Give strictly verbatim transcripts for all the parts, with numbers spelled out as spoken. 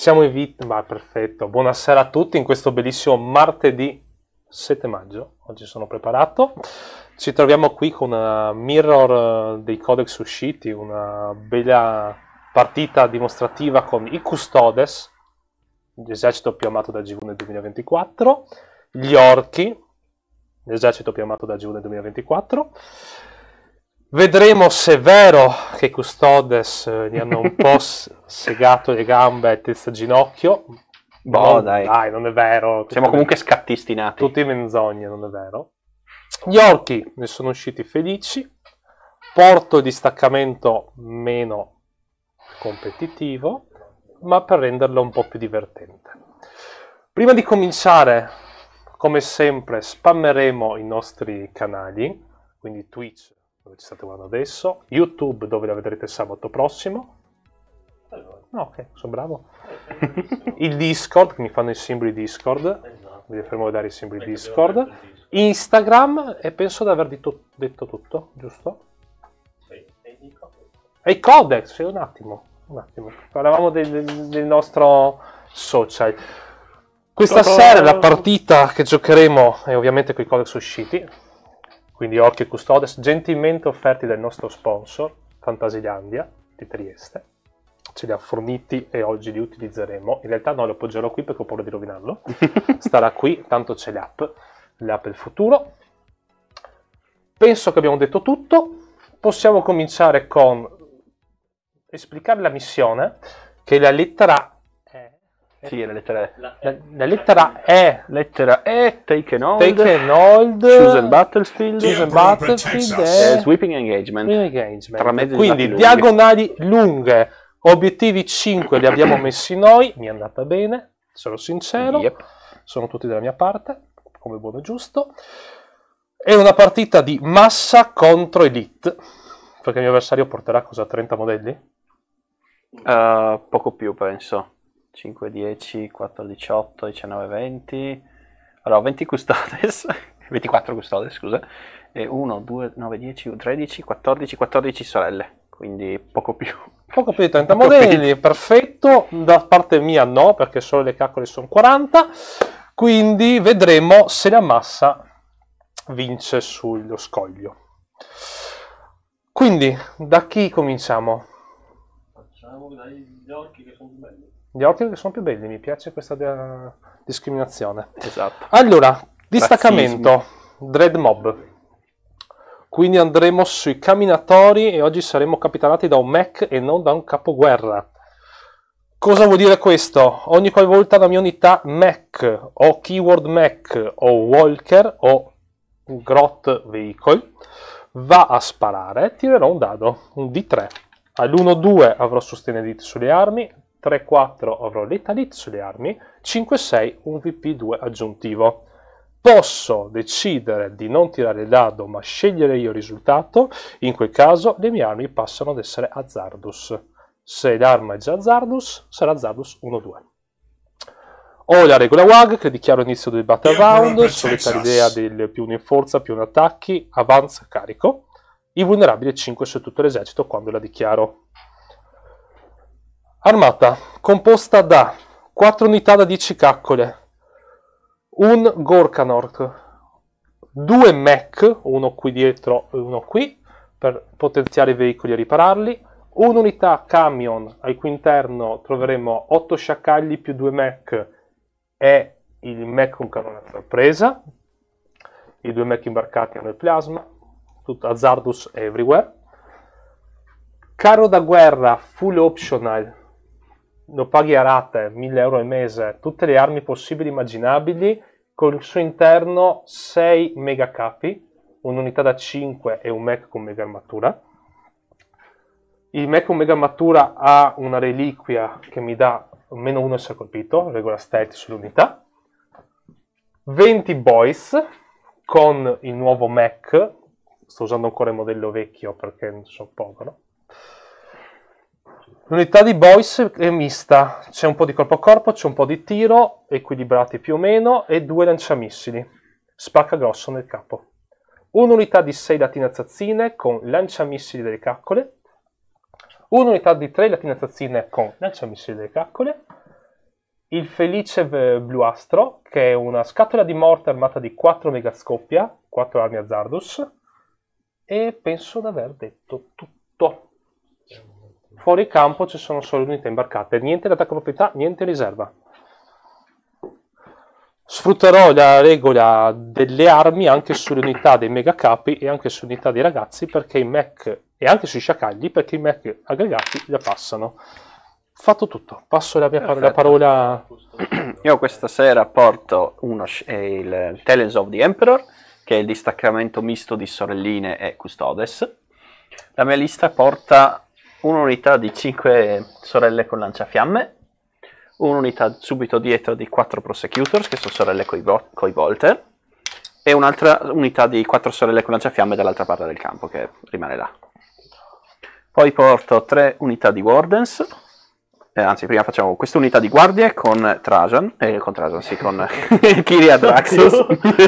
Siamo in vita, ma perfetto. Buonasera a tutti in questo bellissimo martedì sette maggio. Oggi sono preparato. Ci troviamo qui con una mirror dei codex usciti, una bella partita dimostrativa con i Custodes, l'esercito più amato da G V nel duemilaventiquattro, gli Orchi, l'esercito più amato da G V nel duemilaventiquattro. Vedremo se è vero che i Custodes eh, gli hanno un po' segato le gambe e testa ginocchio. Boh, No, dai. dai, non è vero. Siamo comunque scattisti nati. Tutti menzogne, non è vero. Gli Orchi ne sono usciti felici. Porto il distaccamento meno competitivo, ma per renderlo un po' più divertente. Prima di cominciare, come sempre, spammeremo i nostri canali, quindi Twitch, dove ci state guardando adesso, YouTube, dove la vedrete sabato prossimo. No, ok, sono bravo. Il Discord, che mi fanno i simboli Discord, vi faremo vedere i simboli Discord. Instagram, e penso di aver detto, detto tutto, giusto? E i Codex, sì, un attimo, un attimo. Parlavamo del, del, del nostro social. Questa sera la partita che giocheremo è ovviamente con i Codex usciti, quindi Orchi e Custodes, gentilmente offerti dal nostro sponsor, Fantasilandia, di Trieste. Ce li ha forniti e oggi li utilizzeremo. In realtà no, lo appoggerò qui perché ho paura di rovinarlo. Starà qui, tanto c'è l'app, l'app del futuro. Penso che abbiamo detto tutto. Possiamo cominciare con esplicare la missione, che la lettera E. Sì, la lettera E. La, la lettera E. Lettera E, Taken Hold, Taken Hold, Chosen Battlefield, Chosen Battlefield e e Sweeping Engagement. Engagement. Tra mezzi Quindi lunghi. diagonali lunghe. Obiettivi cinque li abbiamo messi noi, mi è andata bene, sono sincero, Yep. sono tutti dalla mia parte, come buono e giusto. È una partita di massa contro elite, perché il mio avversario porterà cosa, trenta modelli? Uh, poco più, penso. cinque, dieci, quattordici, diciotto, diciannove, venti. Allora, venti Custodes, ventiquattro Custodes, scusa. E uno, due, nove, dieci, tredici, quattordici, quattordici sorelle. Quindi poco più. Poco più di trenta modelli, perfetto. Da parte mia no, perché solo le caccole sono quaranta. Quindi vedremo se la massa vince sullo scoglio. Quindi, da chi cominciamo? Facciamo dagli orchi che sono più belli. Gli orchi che sono più belli, mi piace questa de- discriminazione. Esatto. Allora, distaccamento, Dread Mob. Quindi andremo sui camminatori e oggi saremo capitanati da un mech e non da un capoguerra. Cosa vuol dire questo? Ogni qualvolta la mia unità mech o keyword mech o walker o grot vehicle va a sparare, tirerò un dado, un D tre. All'uno due avrò sostegno elite sulle armi, tre quattro avrò letalit sulle armi, cinque sei un V P due aggiuntivo. Posso decidere di non tirare il dado ma scegliere io il risultato, in quel caso le mie armi passano ad essere Hazardus. Se l'arma è già Hazardus, sarà Hazardus uno due. Ho la regola W A G che dichiaro inizio del battle round, solita l'idea del più uno in forza, più uno attacchi, avanza, carico. Invulnerabile cinque su tutto l'esercito quando la dichiaro. Armata, composta da quattro unità da dieci caccole, un Gorkanort, due mech, uno qui dietro e uno qui, per potenziare i veicoli e ripararli, un'unità camion, al cui interno troveremo otto sciacalli più due mech e il mech con cannone a sorpresa, i due mech imbarcati hanno il plasma, tutto Hazardus everywhere, carro da guerra full optional, lo paghi a rate, mille euro al mese, tutte le armi possibili e immaginabili, con il suo interno sei mega capi, un'unità da cinque e un mech con mega armatura. Il mech con mega armatura ha una reliquia che mi dà meno uno essere colpito, regola stealth sull'unità. venti boys con il nuovo mech, sto usando ancora il modello vecchio perché sono povero. L'unità di boys è mista, c'è un po' di corpo a corpo, c'è un po' di tiro, equilibrati più o meno, e due lanciamissili, spacca grosso nel capo. Un'unità di sei latine azzazzine con lanciamissili delle caccole, un'unità di tre latine assassine con lanciamissili delle caccole il Felice v- Bluastro, che è una scatola di morte armata di quattro megascoppia, quattro armi Azzardus, e penso di aver detto tutto. Fuori campo ci sono solo unità imbarcate, niente d'attacco proprietà, niente riserva. Sfrutterò la regola delle armi anche sulle unità dei megacapi e anche sulle unità dei ragazzi, perché i mech, e anche sui sciacalli, perché i mech aggregati la passano. Fatto tutto, passo la mia par- la parola. Io questa sera porto uno, sc- eh, il Tales of the Emperor, che è il distaccamento misto di sorelline e custodes. La mia lista porta un'unità di cinque sorelle con lanciafiamme, un'unità subito dietro di quattro prosecutors, che sono sorelle coi, vo- coi volter, e un'altra unità di quattro sorelle con lanciafiamme dall'altra parte del campo, che rimane là. Poi porto tre unità di wardens. Eh, anzi, prima facciamo questa unità di guardie con Trajan, eh, con Trajan, sì, con Kyria Draxus.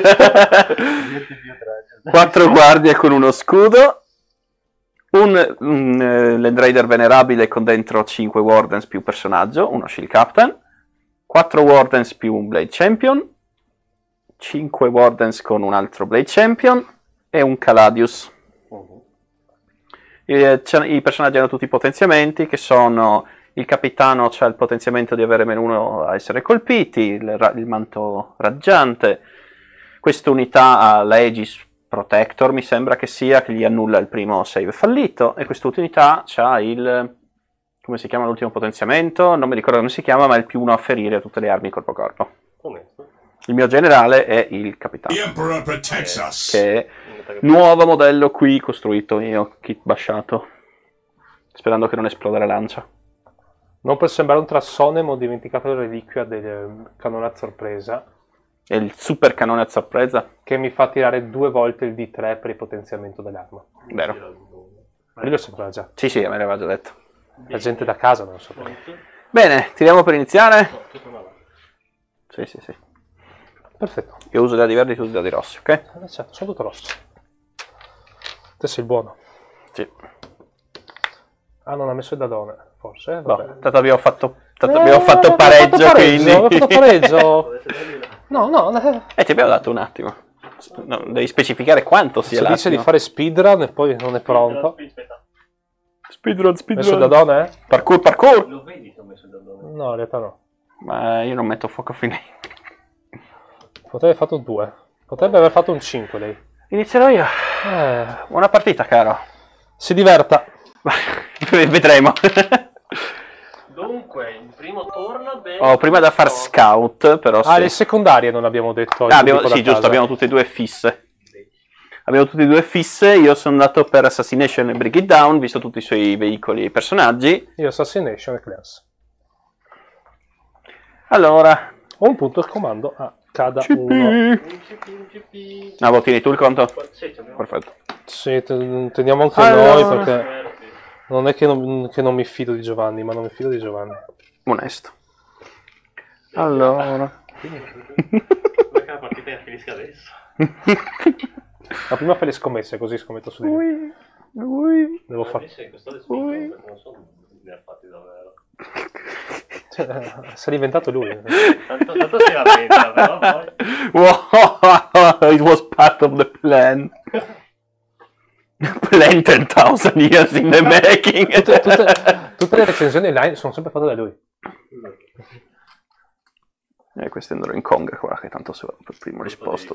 Quattro guardie con uno scudo, un, un eh, Land Raider venerabile con dentro cinque Wardens più personaggio, uno Shield Captain, quattro Wardens più un Blade Champion, cinque Wardens con un altro Blade Champion e un Caladius. I, I personaggi hanno tutti i potenziamenti, che sono: il capitano ha il potenziamento di avere meno uno a essere colpiti, il, il manto raggiante, questa unità ha la Aegis Protector, mi sembra che sia, che gli annulla il primo save fallito, e quest'ultima unità ha il, come si chiama l'ultimo potenziamento? Non mi ricordo come si chiama, ma è il più uno a ferire a tutte le armi corpo a corpo. Il mio generale è il capitano, che è nuovo modello qui costruito io, kit basciato, sperando che non esploda la lancia. Non per sembrare un trassone, ho dimenticato la reliquia del canone a sorpresa. È il super canone a sorpresa. Che mi fa tirare due volte il D tre per il potenziamento dell'arma. Vero. Lui lo sapeva già. Sì, sì, me l'aveva già detto. La gente da casa non lo sapeva. Bene, tiriamo per iniziare. Sì, sì, sì. Perfetto. Io uso dadi verdi, tu usi dadi rossi, ok? Eh, certo, sono tutto rosso. Te sei il buono. Sì. Ah, non ha messo il dadone, forse? Eh, No, vabbè. tanto abbiamo fatto, tanto Eh, abbiamo fatto abbiamo pareggio, fatto pareggio, quindi... abbiamo fatto pareggio. No, no, eh. Eh, ti abbiamo dato un attimo. No, devi specificare quanto sia Si l'attimo. dice di fare speedrun e poi non è pronto. Speedrun, Messo il speedrun. dadone, eh? Parkour, parkour. Lo vedi che ho messo il dadone? No, in realtà no. Ma io non metto fuoco finito. Potrebbe aver fatto due. Potrebbe aver fatto un cinque lei. Inizierò io. Eh, Buona partita, caro. si diverta. Vedremo. Dunque, il primo turno abbiamo... Ho prima da far scout, però Ah, sì. le secondarie non abbiamo detto. Ah, abbiamo, tipo da sì, giusto, casa. abbiamo tutte e due fisse. Abbiamo tutte e due fisse, io sono andato per Assassination e Break It Down, visto tutti i suoi veicoli e personaggi. Io Assassination e Clans. Allora... Ho un punto di comando a cada C P. uno. Un C P, un C P... Ah, boh, tieni tu il conto? Sì, ci abbiamo... Perfetto. Sì, te- teniamo anche Allora. noi perché non è che non, che non mi fido di Giovanni, ma non mi fido di Giovanni. Onesto. Allora... Come che la partita finisca adesso? Ma prima fai le scommesse, così scommetto su di me. Ui, ui. Devo fare. Invece in questo Ui. perché non sono ne ha fatti davvero. Cioè, si è diventato lui. Tanto, tanto si lamenta, però poi... Wow, it was part of the plan. Plan ten thousand years in the making. Tutte, tutte- tutte le recensioni online sono sempre fatte da lui. E eh, questo andrò in Kong qua, che tanto se va per primo risposto.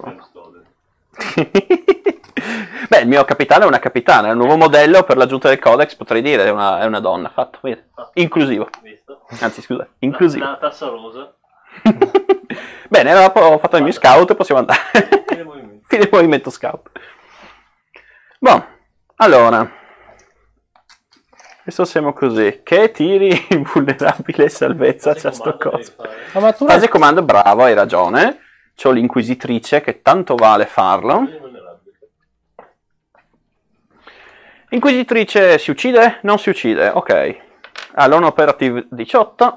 Beh, il mio capitano è una capitana, è un nuovo modello per l'aggiunta del codex, potrei dire, è una, è una donna, fatto, vedi? Inclusivo. Visto? Anzi, scusa, inclusivo. La tassa rosa. Bene, allora ho fatto il mio scout e possiamo andare. Fine movimento. Fine movimento scout. Boh, allora. Adesso siamo così. Che tiri vulnerabile salvezza c'ha sto coso. Ah, ma tu Fase comando, bravo, hai ragione. C'ho l'inquisitrice che tanto vale farlo. Inquisitrice si uccide? Non si uccide, ok. Allora, operative diciotto.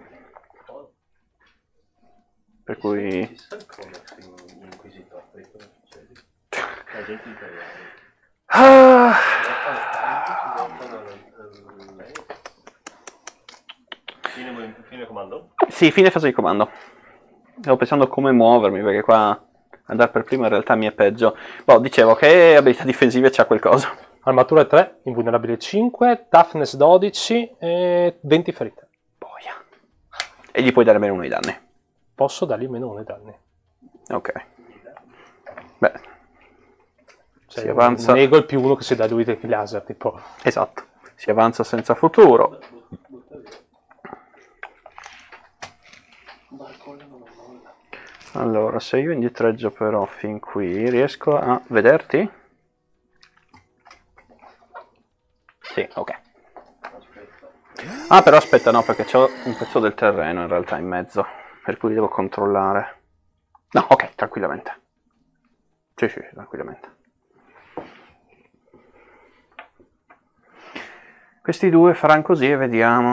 Per cui... Chissà come si inquisitore, cosa succede? La gente imperiale. Ah, Fine movimento, fine fine comando? Sì, fine fase di comando. Stavo pensando come muovermi, perché qua andare per primo in realtà mi è peggio. Boh, dicevo che abilità difensive c'ha qualcosa. Armatura tre, invulnerabile cinque, toughness dodici e venti ferite. Boia. E gli puoi dare meno uno i danni. Posso dargli meno uno i danni. Ok. Beh. Cioè, Si avanza. Nego il più uno che si dà lui dei laser, tipo. Esatto. Si avanza senza futuro. Allora, se io indietreggio però fin qui, riesco a vederti? Sì, ok. Ah, però aspetta, no, perché c'ho un pezzo del terreno in realtà in mezzo, per cui devo controllare. No, ok, tranquillamente. Sì, sì, tranquillamente. Questi due faranno così e vediamo.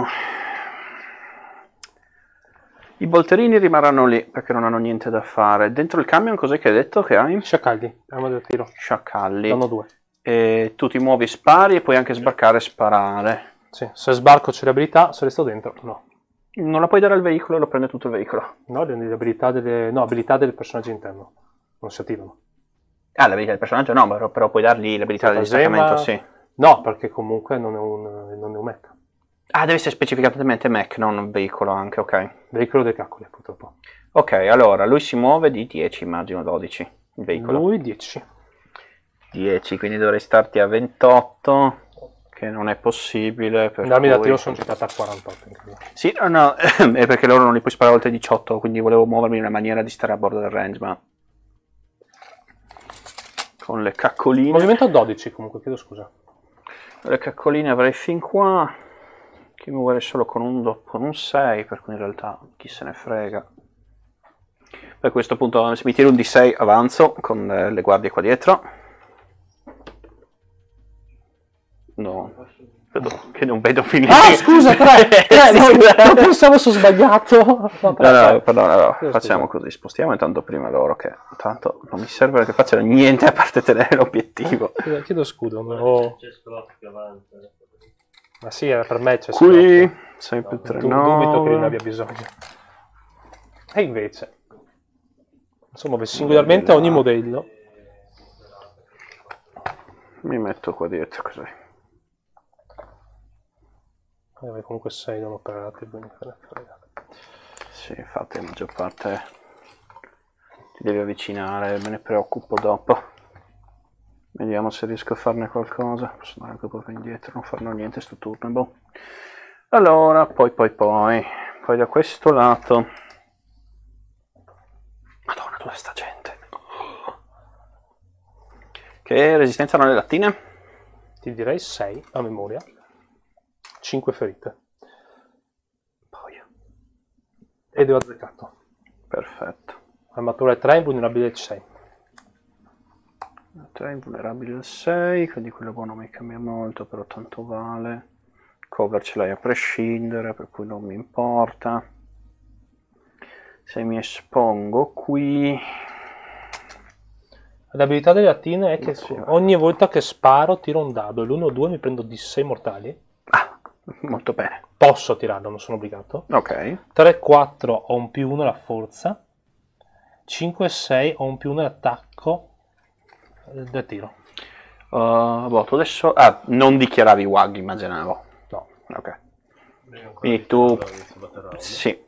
I bolterini rimarranno lì perché non hanno niente da fare. Dentro il camion cos'è che hai detto che hai? Sciacalli, arma del tiro. Sciacalli. Danno due. E tu ti muovi, spari e puoi anche sbarcare e sparare. Sì, se sbarco c'è l'abilità, se resto dentro, no. Non la puoi dare al veicolo e lo prende tutto il veicolo. No, le abilità delle, no, abilità del personaggio interno. Non si attivano. Ah, l'abilità del personaggio no, però, però puoi dargli l'abilità del distaccamento, sì. No, perché comunque non è un, non è un mech. Ah, deve essere specificatamente mech, non un veicolo anche, ok. Veicolo dei calcoli, purtroppo. Ok, allora, lui si muove di dieci, immagino, dodici, il veicolo. Lui dieci. dieci, quindi dovrei starti a ventotto, che non è possibile. Per L'armi cui... da tiro sono giocate a quarantotto. Sì, no, no, è perché loro non li puoi sparare oltre diciotto, quindi volevo muovermi in una maniera di stare a bordo del range, ma... Con le caccoline... Movimento a dodici comunque, chiedo scusa. Le caccoline avrei fin qua, che mi muoverei solo con un, do, con un sei, per cui in realtà chi se ne frega. Per questo punto se mi tiro un D sei avanzo con eh, le guardie qua dietro. No, vedo, che non vedo finire. Ah, scusa, tre! tre Sì, no, scusa. non pensavo se ho sbagliato. No, No, no, perdona, no, facciamo così, spostiamo intanto prima loro, che tanto non mi serve che facciano niente a parte tenere l'obiettivo. Chiedo, chiedo scudo, non ho... C'è Scrot che avanza. Ma sì, era per me c'è Qui, sei più tre, Tu dubito che ne nove. abbia bisogno. E invece, insomma, singolarmente ogni modello. Mi metto qua dietro così. Eh, comunque sei non operati, quindi me ne frega. Sì, infatti la maggior parte ti devi avvicinare, me ne preoccupo dopo. Vediamo se riesco a farne qualcosa. Posso andare anche proprio indietro, non farne niente sto turno, boh. Allora, poi poi poi, poi da questo lato. Madonna, dove sta gente? Che resistenza hanno le lattine? Ti direi sei a memoria. cinque ferite. Poi. Ed ho azzeccato. Perfetto. Armatura tre, invulnerabile sei. tre invulnerabile al sei, quindi quello buono mi cambia molto, però tanto vale. Cover ce l'hai a prescindere, per cui non mi importa. Se mi espongo qui... L'abilità delle lattine è che Sì, ogni volta che sparo tiro un dado e l'uno o due mi prendo di sei mortali. Ah, molto bene. Posso tirarlo, non sono obbligato. Ok. tre quattro ho un più uno alla forza. cinque sei ho un più uno all'attacco del tiro. Uh, boh, tu adesso... Ah, non dichiaravi W A G, immaginavo. No. Ok. Quindi tu... Sì. Sì.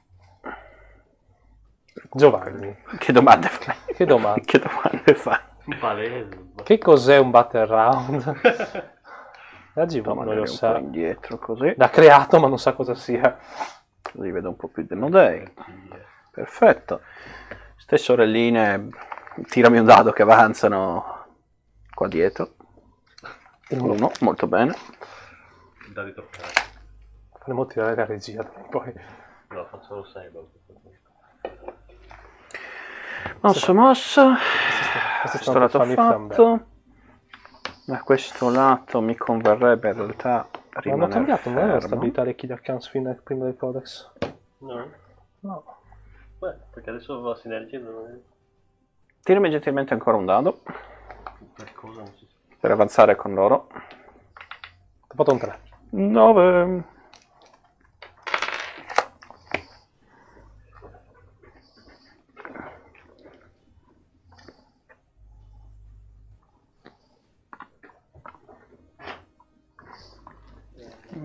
Giovanni, Che domande fai? che domanda. Che domande fai? Palese. Che cos'è un battle round? La G V Toma, non lo un sa. po' indietro così. L'ha creato ma non sa cosa sia. Così vedo un po' più demo day. Perfetto. Stesso relline, tirami un dado che avanzano qua dietro. Uno, molto bene. Dadi toccare. Faremo tirare la regia poi. No, facciamo sei. Mosso, mosso. Questo Questo lato fatto. Da questo lato mi converrebbe in realtà Ma rimanere hanno cambiato, non era fermo. stabilità killer counts fino al prima del codex? No? No. Beh, perché adesso va a sinergia non è... Tirami gentilmente ancora un dado Per cosa non si sa. per avanzare con loro. Ho fatto un tre. nove.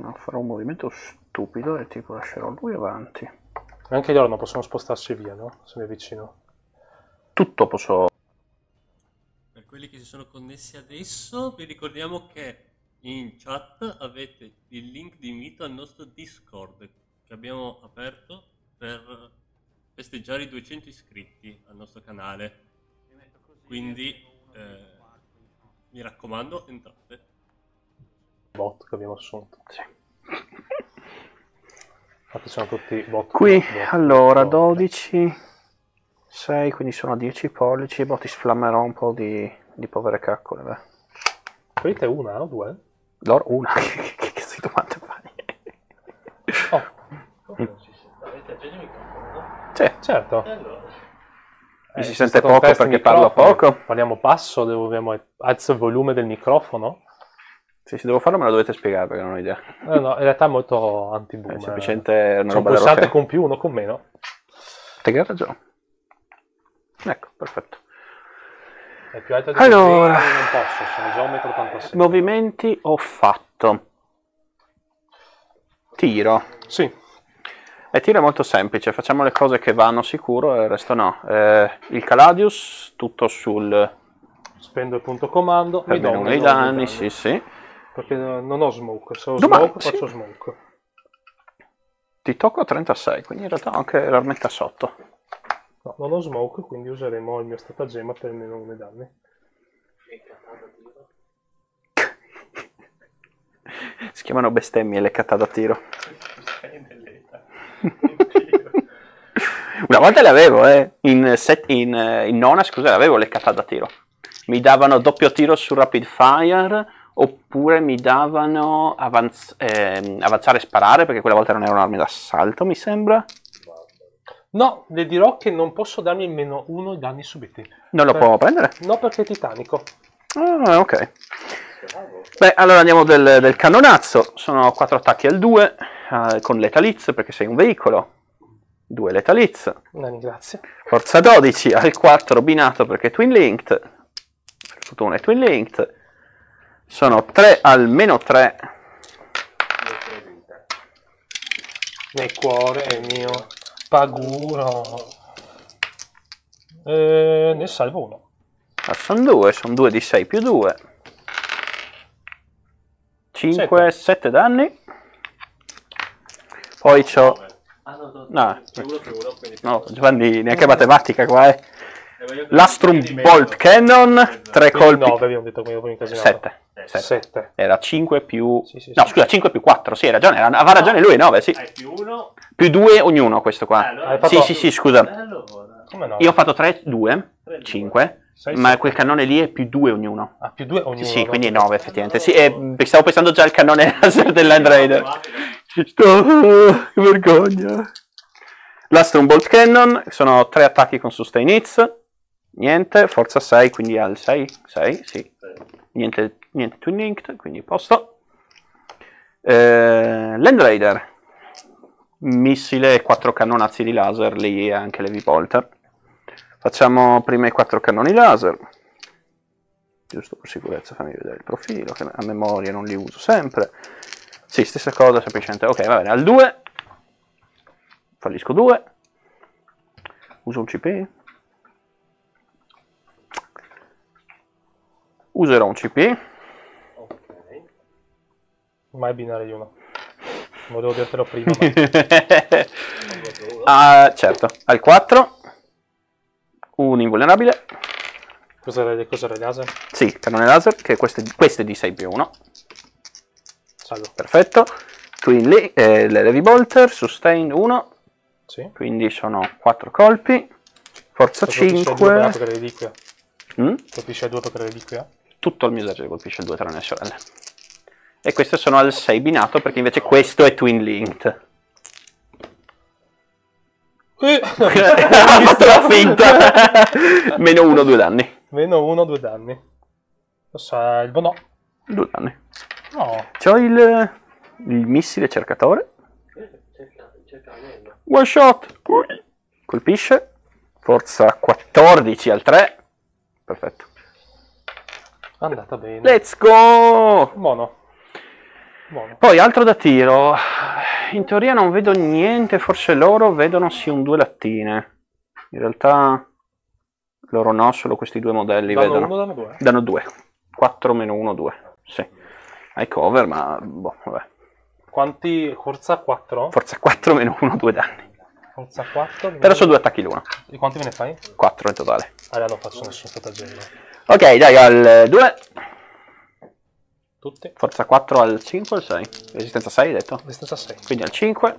No, farò un movimento stupido e tipo lascerò lui avanti. Anche loro non possono spostarsi via, no? Se mi avvicino. Tutto posso... Per quelli che si sono connessi adesso, vi ricordiamo che in chat avete il link di invito al nostro Discord che abbiamo aperto per festeggiare i duecento iscritti al nostro canale. Quindi eh, mi raccomando, entrate. Bot che abbiamo assunto. Sì. Infatti sono tutti bot. Qui, bot, allora, bot. dodici, sei, quindi sono dieci pollici, boh, ti sflammerò un po' di, di povere caccole, beh. Questa è una o due? Loro, una, che, che cazzo di domande fai? Oh, Avete acceso il microfono? Sì, certo. E allora? mi Eh, si c'è sente stato un poco test perché parlo microfono. poco. Parliamo basso, dobbiamo alzare il volume del microfono. Sì, se devo farlo me lo dovete spiegare perché non ho idea. Eh, no, in realtà è molto anti-boom. È semplicemente una C'è un roba da pulsante rocker. con più, uno con meno. Te che hai ragione. Ecco, perfetto. È più alto di Allora. così, non posso, sono già un metro e ottantasei. Movimenti ho fatto. Tiro. Sì, E tiro è molto semplice, facciamo le cose che vanno sicuro e il resto no. Eh, il Caladius, tutto sul... spendo il punto comando, mi do almeno un uno dei danni, sì sì. Perché non ho smoke, se ho Domani, smoke sì. faccio smoke. Ti tocco a trentasei, quindi in realtà ho anche l'armetta sotto. No, non ho smoke, quindi useremo il mio stratagemma per almeno uno dei danni. Si chiamano bestemmie le catate da tiro. Una volta le avevo, eh. In, set, in, in nona, scusa, le avevo le catate da tiro. Mi davano doppio tiro su rapid fire, oppure mi davano avanz- eh, avanzare e sparare, perché quella volta non era un'arma d'assalto, mi sembra. No, le dirò che non posso darmi meno uno i danni subiti. Non lo Per- può prendere? No, perché è titanico. Ah, ok. Beh, allora andiamo del, del cannonazzo. Sono quattro attacchi al due, eh, con letalizz, perché sei un veicolo. due letalizz. Dani, grazie. Forza dodici al quattro binato perché è twin linked. Per fortuna è twin linked. Sono tre al meno tre. Nel cuore è mio paguro. E ne salvo uno. Ah, sono due, sono due di sei più due. cinque, sette danni. Poi c'ho... Ah no, no, No, c'è uno più uno, quindi... no, Giovanni, neanche matematica qua, eh. Eh, voglio- L'Astrum di Bolt mezzo. Cannon, tre Quindi colpi. nove abbiamo detto come dopo incasinato. sette. sette. Era cinque più... Sì, sì, no, sì. scusa, cinque più quattro, sì, hai ragione, era- aveva ragione lui, nove, sì. Hai più uno. Più due ognuno questo Eh, qua. allora- Hai fatto- Sì, sì, sì, scusa. Eh, allora. Come no? Io ho fatto tre, due, Tre, due. cinque, Sei, ma sette. quel cannone lì è più due ognuno. Ah, più due ognuno. Sì, no? quindi è nove effettivamente. Sì, e, perché stavo pensando già al cannone laser del Land Raider. Sto- che vergogna. L'Astrum Bolt Cannon, sono tre attacchi con sustain hits. Niente, forza sei, quindi al sei, sei, sì. Niente, niente twin linked, quindi posto. Eh, Land Raider. Missile e quattro cannonazzi di laser, lì e anche le V-Bolter. Facciamo prima i quattro cannoni laser. Giusto per sicurezza fammi vedere il profilo, che a memoria non li uso sempre. Sì, stessa cosa, semplicemente. Ok, va bene, al due. Fallisco due. Uso un C P. Userò un C P. Ok. Mai binare di uno. Volevo dirtelo prima, ma... Ah, certo, al quattro. Un invulnerabile. Cos'era cos'era il laser? Sì, cannone laser, che questo è, questo è di sei più uno. Salvo. Perfetto. Twin Li- eh, le Heavy Bolter, sustain uno. Sì. Quindi sono quattro colpi. Forza Colpisce il due cinque. per la reliquia. Mm? Colpisce il due per la reliquia. Tutto il mio esercito colpisce il due tranne le sorelle. E queste sono al sei binato perché invece questo è twin linked. Eh, Ho visto la finta. Meno uno, due danni. Meno uno, due danni. Lo salvo, no. Due danni. No. C'ho il, il missile cercatore. Cerca, cerca meglio. One shot. Ui. Colpisce. Forza quattordici al tre. Perfetto. È andata bene. Let's go. Buono. Buono. Poi altro da tiro. In teoria non vedo niente, forse loro vedono sì un due lattine. In realtà loro no, solo questi due modelli Danno vedono. uno, danno due. Danno due. quattro meno uno, due. Sì. Hai cover, ma boh, vabbè. Quanti? Forza quattro? Forza quattro meno uno, due danni. Forza quattro? Però sono due attacchi l'uno. Di quanti me ne fai? quattro in totale. Allora non faccio nessun stratagemma. Ok, dai, al due. Tutti? Forza quattro al cinque o al sei? Resistenza sei, hai detto? Distanza sei. Quindi al cinque.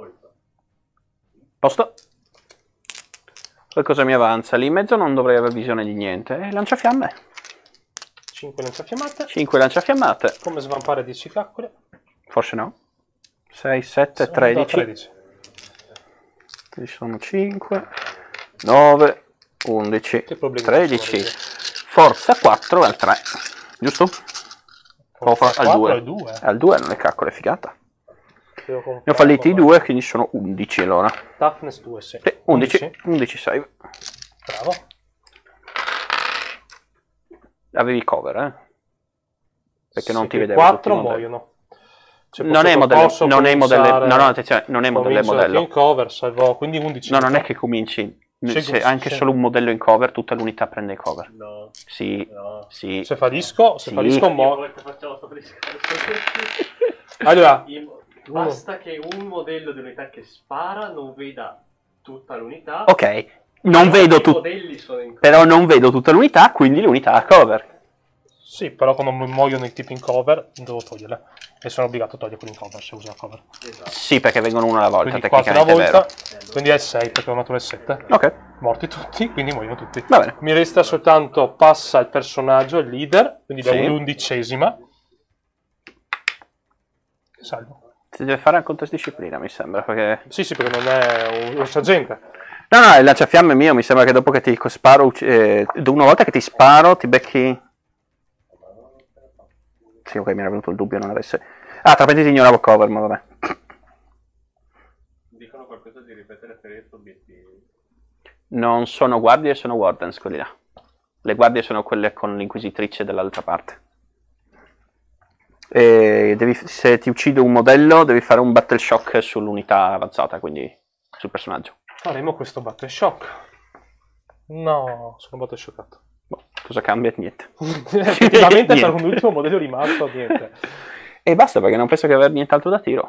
Posto. Poi cosa mi avanza? Lì in mezzo non dovrei avere visione di niente. Eh, lanciafiamme. cinque lanciafiammate. cinque lanciafiammate. Come svampare dieci caccole? Forse no. sei, sette, Sono da tredici. tredici. Qui sono cinque, nove, undici, Che problemi tredici. ci sono, Forza quattro al tre. Giusto? Forza al quattro due. e due. Al due non è caccole, figata. Devo Ne ho comprare, falliti ma- due, quindi sono undici allora. Toughness due, sì. Sì, undici, undici save. Bravo. Avevi cover, eh? Perché non Sì, ti che vedevo tutti i quattro modelli. muoiono. Cioè, Non posso- è modello, posso non è modello, cominciare- no no attenzione, non è modello, è comincio modello. in cover, salvo, quindi undici. No, non è che cominci, Sì, se sì, anche sì. solo un modello in cover, tutta l'unità prende in cover. No, Sì, no. sì. Se fallisco, se Sì. fallisco Ogni mo- volta facciamo sto discorso. Allora, Il- Basta che un modello di unità che spara non veda tutta l'unità. Ok, non Però vedo i tutto, modelli sono in però non vedo tutta l'unità, quindi l'unità ha cover. sì, però quando mu- muoiono i tipi in cover, devo toglierle. E sono obbligato a togliere quelli in cover se uso la cover. Esatto. Sì, perché vengono uno alla volta, Quindi quattro alla tecnicamente è volta, vero. quindi è il sei perché ho maturato il sette. Ok, Morti tutti, quindi muoiono tutti. va bene. Mi resta soltanto passa il personaggio, il leader, quindi Sì. l'undicesima. Che salvo. Si deve fare anche un test disciplina, mi sembra, perché... Sì, sì, perché non è un, un sergente. No, no, il lanciafiamme mio, mi sembra che dopo che ti sparo, ucc- eh, una volta che ti sparo, ti becchi... Sì, ok, mi era venuto il dubbio, non avesse... Ah, tra parentesi ignoravo cover, ma vabbè. Dicono qualcosa di ripetere per i obiettivi. Non sono guardie, sono wardens quelli là. Le guardie sono quelle con l'inquisitrice dall'altra parte. E devi, se ti uccido un modello, devi fare un battle shock sull'unità avanzata, quindi sul personaggio. Faremo questo battle shock. No, sono battle shockato. Boh, cosa cambia? Niente. Effettivamente Niente. per un ultimo modello rimasto, niente. E basta, perché non penso che aver nient'altro da tiro.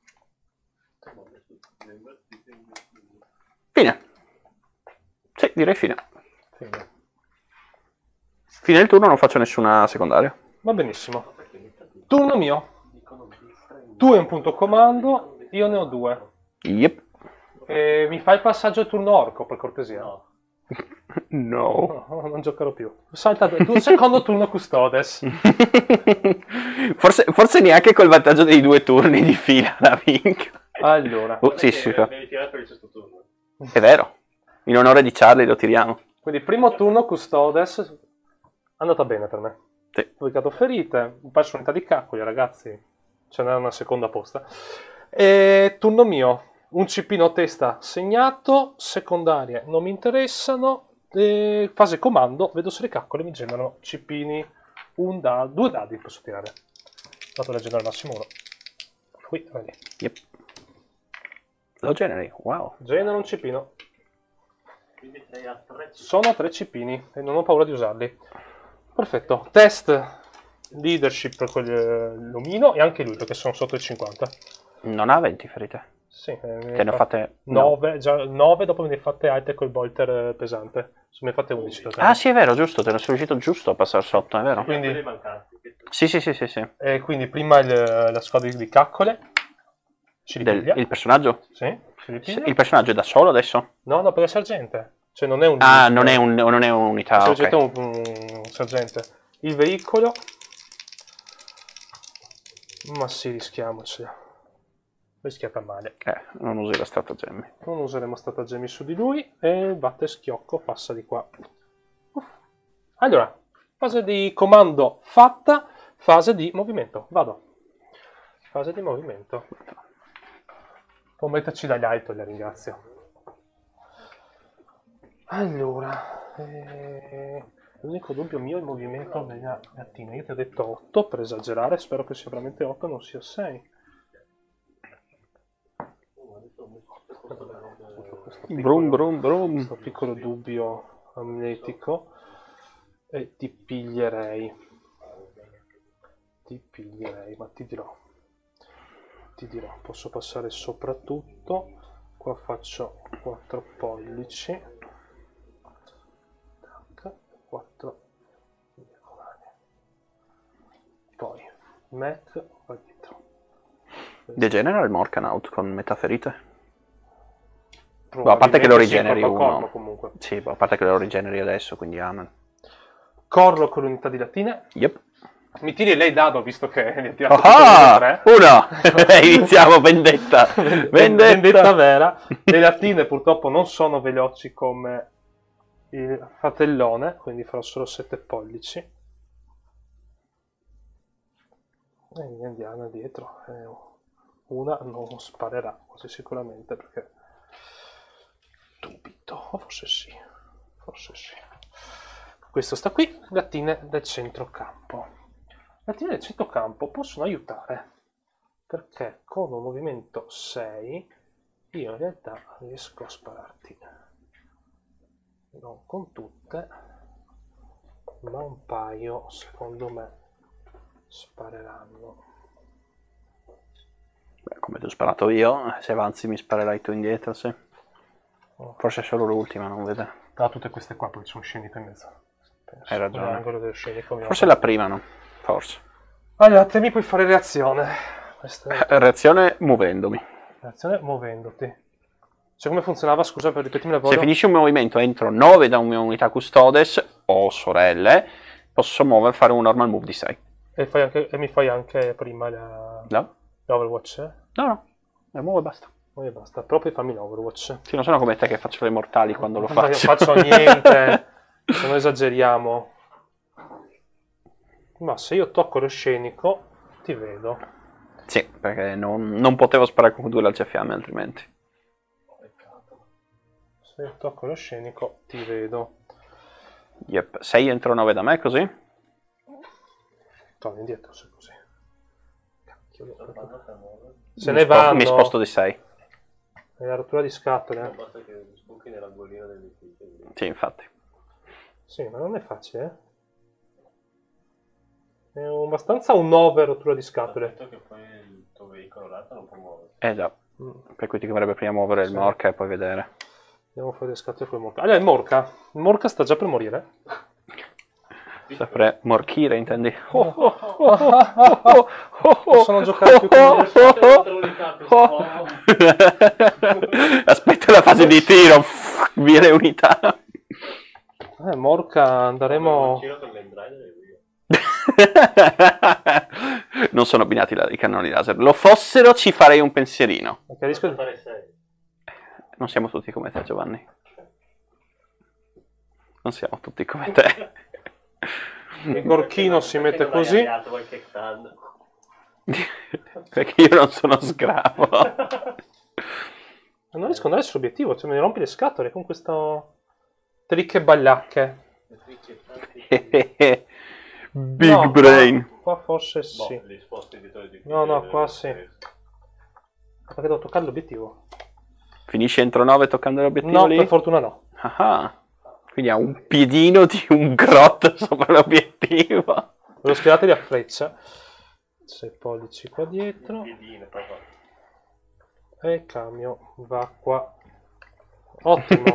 Fine. Sì, direi fine. Fine. Fine del turno, non faccio nessuna secondaria. Va benissimo. Turno mio. Tu hai un punto comando, io ne ho due. Yep. E mi fai il passaggio al turno orco, per cortesia? No. No. No, non giocherò più. Salta tu, secondo turno custodes. forse, forse neanche col vantaggio dei due turni di fila la vinco. Allora, Oh, sì, sì, sì. Devi tirare per il sesto turno. È vero. In onore di Charlie lo tiriamo. quindi primo turno custodes. È andata bene per me. Sì. Ho pubblicato ferite, ho perso unità di caccoli, ragazzi. Ce n'era una seconda posta. E turno mio. Un cipino a testa segnato, secondarie non mi interessano. E fase comando, vedo se le caccole mi generano cipini. Un da, due dadi posso tirare. Vado a leggere al massimo uno. Qui, vedi. Yep. Lo generi, wow. Genera un cipino. Quindi sei a tre. Sono a tre cipini e non ho paura di usarli. Perfetto. Test leadership per quell'omino e anche lui perché sono sotto il cinquanta. Non ha venti ferite. Sì, eh, Che ne ho fatte... no. nove, già nove dopo me ne fate alte col bolter eh, pesante. Se me ne fate undici totali. Ah sì, è vero, giusto, te ne sono riuscito giusto a passare sotto, è vero? Quindi- Quelli mancanti. Sì, sì, sì, sì, sì. E quindi prima il- la squadra di caccole si Del, ripiglia. il personaggio? Sì, si ripiglia. Il personaggio è da solo adesso? No, no, per il sergente. Cioè non è un... Ah, non è, un, non è un'unità, Il ok. sergente è un, un sergente. Il veicolo... Ma sì, rischiamoci. Rischia per male. Eh, non usi la stratagemmi. Non useremo stratagemmi su di lui e batte schiocco, passa di qua. Uff. Allora, fase di comando fatta, fase di movimento. Vado. Fase di movimento. Può metterci dagli alto, la ringrazio. Allora, eh, L'unico dubbio mio è il movimento della gattina. Io ti ho detto otto per esagerare, spero che sia veramente otto, non sia sei. Brum brum brum. Questo piccolo dubbio amletico. E ti piglierei. Ti piglierei, ma ti dirò. Ti dirò, posso passare soprattutto. Qua faccio quattro pollici. quattro. Poi Mac va dietro. Degenera il Morkanaut con metà ferite? Boh, a parte che lo Probabilmente sì, rigeneri corpo a corpo, uno. comunque. Sì, a parte che lo rigeneri adesso, quindi amen. Corro con l'unità di latine. Yep. Mi tiri lei dado, visto che ne ha tirato Ah, tre. uno! Iniziamo, vendetta. vendetta! Vendetta vera. Le latine purtroppo non sono veloci come il fratellone, quindi farò solo sette pollici. E mi andiamo dietro. Eh, una non sparerà, quasi sicuramente, perché dubito, o forse sì, forse sì. Questo sta qui, gattine del centrocampo. Gattine del centrocampo possono aiutare, perché con un movimento sei io in realtà riesco a spararti, non con tutte, ma un paio secondo me spareranno. Beh, come ti ho sparato io, se avanzi mi sparerai tu indietro, sì. Forse solo l'ultima, non vede. Da tutte queste qua, poi sono scenico in mezzo. Penso. Hai ragione. L'angolo dello scenico mi Forse la prima, no? Forse. Allora, te mi puoi fare reazione. Questa è Reazione muovendomi. reazione muovendoti. Cioè, come funzionava? Scusa, per ripetimi la Se cosa. finisce un movimento entro nove da una unità custodes o sorelle, posso muovere, fare un normal move di sei. E, fai anche, e mi fai anche prima la... No? l'Overwatch? Eh? No, no. La muovo e basta. Poi basta, proprio fammi l'Overwatch. Sì, non sono come te che faccio le mortali quando lo Ma non faccio. faccio niente. Se non esageriamo. Ma se io tocco lo scenico, ti vedo. Sì, perché non, non potevo sparare con due lanciafiamme altrimenti. Se io tocco lo scenico, ti vedo. Yep. sei entro nove da me, così? Torna indietro se così. Cacchio. Se Mi ne spo- vanno. Mi sposto di sei. È la rottura di scatole. Non basta che sbuchi nell'angolino dell'edificio. Sì, infatti. Sì, ma non è facile, eh? È un- abbastanza un nove rottura di scatole. Detto che poi il tuo veicolo l'altro non può muovere. Eh già. Mm. Per cui ti dovrebbe prima muovere il Sì. Morca e poi vedere. Andiamo fuori le scatole con il Morca. Allora, il Morca. Il Morca sta già per morire. Sempre morchire, intendi? Possono giocare più con Aspetta la fase di tiro. Via le unità. Eh, Morca, andremo... Giro con l'Endrider e via. Non sono abbinati i cannoni laser. Lo fossero, ci farei un pensierino. Perché rischio Basta di... fare sei. Non siamo tutti come te, Giovanni. Non siamo tutti come te. Il Gorchino si mette Perché non hai così. avviato qualche tan? Perché io non sono scravo. Non riesco ad andare sull'obiettivo, cioè mi rompi le scatole con questo... Tricche ballacche. Big No, brain. Qua, qua forse Boh, sì. li sposti dietro di No, no, qua sì. Perché devo toccare l'obiettivo. Finisce entro nove toccando l'obiettivo No, lì? per fortuna no. Ah, quindi ha un piedino di un grotto sopra l'obiettivo. Lo schierateli a freccia. sei pollici qua dietro. Piedine, proprio. E il cambio va qua. Ottimo.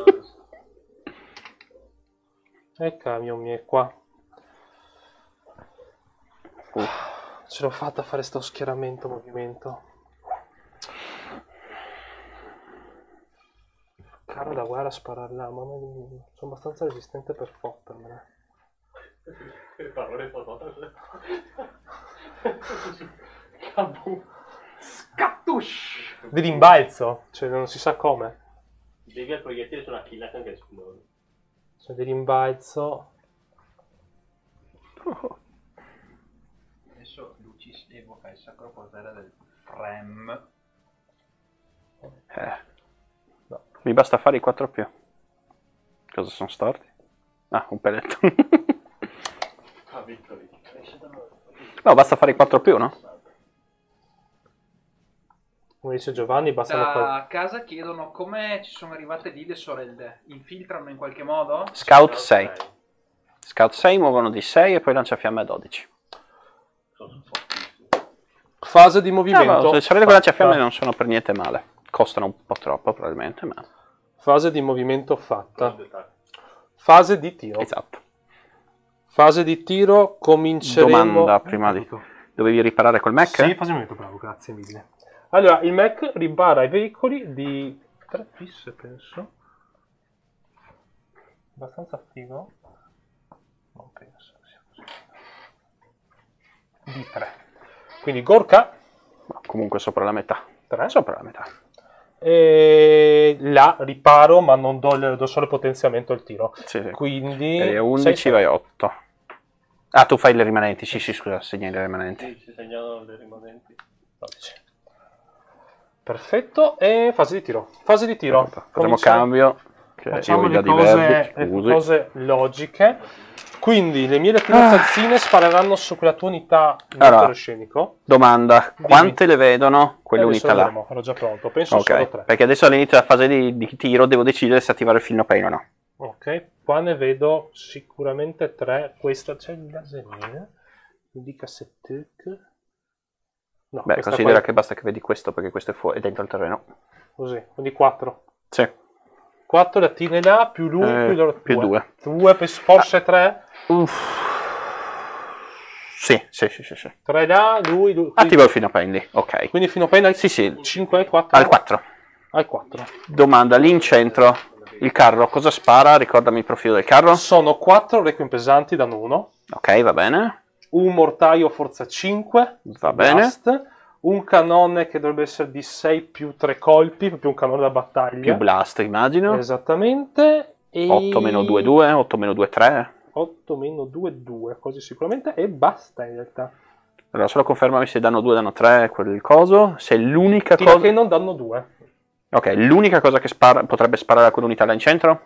E il cambio mi è qua. Uh, Ce l'ho fatta a fare sto schieramento movimento. Caro da guerra a spararla, ma sono abbastanza resistente per fottermene. Che parole foto. Scattush! Di rimbalzo, cioè non si sa come. Devi al proiettile sulla killata anche esplode. Cioè di rimbalzo. Adesso Lucis evoca il sacro potere del Frem. eh. Mi basta fare i quattro più. Cosa sono storti? Ah, un pelletto. Ah, Victory. No, basta fare i quattro più, no? Come dice Giovanni, bastano fare... Da casa chiedono come ci sono arrivate lì le sorelle. Infiltrano in qualche modo? Scout sei. Scout sei muovono di sei e poi lanciafiamme a dodici. Fase di Ah, movimento. le sorelle con lanciafiamme fatta. non sono per niente male. Costano un po' troppo probabilmente, ma... Fase di movimento fatta. Fase di tiro. Esatto. Fase di tiro, cominceremo... Domanda prima di... Dovevi riparare col Mac? Sì, fase di movimento, bravo, grazie mille. Allora, il Mac ripara i veicoli di tre fisse, penso. Abbastanza figo. Non penso sia così. Di tre. Quindi Gorka, No, comunque sopra la metà. tre. Sopra la metà. E là riparo, ma non do, il- do solo il potenziamento al tiro. Sì, sì. Quindi... E undici sei- vai otto. Ah, tu fai le rimanenti. Sì, sì, scusa, segni le rimanenti. Sì, ci segnalano le rimanenti. dodici. Perfetto, e fase di tiro. Fase di tiro. Facciamo Cominciamo- cambio. Che Facciamo io le di cose, verbi, le scusi. cose logiche. Quindi le mie lacrimazzine spareranno su quella tua unità in Allora, retroscenico. Domanda, quante le vedono quelle Eh, unità adesso là? vedremo, ero già pronto, penso solo Ok, tre. perché adesso all'inizio della fase di, di tiro devo decidere se attivare il film pain o no. Ok, qua ne vedo sicuramente tre. Questa c'è il gasolina. Mi dica se tic. No, Beh, questa considera qua che basta che vedi questo perché questo è fuori, è dentro il terreno. è così, quindi quattro. Sì. quattro le attine là, più lui, Eh, più loro più due. due. due, forse tre. Uff. Sì, sì, sì, sì, sì. tre là, lui, lui. Attiva il film pain lì, ok. Quindi fino appena al Sì, sì, cinque e quattro. al quattro. Al quattro. Domanda, lì in centro, il carro cosa spara? Ricordami il profilo del carro. Sono quattro requiem pesanti, danno uno. Ok, va bene. Un mortaio forza cinque. Va bene. Blast. Un canone che dovrebbe essere di sei più tre colpi, proprio un canone da battaglia. Più blast, immagino. Esattamente. E... otto meno due, due, otto meno due, tre. otto meno due, due, così sicuramente. E basta in realtà. Allora, solo confermami se danno due, danno tre, quel coso. Se è l'unica Tira cosa... che non danno due. Ok, l'unica cosa che spara, potrebbe sparare a quell'unità là in centro?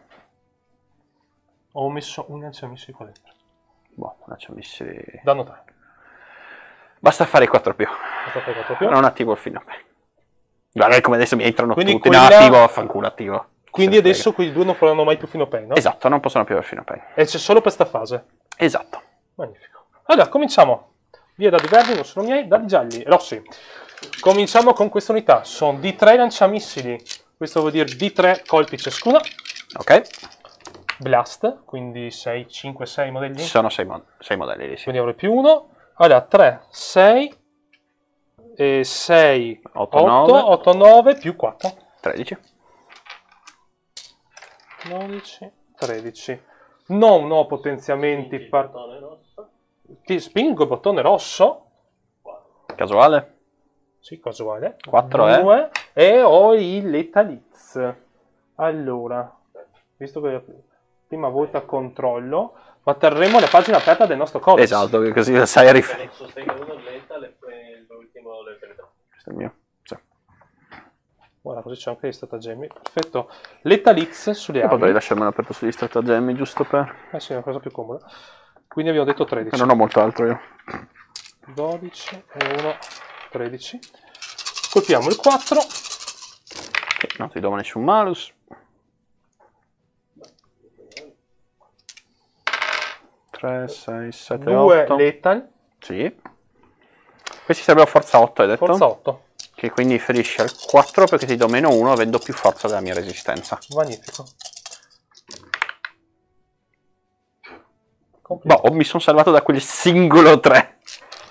Ho messo un lanciamissili qua dentro. Boh, lanciamissili... Danno tre. Basta fare i quattro più. Basta fare quattro più. Non attivo il film. Guarda come adesso mi entrano Quindi tutti. quella- No, attivo, fanculo, attivo. Quindi Se ne adesso quei due non faranno mai più fino a pay, no? Esatto, non possono più avere film pain. E c'è solo per sta fase. Esatto. Magnifico. Allora, cominciamo. Via dadi verdi, non sono miei, dadi gialli, rossi. Cominciamo con questa unità. Sono D tre lanciamissili. Questo vuol dire D tre colpi ciascuna. Ok. Blast, quindi sei, cinque, sei modelli. Ci sono sei, mod- sei modelli lì, sì. Quindi avrò più uno. Allora, tre, sei, e sei, otto, otto, nove. otto, nove, più quattro. tredici. dodici, tredici. Non ho potenziamenti. Il Par- bottone rosso. Ti spingo il bottone rosso. Casuale. Sì, casuale. Quattro, eh? Due, e ho il Letaliz. Allora, visto che è la prima volta controllo, ma terremo la pagina aperta del nostro codice. Esatto, che così sai a riferire. Il sostegno uno lenta, le- e l'ultimo le penetra. Questo è il mio. Sì. Guarda, così c'è anche gli stratagemmi. Perfetto. Letaliz sulle Io potrei armi. lasciarmelo aperto sugli stratagemmi, giusto per... Eh sì, è una cosa più comoda. Quindi abbiamo detto tredici. Non ho molto altro io. dodici e uno, tredici. Colpiamo il quattro. Ok, non ti do nessun malus. tre, sei, sette, due otto. lethal. Sì. Questi sarebbero forza otto, hai detto? Forza otto. Che quindi ferisce al quattro perché ti do meno uno avendo più forza della mia resistenza. Magnifico. Boh, mi sono salvato da quel singolo tre.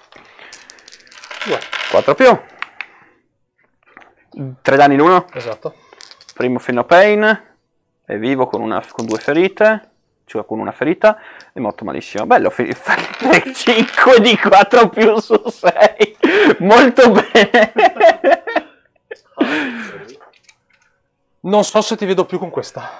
Due. quattro più. tre danni l'uno. Esatto. Primo Feel No Pain. È vivo con, una, con due ferite. Cioè con una ferita. È morto malissimo. Bello, fare cinque di quattro più su sei. Molto bene. Non so se ti vedo più con questa.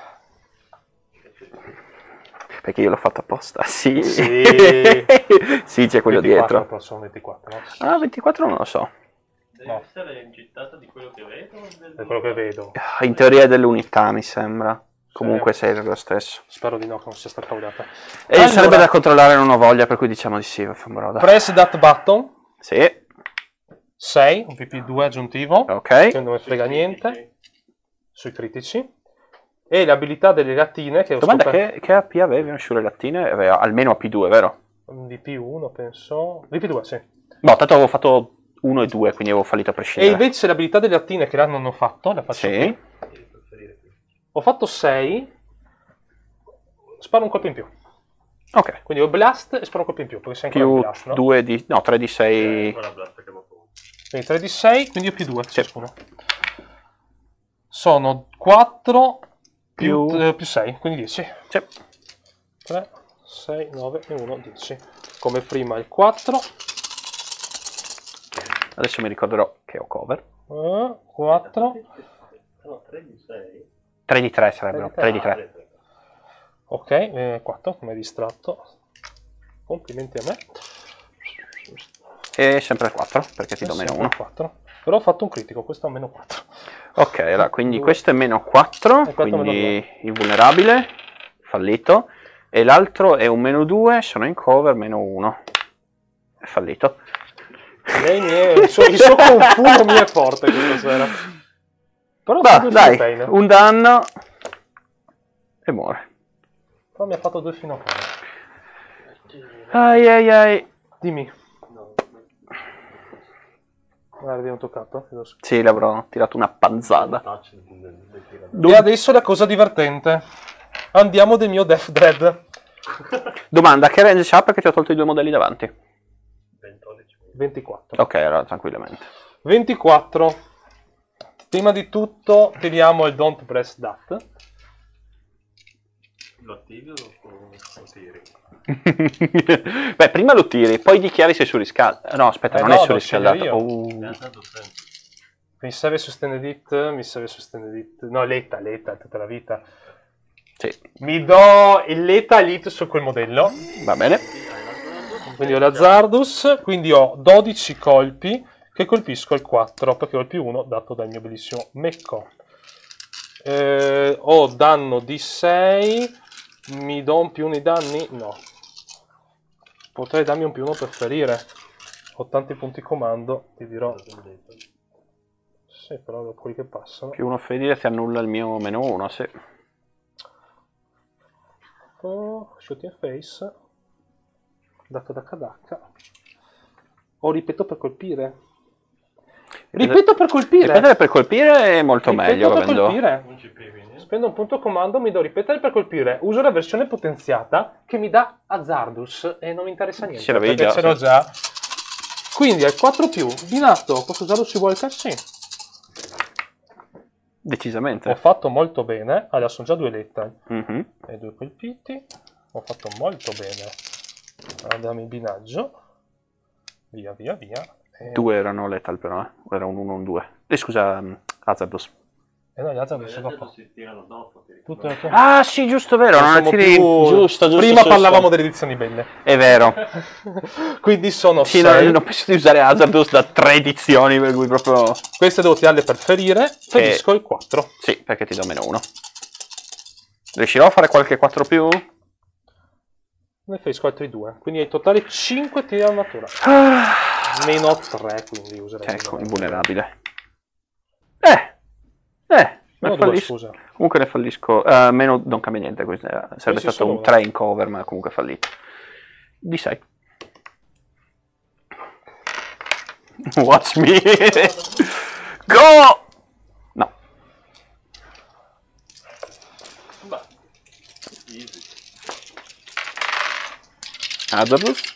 Perché io l'ho fatto apposta. Sì. Sì. Sì, c'è quello ventiquattro, dietro. però sono ventiquattro, no? Ah, ventiquattro non lo so. Deve No. essere ingittata di quello che vedo. o del- È quello che vedo. In teoria è dell'unità, mi sembra. Comunque Eh, sei lo stesso. Spero di no, che non sia sta cavolata. E Allora, sarebbe da controllare, non ho voglia, per cui diciamo di sì. Broda. Press that button. Sì, sei, un P P due aggiuntivo. ok. Che non me frega niente. Sui critici. E le abilità delle lattine che ho Domanda, scoperto. che, che A P avevi sulle lattine? Aveva almeno A P due, vero? V P uno, penso. V P due, sì. No, tanto avevo fatto uno e due, quindi avevo fallito a E prescindere. invece le abilità delle lattine che l'hanno non fatto, le faccio Sì. qui. Ho fatto sei. Sparo un colpo in più. Ok. Quindi ho blast e sparo un colpo in più, perché sei ancora Più blast, no? due di... no, tre di sei... Guarda, blast che avevo paura. Quindi tre di sei, quindi ho più due ciascuno. Sono quattro più, Più- eh, più sei, quindi dieci. Sì. tre, sei, nove e uno, dieci. Come prima il quattro. Adesso mi ricorderò che ho cover. eh, quattro. No, tre di sei. tre di tre sarebbero, tre di Ah, tre. tre, tre. Ok, eh, quattro, mi hai distratto. Complimenti a me. E sempre quattro, perché ti do meno uno. quattro. Però ho fatto un critico, questo ha meno quattro. Ok, allora, quindi Due. questo è meno quattro, E quattro quindi meno invulnerabile, fallito. E l'altro è un meno due, sono in cover, meno uno. È fallito. Lei mi è, il, suo, il suo confuso mi è forte questa sera. Però Va, due dai, fino a pain. un danno e muore. Però mi ha fatto due fino a pain. Ai ai ai. Dimmi. Ah, l'abbiamo toccato? Chiedo scusa. Sì, l'avrò tirato una panzata. Touch del- del tirador. E adesso la cosa divertente. Andiamo del mio Death Dread. Domanda, che range c'ha perché ti ho tolto i due modelli davanti? ventodici. ventiquattro. Ok, allora tranquillamente. ventiquattro. Prima di tutto tiriamo il Don't Press That. Lo attivi o lo lo tiri? Beh, prima lo tiri, poi dichiari se è surriscaldato. No, aspetta, Eh non no, è lo surriscaldato. sceglio Oh. Eh, tanto sempre. Mi serve Sustained It, mi serve Sustained It. No, Leta, Leta, tutta la vita. Sì, Mi do il Leta Elite su quel modello. va bene. Quindi ho l'Azzardus, quindi ho dodici colpi che colpisco il quattro, perché ho il più uno dato dal mio bellissimo Mecco. Eh, ho danno di sei, mi do un più uno i danni? No. Potrei darmi un più uno per ferire. Ho tanti punti comando, ti dirò. Sì, però quelli che passano. Più uno ferire ti annulla il mio meno uno, sì. Oh, shooting face. Dato da Kadaka. O ripeto per colpire. Ripeto per colpire. Ripetere per colpire è molto Ripeto meglio, per avendo... colpire. Non ci pieghi niente. Spendo un punto comando, mi do ripetere per colpire. Uso la versione potenziata che mi dà Azzardus e non mi interessa niente. Ce l'avevi perché già, ce l'ho sì. già. Quindi al quattro più, binato, posso usarlo su Walker? Sì. Decisamente. Ho fatto molto bene. Allora sono già due letta Mhm. e due colpiti. Ho fatto molto bene. Allora dammi il binaggio. Via, via, via. E... Due erano lethal però, eh. Era un uno, un due. Eh, scusa, um, Hazardous. E no, gli altri hanno Gli messo altri dopo. si tirano dopo. ti Tutte ricordo. le- Ah, sì, giusto, vero. Non Siamo tiri... più- Giusto, giusto. Prima giusto. parlavamo delle edizioni belle. È vero. Quindi sono Sì, no, sei. non penso di usare Hazardous da tre edizioni, per cui proprio... Queste devo tirarle per ferire. Ferisco il quattro. Sì, perché ti do meno uno. Riuscirò a fare qualche quattro più? Ne ferisco altri due. Quindi in totale cinque tiri a natura. Ah, Meno tre, quindi userei. ecco, invulnerabile. Eh, eh, Meno ne due, fallisco. scusa. Comunque ne fallisco. Eh, meno non cambia niente, questo era- sarebbe Sì, sì, stato solo un uno. tre in cover, ma comunque fallito. Di sei. Watch me. Go! No. Beh, easy. Hazardous.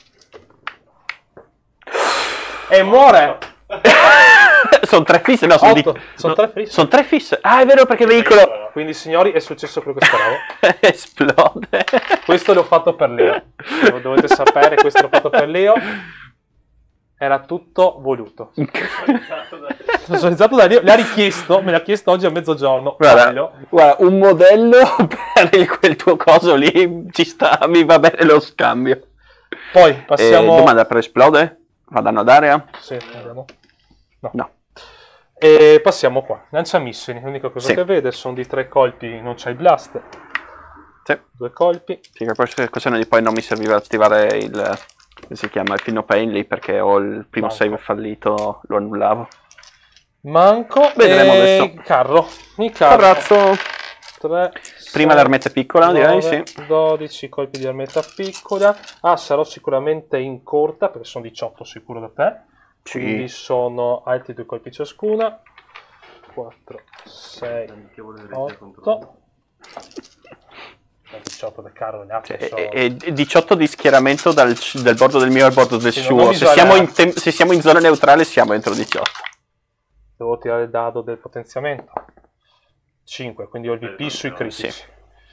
E muore! Sono tre fisse, no, sono di... Otto. Sono tre fisse. Sono tre fisse. Ah, è vero, perché veicolo Quindi signori è successo quello che speravo. esplode. Questo l'ho fatto per Leo. Lo dovete sapere, questo l'ho fatto per Leo. Era tutto voluto. Sono solizzato da Leo. Le ha richiesto, me l'ha chiesto oggi a mezzogiorno. Guarda, Fallo. guarda, un modello per il- quel tuo coso lì ci sta, mi va bene lo scambio. Poi passiamo... Eh, domanda, per esplode? Fa danno ad area? Sì, vediamo. No. No. E passiamo qua. Lanciamissili. L'unica cosa Sì. che vede sono di tre colpi, non c'è il blast. Sì. Due colpi. Sì, per questa questione di poi non mi serviva attivare il, come si chiama, il Feel No Pain lì, perché ho il primo Manco. save fallito, lo annullavo. Manco. Vedremo e adesso. il carro. Il carro. Abbraccio. tre, Prima sei, l'armetta piccola, direi, nove, sì. dodici colpi di armetta piccola. Ah, sarò sicuramente in corta, perché sono diciotto sicuro da te. Sì. Quindi sono altri due colpi ciascuna. quattro, sei, otto. diciotto del carro, gli altri Cioè, sono... e, e diciotto di schieramento dal, dal bordo del mio al bordo del Sì, non suo. mi Se siamo, in isolerarsi. tem- se siamo in zona neutrale siamo entro diciotto. Devo tirare il dado del potenziamento. cinque, quindi ho il V P sui critici. Sì.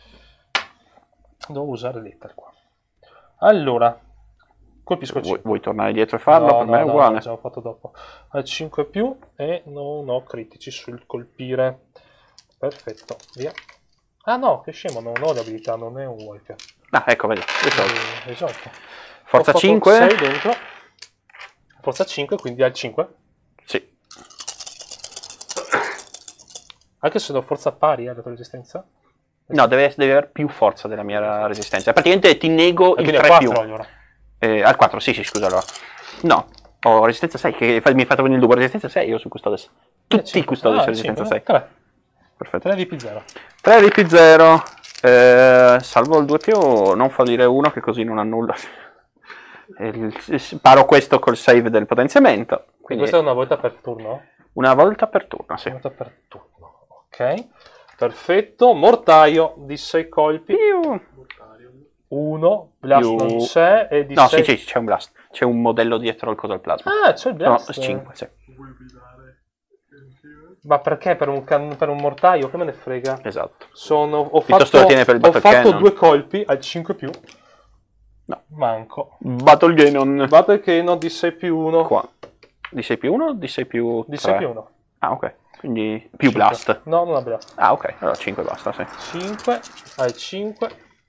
Devo usare l'Ether qua. Allora, colpisco il Vuoi, cinque. vuoi tornare dietro e farlo? No, per no, me è no, uguale. l'ho già fatto dopo. Al cinque più e non ho critici sul colpire. Perfetto, via. Ah no, che scemo, non ho le abilità, non è un walker. Ah, ecco, vedi. risolto. Eh, esatto. Forza Ho fatto cinque? sei dentro. Forza cinque, quindi al cinque. Sì. Anche se ho forza pari alla tua resistenza. No, deve, deve avere più forza della mia resistenza. Praticamente ti nego Ah, il quindi a tre più. quattro allora. Eh, al quattro, sì, sì, scusa allora. No, ho resistenza sei, che fa- mi hai fatto venire il dubbio. Resistenza sei, io su custodes. Tutti i custodici ah, resistenza sei. tre. Perfetto. tre V P zero. tre V P zero. Eh, salvo il due più, non fallire uno, che così non annulla. E il- Paro questo col save del potenziamento. Quindi Quindi questa è una volta per turno? una volta per turno, sì. Una volta per turno. Ok. Perfetto. Mortaio di sei colpi. Più. uno. Blast Più- non c'è. E di No, sei... sì, sì, c'è un blast. C'è un modello dietro al coso al plasma. Ah, c'è il No, blast. cinque, sì. Ma perché per un, can- per un mortaio? Che me ne frega? Esatto. Sono, ho Piuttosto fatto, lo tiene per il ho battle fatto cannon. due colpi al cinque più. No. Manco. Battle Ganon. Battle Cannon di sei più uno. Qua. Di sei più uno o di sei più Di tre? sei più uno. Ah, ok. Quindi più blast. No, non ha blast. Ah, ok. Allora cinque basta, sì. cinque al cinque.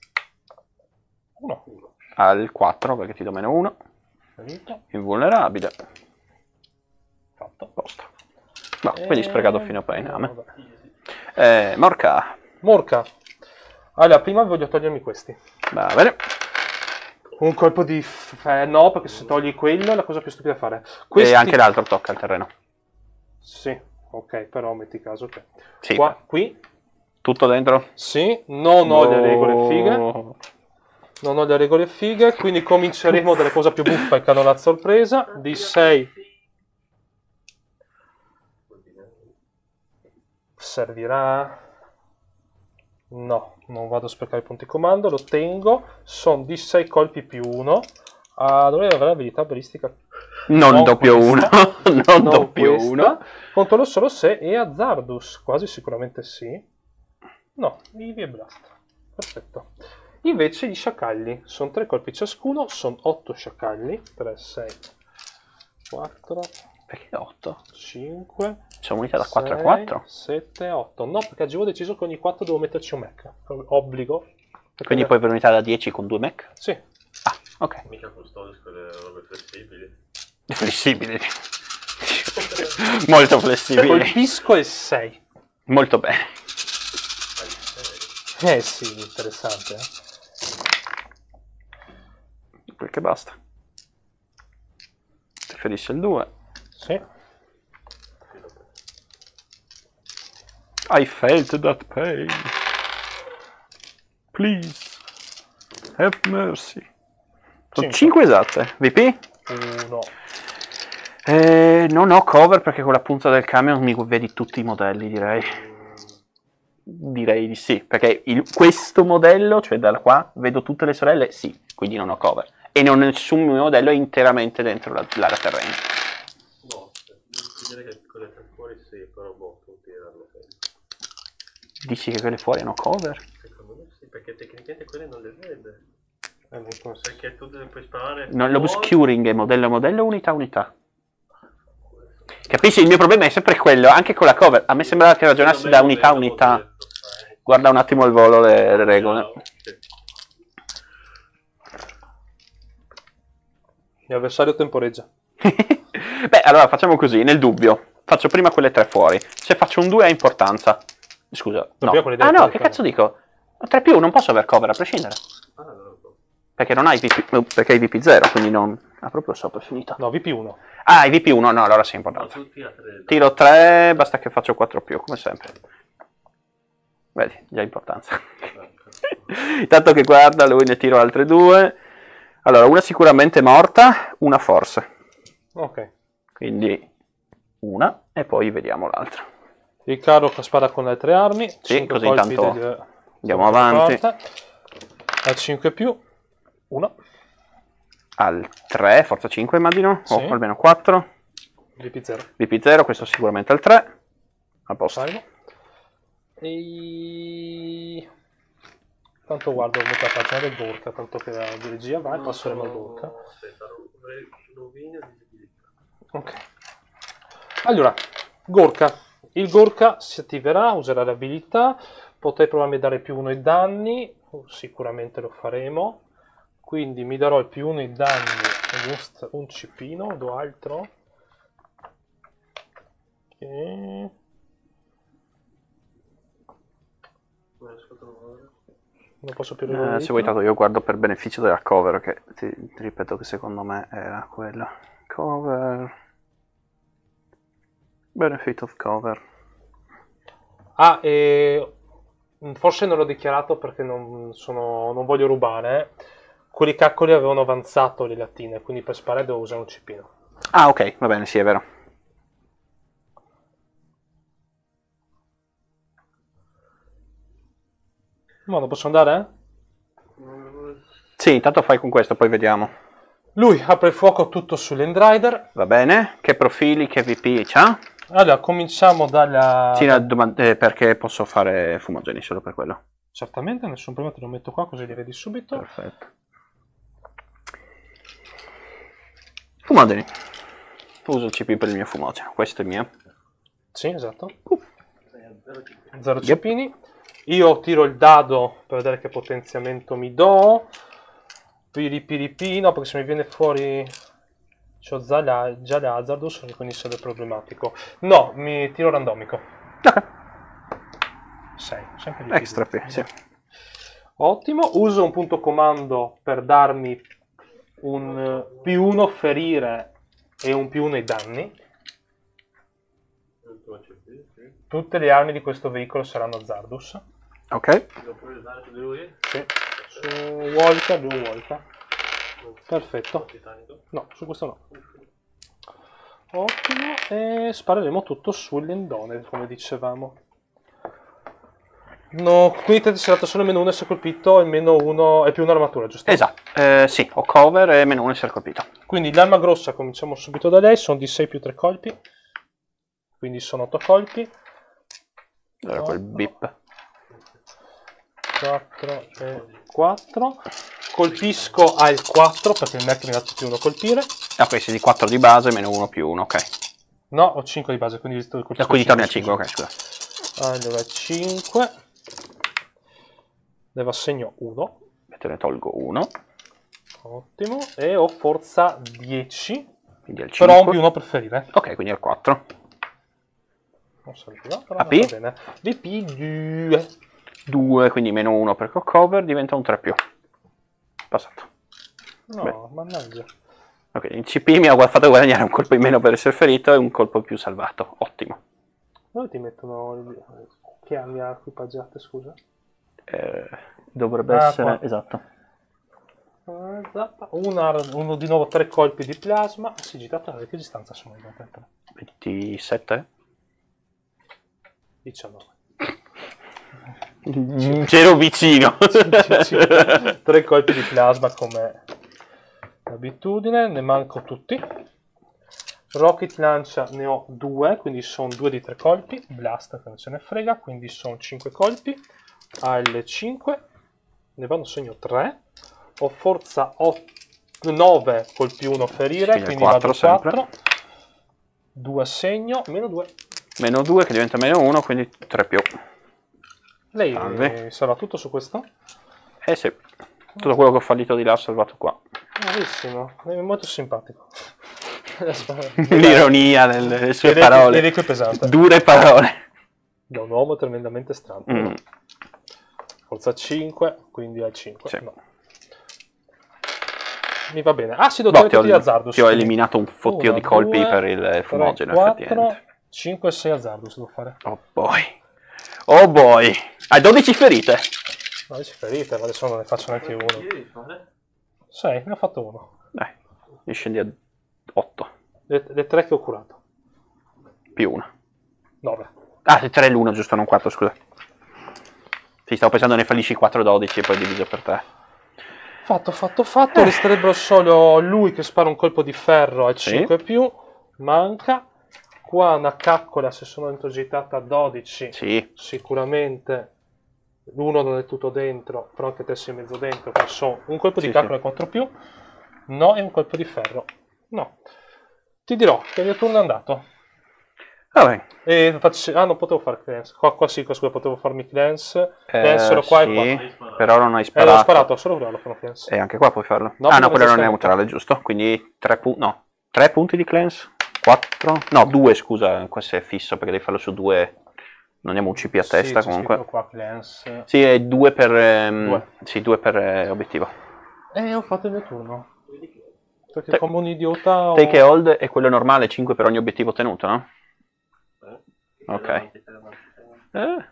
uno. Al quattro, perché ti do meno uno. Finito. Invulnerabile. Fatto. Posto. No, quindi sprecato fino a poi. no, No, vabbè. eh, Morca. Morca. Allora, prima voglio togliermi questi. Va bene. Un colpo di... f- eh, no, perché se togli quello è la cosa più stupida da fare. Questi... E anche l'altro tocca il terreno. Sì, ok, però metti caso che... Sì. Qua, qui, Tutto dentro? sì, non ho le regole fighe. Oh. Non ho le regole fighe, quindi cominceremo dalle cose più buffe e cannonata sorpresa. Di sei. Servirà? No, non vado a sprecare i punti comando, lo tengo. Sono di sei colpi più uno. Ah, dovrei avere abilità balistica. Non, Non doppio uno. questa. non, Non doppio questa. uno. Controllo solo se è Azzardus. Quasi sicuramente sì. No, Ivy e Blast. Perfetto. Invece gli sciacalli. Sono tre colpi ciascuno. Sono otto sciacalli. tre, sei, quattro, Perché otto? cinque. C'è unità da quattro a quattro. sette, otto. No, perché avevo deciso che ogni quattro devo metterci un mech. Obbligo. Quindi puoi avere unità da dieci con due mech? Sì. Ah, ok. Mica custodes quelle robe flessibili. Flessibili. Molto flessibili. Colpisco il sei. Molto bene. Eh sì, interessante. Eh? Perché basta. Preferisce il due. Sì. I felt that pain. Please. Have mercy. Sono Cinque. cinque esatte. V P? uno. Eh, non ho cover perché con la punta del camion mi vedi tutti i modelli, direi. Direi di sì, perché il- questo modello, cioè da qua, vedo tutte le sorelle, sì, quindi non ho cover. E non nessun mio modello è interamente dentro la- l'area terrena. No, devo dire che quelle tre fuori sì, però boh, tutti erano sempre. Dici che quelle fuori hanno cover? Secondo me sì, perché tecnicamente quelle non le vede. Eh, non so. Perché tu le puoi sparare. No, fuori. l'obscuring è modello a modello, unità a unità. Capisci? Il mio problema è sempre quello, anche con la cover. A me sembrava che ragionassi da unità a unità. Guarda un attimo al volo le, le regole. L'avversario temporeggia. Beh, allora facciamo così, nel dubbio. faccio prima quelle tre fuori. Se faccio un due ha importanza. Scusa, no. Prima quelle Ah delle no, tre che cazzo dico? tre più, non posso aver cover a prescindere. Perché non hai V P, perché hai V P zero, quindi non... Ah, proprio sopra, è finito. No, V P uno. Ah, i V P uno, no, allora sì, è importante. Tiro tre, basta che faccio quattro più, come sempre. Vedi, già importanza. Intanto che guarda, lui ne tiro altre due. Allora, una sicuramente morta, una forse. Ok. Quindi una, e poi vediamo l'altra. Il carro che spara con le tre armi. Sì, così colpi intanto del- andiamo avanti. A cinque più. uno. Al tre, forza cinque immagino, Sì. o almeno quattro. V P zero. V P zero, questo sicuramente al tre. A posto. Salvo. E... Tanto guardo metà pagina del Gorka, tanto che la di regia va e passeremo al Gorka. Ok. Allora, Gorka. Il Gorka si attiverà, userà le abilità. Potrei provarmi a dare più uno ai danni. Sicuramente lo faremo. Quindi mi darò il più uno ai danni ed un, st- un cipino. Do altro. Ok. Non posso più Eh, rivedere. se vuoi tanto io guardo per beneficio della cover, che ti, ti ripeto che secondo me era quella. Cover. Benefit of cover. Ah, e forse non l'ho dichiarato perché non, sono, non voglio rubare. eh. Quelli caccoli avevano avanzato le lattine, quindi per sparare devo usare un cipino. Ah, ok, va bene, sì, è vero. Ma non posso andare? Sì, intanto fai con questo, poi vediamo. Lui apre il fuoco tutto sull'Endrider. Va bene. Che profili, che V P c'ha? Allora, cominciamo dalla... Sì, no, domand- eh, perché posso fare fumogeni solo per quello. Certamente, nessun problema, te lo metto qua così li vedi subito. Perfetto. Fumogeni. Uso il C P per il mio fumogeno. Questo è mio. Sì, esatto. Zero cipini. Io tiro il dado per vedere che potenziamento mi do. Piripiripi, no, perché se mi viene fuori... C'ho già, la, già le Hazardous, quindi sarebbe problematico. No, mi tiro randomico. Ok. sei, sempre di Extra P, sì. Ottimo. Uso un punto comando per darmi un eh, più uno ferire e un più uno ai danni. Tutte le armi di questo veicolo saranno Hazardous. Ok. Sì. Su Volta, due Volta. Perfetto. No, su questo no. Ottimo. E spareremo tutto sull'endone, come dicevamo. No, quindi ti sei dato solo meno uno e si è colpito e meno uno è più un'armatura, giusto? Esatto. Eh, sì, ho cover e meno uno essere colpito. Quindi l'arma grossa cominciamo subito da lei, sono di sei più tre colpi. Quindi sono otto colpi. Allora quel bip. quattro e quattro. Colpisco al quattro perché il Mac mi ha dato più uno colpire. Ah, questi di quattro di base, meno uno più uno, ok. No, ho cinque di base, quindi colpisco Ah, quindi torni a cinque, scusa. ok, scusa. Allora, cinque. Devo assegno uno. E te ne tolgo uno. Ottimo. E ho forza dieci. Quindi al cinque. Però ho un più uno per ferire. Ok, quindi al quattro. Non serviva, però A P? andata bene. V P due. due, quindi meno uno per cover, diventa un tre più. Passato. No, Beh. mannaggia. Ok, il C P mi ha fatto guadagnare un colpo in meno per essere ferito e un colpo più salvato. Ottimo. Dove ti mettono... Che armi ha equipaggiate, scusa? Eh, dovrebbe Ah, essere... qua. Esatto. Eh, zappa. Una, uno di nuovo tre colpi di plasma. Si gira a che distanza sono arrivate? ventisette? diciannove. C'ero vicino. Tre colpi di plasma come abitudine, ne manco tutti. Rocket lancia ne ho due, quindi sono due di tre colpi. Blast che non se ne frega, quindi sono cinque colpi. Al cinque ne vanno segno tre. Ho forza nove col più uno ferire, Quindi quindi quattro vado sempre. quattro. due segno, meno due. Meno due che diventa meno uno, quindi tre più. Lei Salve. eh, sarà tutto su questo? Eh sì, tutto quello che ho fallito di là ho salvato qua. Bravissimo, è molto simpatico. L'ironia nelle sue Ed è- parole. ed è che pesante. Dure parole. Da un uomo tremendamente strano. Mm. Forza cinque, quindi al cinque. Sì. No. Mi va bene. Ah, sì, Boh, dottore ti, ho, di Azzardus. ti ho eliminato un fottio Uno, di colpi due, per il fumogeno, quattro, effettivamente. cinque, sei Azzardus devo fare. Oh boy. Oh boy. Hai dodici ferite. No, ci ferite, ma adesso non ne faccio neanche uno. Che devi fare? sei, ne ho fatto uno. Dai, mi scendi a otto. Le, le tre che ho curato. Più una. nove. Ah, sei tre l'uno, giusto, non quattro, scusa. Sì, stavo pensando ne fallisci quattro dodici e poi diviso per tre. Fatto, fatto, fatto. Resterebbero solo lui che spara un colpo di ferro al Sì. cinque più. Manca. Qua una caccola, se sono introgitata a dodici. Sì. Sicuramente l'uno non è tutto dentro, però anche te sei mezzo dentro. Che sono un colpo di Sì, caccola sì. quattro più. No, e un colpo di ferro. No. Ti dirò che il mio turno è andato. Vabbè. E faccio... Ah, non potevo fare cleanse. Qua, qua sì, qua scusa, potevo farmi cleanse. Eh, Cleanse ero qua sì, e qua. però non hai Eh, sparato. l'ho sparato, solo quello fanno cleanse. E anche qua puoi farlo. No, ah no, perché quello non è stai- neutrale, giusto? Quindi tre punti. No, tre punti di cleanse. quattro. No, due, scusa. Questo è fisso perché devi farlo su due. Non andiamo un C P a testa sì, c'è comunque. scritto qua cleanse. Sì, è due per. ehm, Due. Sì, due per eh, obiettivo. Eh, ho fatto il mio turno. Perché Te- come un idiota ho... Take a hold è quello normale, cinque per ogni obiettivo ottenuto, no? Ok. Eh.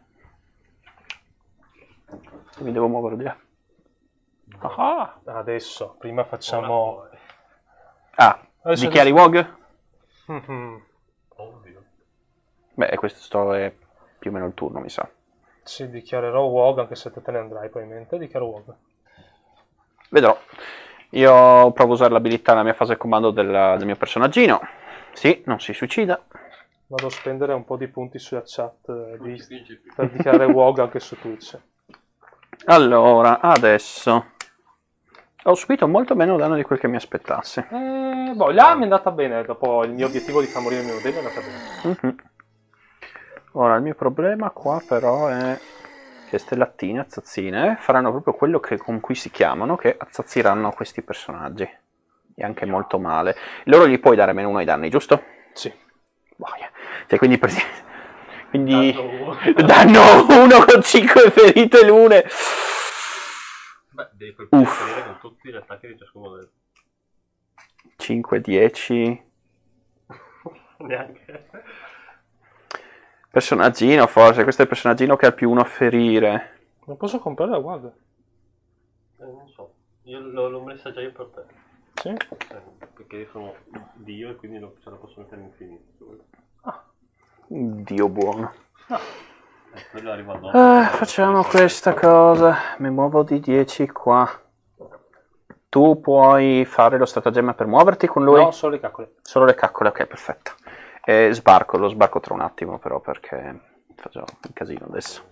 Mi devo muovere di là. Ah. Adesso, prima facciamo... Ah, Adesso- dichiari W O G? Mhm. Ovvio. Beh, questo è più o meno il turno, mi sa. Sì, dichiarerò W O G, anche se te te ne andrai probabilmente. Dichiaro W O G. Vedrò. Io provo a usare l'abilità nella mia fase comando della- del mio personaggino. Sì, non si suicida. Vado a spendere un po' di punti sulla chat eh, di- per dichiarare W O G anche su Twitch. Allora, adesso... Ho subito molto meno danno di quel che mi aspettassi. Eh, boh, là mi è andata bene. Dopo il mio obiettivo di far morire il mio modello è andata bene. Mhm. Ora, il mio problema qua però è che queste lattine, azzazzine, faranno proprio quello che, con cui si chiamano, che azzazziranno questi personaggi. E anche molto male. Loro gli puoi dare meno uno ai danni, giusto? Sì. Boia. Cioè, quindi... presi- quindi... Danno uno. danno uno con cinque ferite l'une. Beh, devi colpire Uff. ferire con tutti gli attacchi di ciascuno modello. cinque, dieci... Neanche. Personaggino, forse. Questo è il personaggino che ha più uno a ferire. Non posso comprare la W O G? Eh, non so. Io l'ho, l'ho messa già io per te. Sì? Eh, perché io sono Dio e quindi lo, ce la posso mettere infinito. Dio buono. Eh, quello arriva dopo. Ah, facciamo questa cosa. Mi muovo di dieci qua. Tu puoi fare lo stratagemma per muoverti con lui? No, solo le caccole. Solo le caccole, ok, perfetto. E sbarco, lo sbarco tra un attimo però perché faccio un casino adesso.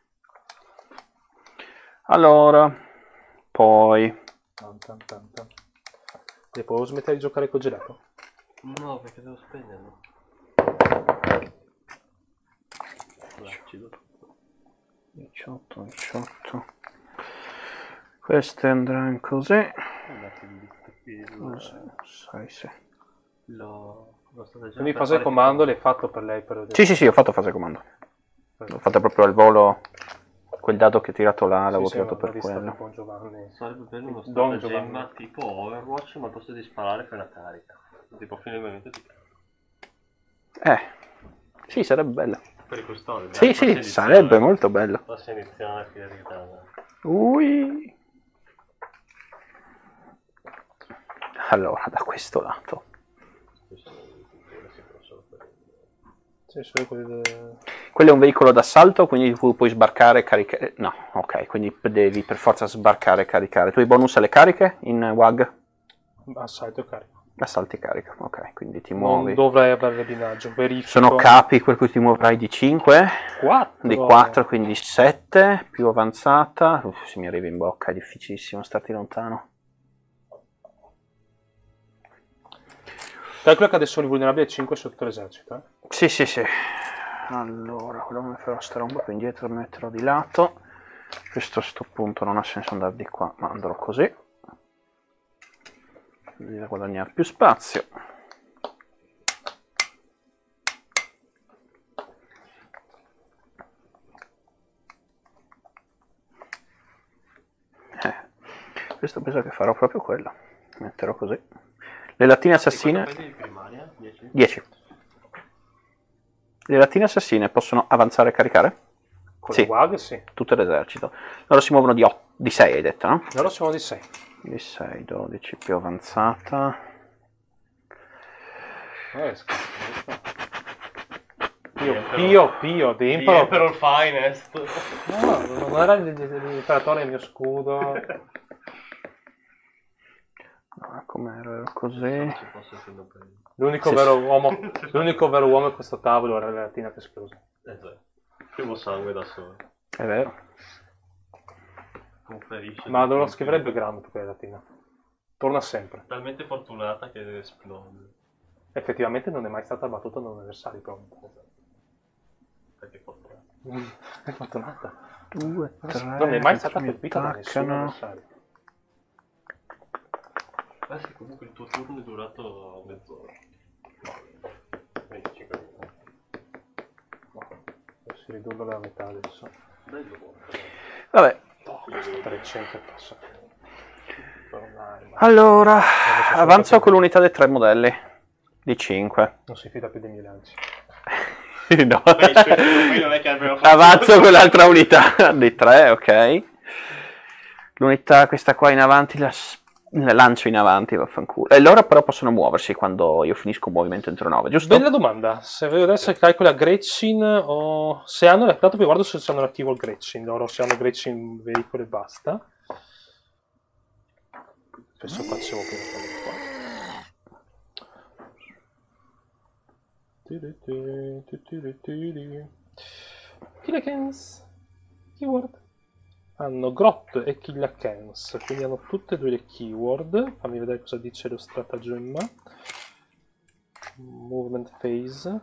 Allora, poi... Tan, tan, tan, tan. E poi smettere di giocare col gelato? No, perché devo spegnerlo. L'acido. diciotto, diciotto. Queste andranno così. sei, sì. Lo, lo sto già Quindi per fase fare comando tipo- l'hai fatto per lei? Per... Sì, sì, sì, ho fatto fase comando. L'ho fatta proprio al volo. Quel dado che ho tirato là, l'avevo sì, tirato ma per l'ho vista quello. con Giovanni. Sarebbe bello uno Don stratagemma Giovanni. tipo Overwatch, ma al posto di sparare fai una carica. Tipo fine movimento ti carica. Eh, sì, sarebbe bello. Per i custodi. dai, Sì, fase sì, iniziale. sarebbe molto bello. Fase iniziale che ridana. Ui. Allora, da questo lato. Questo si può solo per... Sì, solo quelli de... Quello è un veicolo d'assalto, quindi tu puoi sbarcare e caricare. No, ok, quindi devi per forza sbarcare e caricare. Tu hai bonus alle cariche in W A G? Assalto e carico. Assalti e carica, ok, quindi ti Non muovi. dovrei avere l'abinaggio, verifico. Sono capi, per cui ti muoverai di cinque, quattro. di quattro, quindi sette, più avanzata. Uff, se mi arrivi in bocca è difficilissimo starti lontano. Calcola che adesso sono vulnerabili a cinque sotto l'esercito. Eh? Sì, sì, sì. Allora, quello mi farò stare un po' più indietro, mi metterò di lato. Questo a sto punto non ha senso andare di qua, ma andrò così. Così da guadagnare più spazio. questo penso che farò proprio quello. Metterò così. Le lattine assassine... Quanto fai di primaria? dieci? dieci. Le lattine assassine possono avanzare e caricare? Con Sì. le guaghe, sì. Tutto l'esercito. Loro si muovono di, di sei, hai detto, no? Loro siamo di sei. Di sei, dodici più avanzata. Eh, schifo. Pio, Pio, Pio, di Impero imparo. il finest. No, non era l'imperatore il mio scudo. Allora, com'era? Era così. Ci posso essere per... L'unico Sì, vero sì. uomo, l'unico vero uomo in questo tavolo era la latina che esplosa. Esatto. Primo sangue da solo. È vero. Conferisce. Ma non lo scriverebbe grande perché la latina. Torna sempre. Talmente fortunata che esplode. Effettivamente non è mai stata battuta da un avversario, probabilmente. Perché è fortunata. È fortunata. Due, tre, Non è mai stata mi colpita da nessun attaccano. avversario. Eh sì, comunque il tuo turno è durato mezz'ora. venticinque minuti. No, si ridurre alla metà adesso. Bello. Vabbè, Oh, questo trecento e passa. allora, avanzo con l'unità dei tre modelli. Di cinque. Non si fida più dei miei lanci. No. Beh, cioè, poi non è che abbiamo fatto... Avanzo con l'altra unità di tre, ok. L'unità questa qua in avanti la, s- la lancio in avanti, vaffanculo. E loro però possono muoversi quando io finisco un movimento entro nove, giusto? Bella domanda. Se vedo adesso calcola Gretchen o... Se hanno... Dato che guardo se hanno l'attivo il Gretchen. Loro se hanno Gretchen veicolo e basta. Adesso facevo prima qua. Killakens. Keyword. Hanno Grot e Killakens, quindi hanno tutte e due le keyword. Fammi vedere cosa dice lo stratagemma. Movement phase.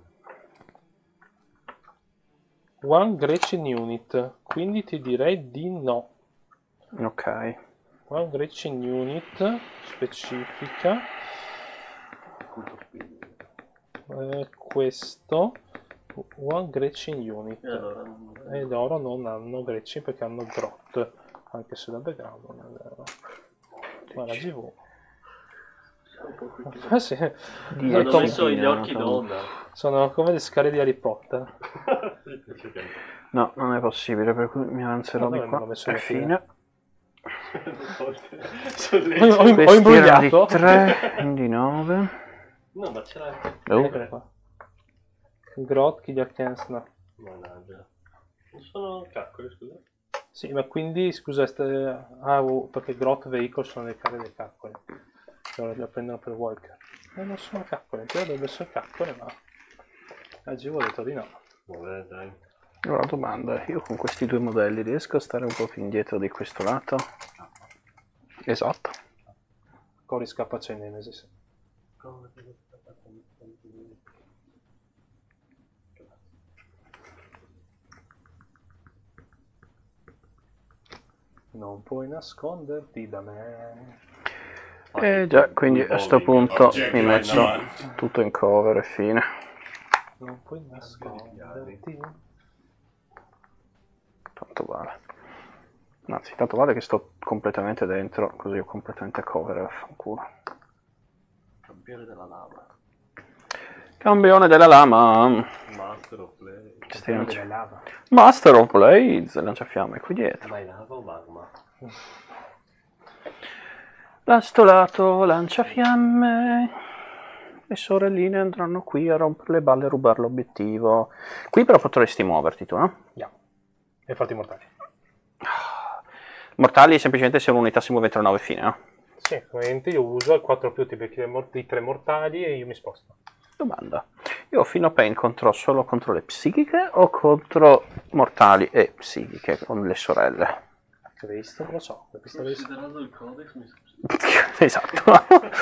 One Gretchen unit, quindi ti direi di no. Ok. One Gretchen unit specifica. Eh, questo One Gretchen unit E allora... e loro non hanno Gretchen perché hanno Grot, anche se da background non è vero. Ma la G V ah, sì. Dieci. Hanno messo gli no, occhi no. d'onda. Sono come le scale di Harry Potter. No, non è possibile, per cui mi avanzerò No, di non qua. l'ho messo E alla fine. fine. Ho, ho, ho Questi erano imbrogliato. di tre, quindi nove. No, ma c'era... Oh. Eccole qua. Grot, Killakens, no. Mannaggia. Non sono caccoli, scusa. Sì, ma quindi, scusa, ste... ah, oh, perché Grot Vehicle sono le case dei caccoli. Loro le prendono per Walker. Eh, non sono caccole, però dovrebbe essere caccole, ma... La G V ha detto di no. Vabbè, dai. Allora, domanda, io con questi due modelli riesco a stare un po' più indietro di questo lato? Esatto. Cori scappa c'è Nemesis. Non puoi nasconderti da me. Eh già, quindi a sto punto mi metto tutto in cover e fine. Non puoi nasconderti. Tanto vale. Anzi, tanto vale che sto completamente dentro, così ho completamente cover e vaffanculo. Campione della lava. Campione della lama. Master of Play. Stiamo- Della lava. Master of Blades, lanciafiamme qui dietro. Ma è lava o magma? Da sto lato lanciafiamme. Le sorelline andranno qui a rompere le balle e rubare l'obiettivo. Qui però potresti muoverti tu, no? Yeah. E fatti mortali. Mortali semplicemente se un'unità si muove entro nove fine, no? Sì, ovviamente io uso il quattro più perché i tre mortali e io mi sposto. Domanda. Io fino a pain contro solo contro le psichiche o contro mortali e psichiche con le sorelle? Che hai visto? Non lo so. L'hai visto, l'hai visto? Considerando il codex mi Esatto.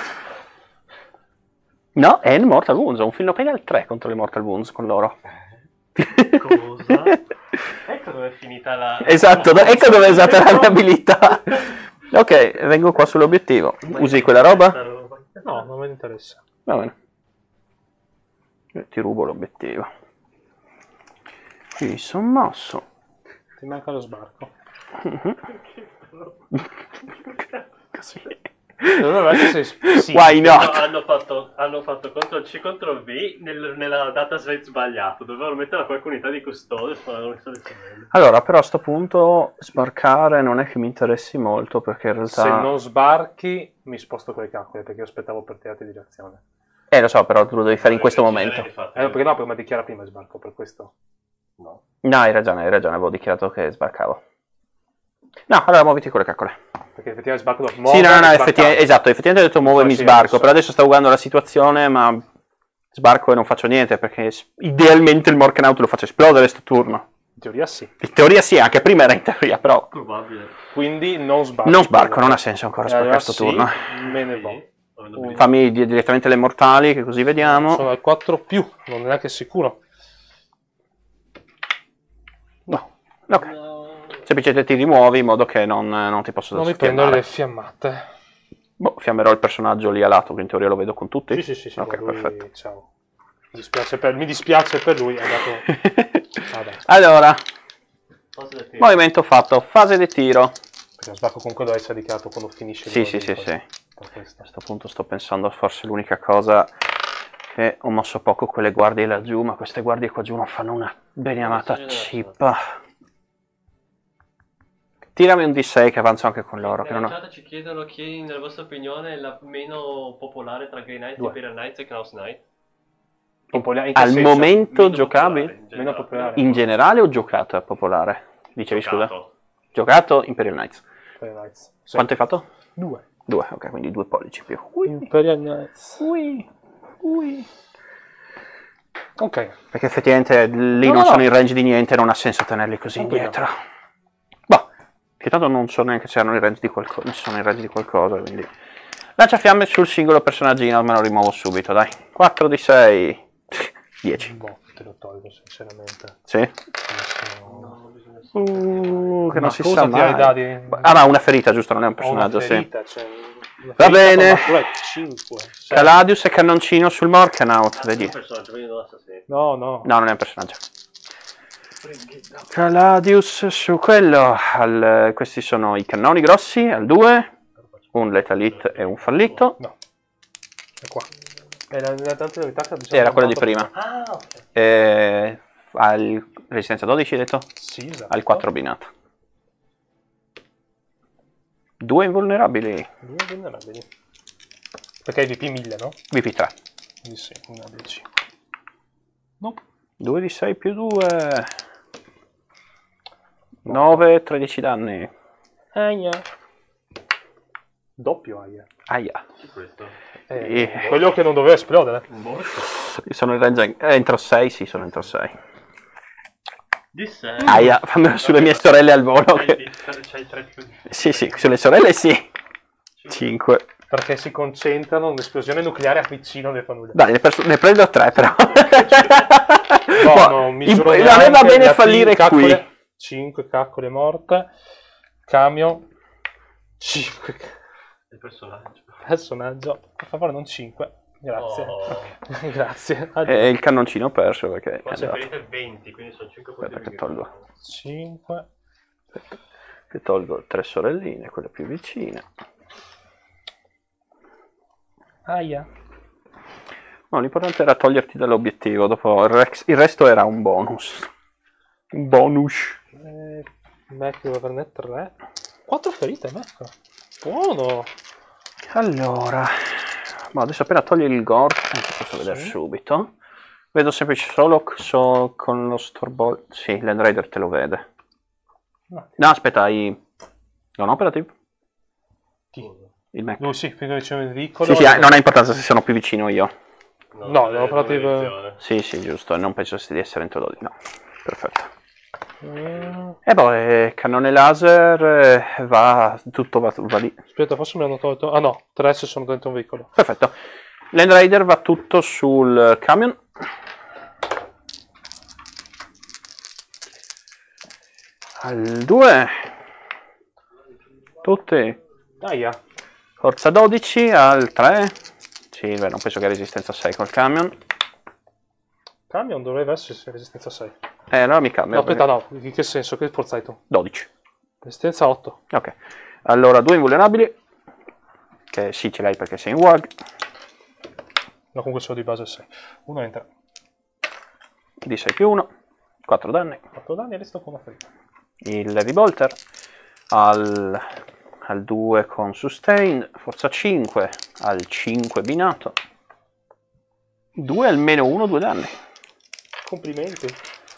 No, è il Mortal Wounds, ho un fino pain al tre contro le Mortal Wounds con loro. Cosa? Ecco dove è finita la... Esatto, do- ecco dove è usata la mia abilità. Ok, vengo qua sull'obiettivo. Usi quella roba? No, non mi interessa. Va bene. Io ti rubo l'obiettivo. Qui sono mosso. Ti manca lo sbarco. Così. Sei... Sì. Why No, not? hanno fatto, hanno fatto Ctrl C, Ctrl V nel- nella data set sbagliato. Dovevano mettere qualche unità di custode e poi hanno messo le sorelle. Allora, però a sto punto sbarcare non è che mi interessi molto, perché in realtà... Se non sbarchi, mi sposto con i calcoli, perché io aspettavo per tirarti di reazione. Eh, lo so, però tu lo devi fare in questo momento. Eh, perché no, prima dichiara prima il sbarco, per questo. No. No, hai ragione, hai ragione, avevo dichiarato che sbarcavo. No, allora muoviti con le calcole. Perché effettivamente sbarco dopo. Sì, muove no, no, no, e effettivamente, sbarcare. esatto, effettivamente ho detto muovimi Sì, sbarco, adesso- però adesso sto guardando la situazione, ma sbarco e non faccio niente, perché s- idealmente il Morkanaut lo faccio esplodere sto turno. In teoria sì. In teoria sì, anche prima era in teoria, però Probabile. Quindi non sbarco. non sbarco, non ha senso ancora Eh, sbarcare allora sto sì, turno. me ne vo. Fammi di- direttamente le mortali, che così vediamo. Sono al quattro più, non è neanche sicuro. No, Ok. Semplicemente ti rimuovi in modo che non, non ti posso non mi prendo schiamare. le fiammate. Boh, fiammerò il personaggio lì a lato, che in teoria lo vedo con tutti. Sì, sì, sì, sì, Ok, lui- perfetto. ciao. Mi dispiace per, mi dispiace per lui, ha dato... Vabbè, Allora, Fase del tiro. movimento fatto, fase di tiro. perché lo sbarco comunque deve essere dichiarato quando finisce. Sì, il sì, sì, movimento, sì. per questo. A questo punto sto pensando forse l'unica cosa che ho mosso poco quelle guardie laggiù, ma queste guardie qua giù non fanno una beniamata cippa. Tirami un D sei che avanzo anche con loro. Che non Nella ho... chat ci chiedono chi, nella vostra opinione, è la meno popolare tra Grey Knight, Due. Imperial Knights e Chaos Knight. Popolare- in che Al senso? momento Meno giocabile? popolare, in Meno generale. popolare. In generale o giocato è popolare? Dicevi scusa? Giocato. Giocato Imperial Knights. Imperial Knights. Sì. Quanto hai fatto? Due. Due, ok, quindi due pollici più. Imperial Knights. Ui, ui. Ok. Perché effettivamente lì No, non no, sono no. in range di niente, non ha senso tenerli così Tranquillo. indietro. Boh, che tanto non so neanche se erano in range di qualcosa, sono in range di qualcosa, quindi... Lanciafiamme sul singolo personaggino, me lo rimuovo subito, dai. quattro di sei. dieci. Boh, te lo tolgo sinceramente. Sì? No, Uh, che Ma non si cosa sa ti mai. hai dati? Ah, ma una ferita, giusto? Non è un Ho una personaggio, sì. ferita, cioè, una Va ferita bene. con una cinque. sei. Caladius e cannoncino sul Morkanaut, Ah, vedi? un personaggio, quindi non assassino. No, no. No, non è un personaggio. Caladius su quello. Al- questi sono i cannoni grossi al due, un letalit e un fallito. No. È qua. Era nella tante novità che Sì, era quello di prima. Ah, ok. E al resistenza dodici, hai detto? Sì, esatto. Al quattro binata. Due invulnerabili. Due vulnerabili. Perché hai V P mille, no? V P tre. Quindi sì, una dieci. No. due di sei più due. nove, tredici danni. Aia. Doppio aia. Aia. Chi è questo? Eh, Eh. Quello che non doveva esplodere. Un morto? Io sono in range eh, entro sei, sì, sono entro sei. Di sei. Aia, fammelo sulle mie sorelle al volo. C'hai Che... di- c'hai tre più di... Sì, sì, sulle sorelle sì. cinque. Perché si concentrano un'esplosione nucleare a vicino alle famiglie. Dai, ne, perso- ne prendo tre però. No, Boh, no, mi in- giuro a me va neanche, bene la fallire team, qui. caccole, cinque caccole morte. Camion. cinque Il personaggio. personaggio. Per favore, non cinque. Grazie. Oh. Grazie. E il cannoncino ho perso perché... Qua è sei andato. ferite venti, quindi sono cinque punti Aspetta, di che tolgo. vita. cinque. Che tolgo tre sorelline, quelle più vicine. Aia. No, l'importante era toglierti dall'obiettivo, dopo il, rex- il resto era un bonus. Un bonus. Eh, Mac deve averne tre. quattro ferite, Mac. Buono. Allora, ma adesso appena togli il gore, non ti posso vedere Sì. subito. Vedo semplice solo so, con lo Storball. Sì, Land Raider te lo vede. No. No, aspetta, hai... Non operative? Chi? Il Mac. Lui sì, finché vicino il veicolo. Sì, sì, ah, non ha importanza se sono più vicino io. No, è devo proprio- una lezione. Sì, sì, giusto, non penso di essere introdotto. No, perfetto. Mm, E poi, cannone laser, eh, va, tutto va, va lì. aspetta, forse mi hanno tolto. Ah no, tre se sono dentro un veicolo. Perfetto. Land Raider va tutto sul camion. Al due. Tutti. Aia. Forza dodici, al tre. Sì, beh, non penso che resistenza sei col camion. Camion dovrebbe essere resistenza sei. Eh, allora mi cambia. No, aspetta, no. In che senso? Che forza hai tu? dodici. Resistenza otto. Ok. Allora, due invulnerabili. Che sì, ce l'hai perché sei in W A G. No, comunque solo di base sei. Uno entra. D sei più uno. quattro danni. quattro danni e resto con una ferita. Il Heavy Bolter. Al, al due con Sustain. Forza cinque. Al cinque binato. due al meno uno, due danni. Complimenti.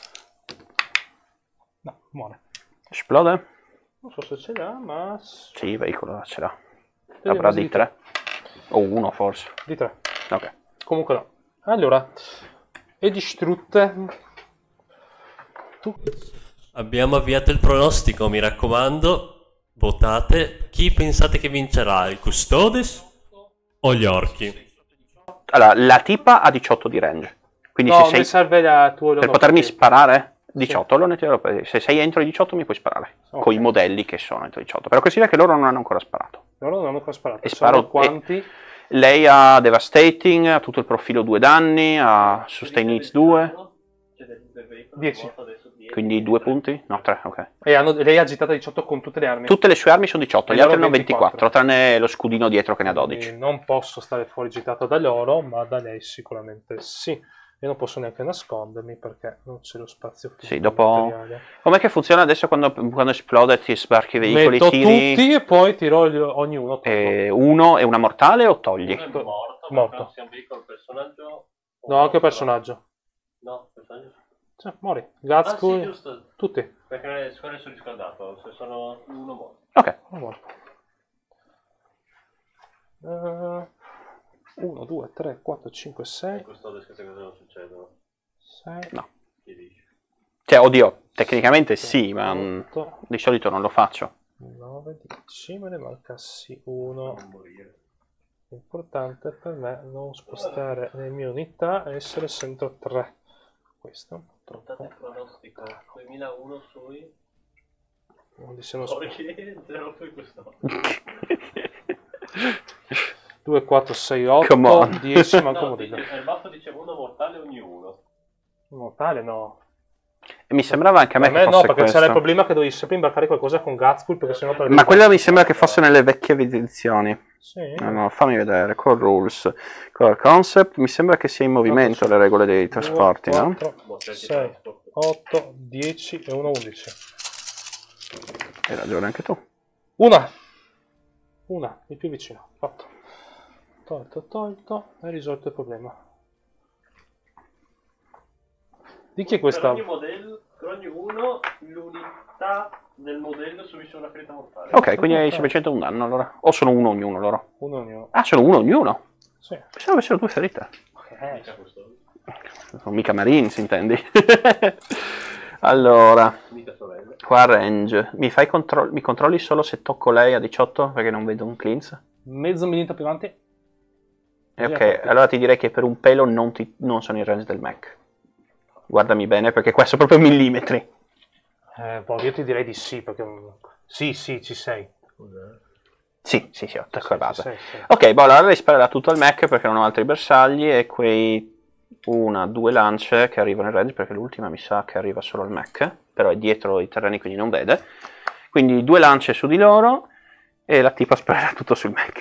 No, muore. Esplode? Non so se ce l'ha, ma... Sì, veicolo ce l'ha. Vediamo Avrà se di tre. O uno forse. Di tre. Ok. Comunque no. Allora, è distrutte. Tu... Abbiamo avviato il pronostico, mi raccomando, votate. Chi pensate che vincerà, il Custodes o gli orchi? Allora, la tipa ha diciotto di range. Quindi No, se sei... mi serve la tua... Per potermi sparare? diciotto, allora ne tiro per- se sei entro i diciotto mi puoi sparare. Ok. Con i modelli che sono entro i diciotto. Però considera che loro non hanno ancora sparato. Loro non hanno ancora sparato. E Sono sparo- quanti? Lei ha Devastating, ha tutto il profilo due danni, ha Sustain Hits due, dieci. quindi due punti? No, tre, ok. E hanno... lei ha agitata diciotto con tutte le armi. Tutte le sue armi sono diciotto, E gli altri loro hanno ventiquattro, tranne lo scudino dietro che ne ha dodici. Quindi non posso stare fuori gitato da loro, ma da lei sicuramente sì. E non posso neanche nascondermi perché non c'è lo spazio fisico. Sì, dopo... materiale. Com'è che funziona adesso quando, quando esplode ti sbarchi i veicoli, Metto tiri tutti e poi tiro gli- ognuno. e uno è una mortale o togli? Uno è morto, Morto. perché non sia un veicolo personaggio. No, anche personaggio. No, personaggio. Cioè, mori. Ah, sì, Gazku, giusto. tutti. Perché su quello sono riscaldato, se sono uno morto. Ok, Uno morto. uno, due, tre, quattro, cinque, E sei. questo adesso queste cose non succedono. sei, no. Che dici? Cioè, oddio, tecnicamente sì, ma mm, otto, di solito non lo faccio. nove, dieci. Me ne mancassi uno. Non morire. Importante per me non spostare le mie unità e essere sempre tre. Questo Portate troppo. il pronostico. duemilauno sui. Non se non sp- Perché zero sui questo. due, quattro, sei, Come otto, on. dieci, manco No, morire. dice, il buffo dice uno mortale ognuno. Mortale no. E mi sembrava anche a me A che me no, fosse perché c'era il questo. problema che dovevi sempre imbarcare qualcosa con Gazkul perché sennò perdevi. Ma quella mi sembra che fosse nelle vecchie edizioni. Sì. No, no, fammi vedere. Core rules, core concept. Mi sembra che sia in movimento le regole dei trasporti, no? quattro, sei, otto, dieci e uno, undici. Hai ragione anche tu. Una. Una, il più vicino. Fatto. Tolto, tolto. Hai risolto il problema. Di chi è Per questa? ogni modello, per ognuno, l'unità del modello subisce una ferita mortale. Ok, quindi hai semplicemente un danno allora. O sono uno ognuno loro? Uno ognuno. Ah, sono uno ognuno? Sì. Pensavo avessero due ferite. Eh, Mica questo. Sono mica Marines, intendi? Allora, Mica sorelle. qua range. Mi fai contro- mi controlli solo se tocco lei a diciotto? Perché non vedo un cleanse. mezzo mililitro più avanti. E ok, allora ti direi che per un pelo non, ti- non sono in range del Mac. Guardami bene perché qua sono proprio millimetri. Eh, poi io ti direi di sì, perché... Sì, sì, ci sei. Sì, sì, sì, ho attacco la base. Sì, sì, sì. Ok, boh, allora lei sparerà tutto al Mac perché non ho altri bersagli e quei una, due lance che arrivano in range perché l'ultima mi sa che arriva solo al Mac, però è dietro i terreni quindi non vede. Quindi due lance su di loro e la tipa sparerà tutto sul Mac.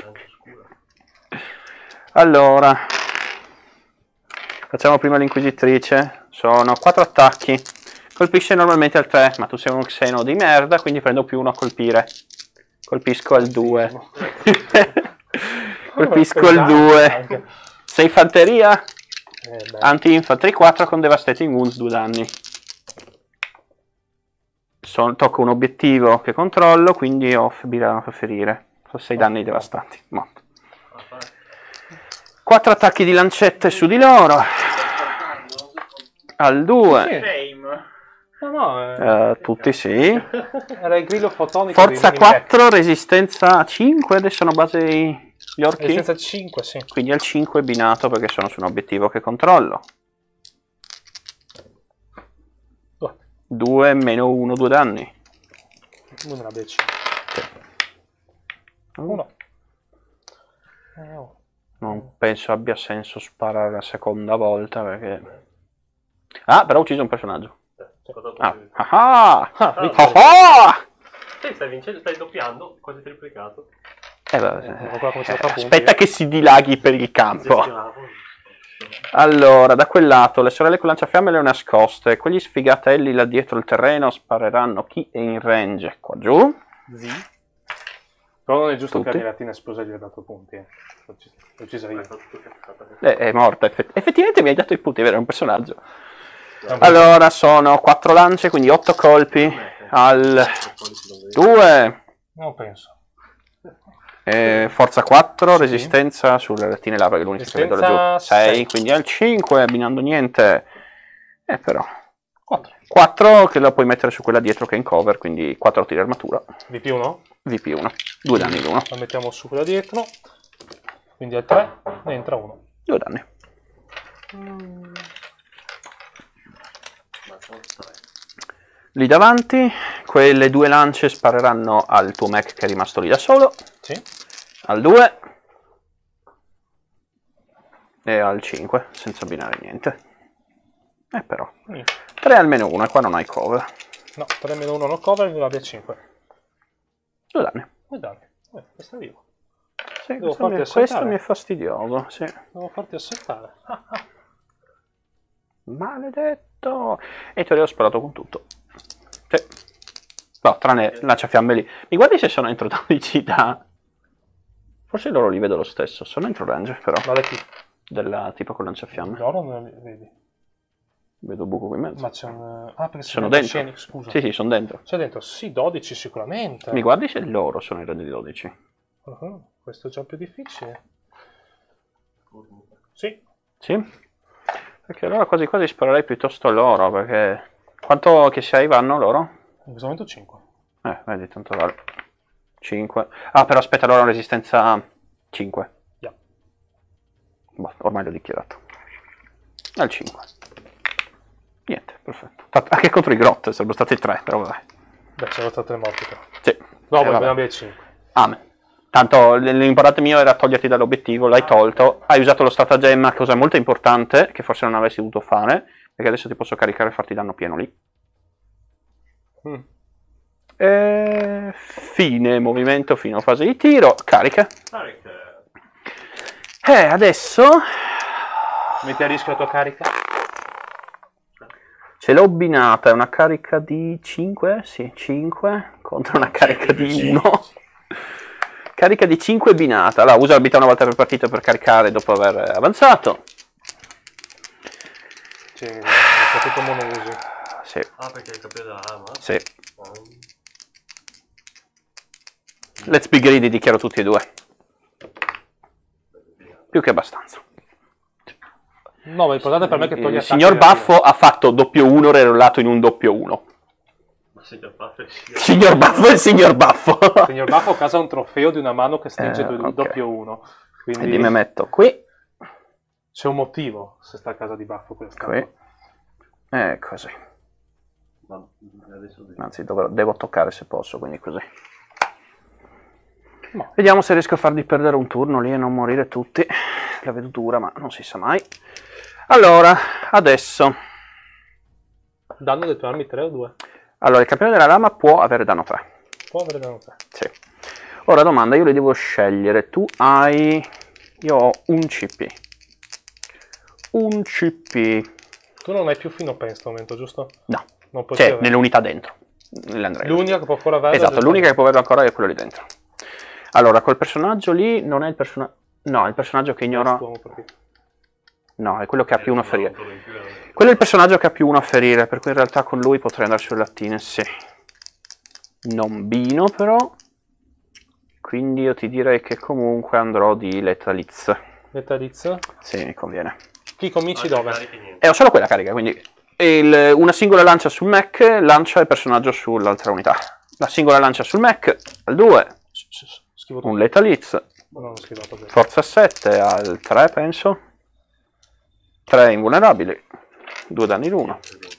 Allora, facciamo prima l'inquisitrice. Sono quattro attacchi. Colpisce normalmente al tre, ma tu sei un xeno di merda, quindi prendo più uno a colpire. Colpisco al due. Colpisco al due. Sei fanteria? Eh, beh. Anti-infantry quattro con devastating wounds, due danni. Son- tocco un obiettivo che controllo, quindi ho febrile a ferire. Sono sei danni devastanti. Morto. quattro attacchi di lancette su di loro. Al due. Fame. No, no, eh, Eh, tutti sì. era il grillo fotonico. Forza di Minimac. quattro, resistenza cinque. Adesso sono base gli orchi. Resistenza cinque, sì. Quindi al cinque binato perché sono su un obiettivo che controllo. Due. due meno uno, due danni. Uno una dieci. Uno. Eh, oh. Non penso abbia senso sparare la seconda volta perché... Ah, però ho ucciso un personaggio. Ah, ah, Ah, ah, vittoria. ah, ah! Sì, stai vincendo, stai doppiando, quasi triplicato. Eh, vabbè, Eh, qua come eh, si fa punti, aspetta eh. che si dilaghi per il campo. Gestionavo. Allora, da quel lato, le sorelle con lanciafiamme le ho nascoste. Quegli sfigatelli là dietro il terreno spareranno chi è in range. Qua giù. Zi. Però non è giusto Tutti? che la reatina esplosa gli ha dato punti. Eh. L'ho uccis- l'ho uccisa io. Eh, è morta. Effett- effettivamente mi hai dato i punti, è vero, è un personaggio. Vabbè. Allora, sono quattro lance, quindi otto colpi al due. Non penso. Eh, forza quattro, Sì. resistenza sulle rettine lava, che è l'unica che vedo Resistenza laggiù. sei, sei. quindi al cinque, abbinando niente. Eh, però. quattro. quattro che la puoi mettere su quella dietro che è in cover, quindi quattro tiri armatura. V più uno? V P uno. due danni l'uno. La mettiamo su quella dietro. Quindi al tre ne entra uno. due danni. Lì davanti, quelle due lance spareranno al tuo mech che è rimasto lì da solo. Sì. Al due. E al cinque, senza abbinare niente. Eh però. Mm. tre almeno uno, e qua non hai cover. No, tre meno uno no cover, ne abbia cinque. due danni. E dai, eh, questo è vivo. Sì, Devo questo, farti mi, assaltare. questo mi è fastidioso, sì. Devo farti assaltare. Ah, ah. Maledetto! E ti ho sparato con tutto. Sì. No, tranne lanciafiamme lì. Mi guardi se sono entro dodici da... Forse loro li vedo lo stesso. Sono entro range, però. Vale chi? Della tipo con lanciafiamme. Loro non li vedi. Vedo buco qui in mezzo. Ma c'è un... Ah, perché Sono dentro dentro. scenic, scusa. Sì, sì, sono dentro. C'è dentro? Sì, dodici sicuramente. Mi guardi se loro sono in range di dodici. Uh-huh. Questo è già più difficile. Sì. Sì? Perché allora quasi quasi sparerei piuttosto a loro, perché... Quanto che sei vanno loro? In questo momento cinque. Eh, vedi, tanto vale. cinque. Ah, però aspetta, allora resistenza cinque. Yeah. Boh, ormai l'ho dichiarato. Al cinque. Niente, perfetto. Tanto- Anche contro i grot sarebbero stati tre, però vabbè. Beh, c'erano state le morti però. Sì. No, Eh, ma vabbè. ne abbia cinque. Amen. Tanto l- l'importante mio era toglierti dall'obiettivo, l'hai tolto. Hai usato lo stratagemma, cosa molto importante, che forse non avresti dovuto fare, perché adesso ti posso caricare e farti danno pieno lì. Mm. E... Fine movimento, fino a fase di tiro, carica. Tarek, E adesso Metti a rischio la tua carica? ce l'ho abbinata, è una carica di cinque? Sì, cinque contro una carica di uno. Carica di cinque abbinata. Allora, usa l'abilità una volta per partita per caricare dopo aver avanzato. Sì, è tutto monousi. Sì, ah, perché hai capito la lama? sì. Let's be greedy, dichiaro tutti e due. Più che abbastanza. No, ma l'importante per me è che togli Il attacchi signor negativi. Baffo ha fatto doppio uno rerollato in un doppio uno. Ma sei già fatto il Signor Baffo è il signor Baffo. Il signor Baffo a casa ha un trofeo di una mano che stringe Eh, il ok. doppio uno. Quindi Quindi mi metto qui, c'è un motivo se sta a casa di Baffo questa. qui e così. Ma adesso devi- Anzi, dovrò- devo toccare se posso, quindi così. No. Vediamo se riesco a fargli perdere un turno lì e non morire tutti. La vedo dura, ma non si sa mai. Allora, adesso... Danno delle tue armi tre o due? Allora, il campione della lama può avere danno tre. Può avere danno tre. Sì. Ora, domanda, io le devo scegliere. Tu hai... Io ho un C P. Un C P. Tu non hai più fino pen in questo momento, giusto? No. Non puoi più Cioè, avere. nell'unità dentro. Nell'Andrea. L'unica che può ancora avere Esatto, l'unica che può averlo ancora è quello lì dentro. Allora, quel personaggio lì non è il personaggio... No, è il personaggio che ignora... No, è quello che ha più uno a ferire. Quello è il personaggio che ha più uno a ferire, per cui in realtà con lui potrei andare sulle lattine, sì. Non bino, però. Quindi io ti direi che comunque andrò di Letaliz. Letalizio. Sì, mi conviene. Chi cominci dove? E ho solo quella carica, quindi... il- una singola lancia sul mech, lancia il personaggio sull'altra unità. La singola lancia sul mech, al due, Schivo tutto. un Letaliz. Non ho schivato bene. Forza sette al tre, penso. tre invulnerabili. due danni l'uno.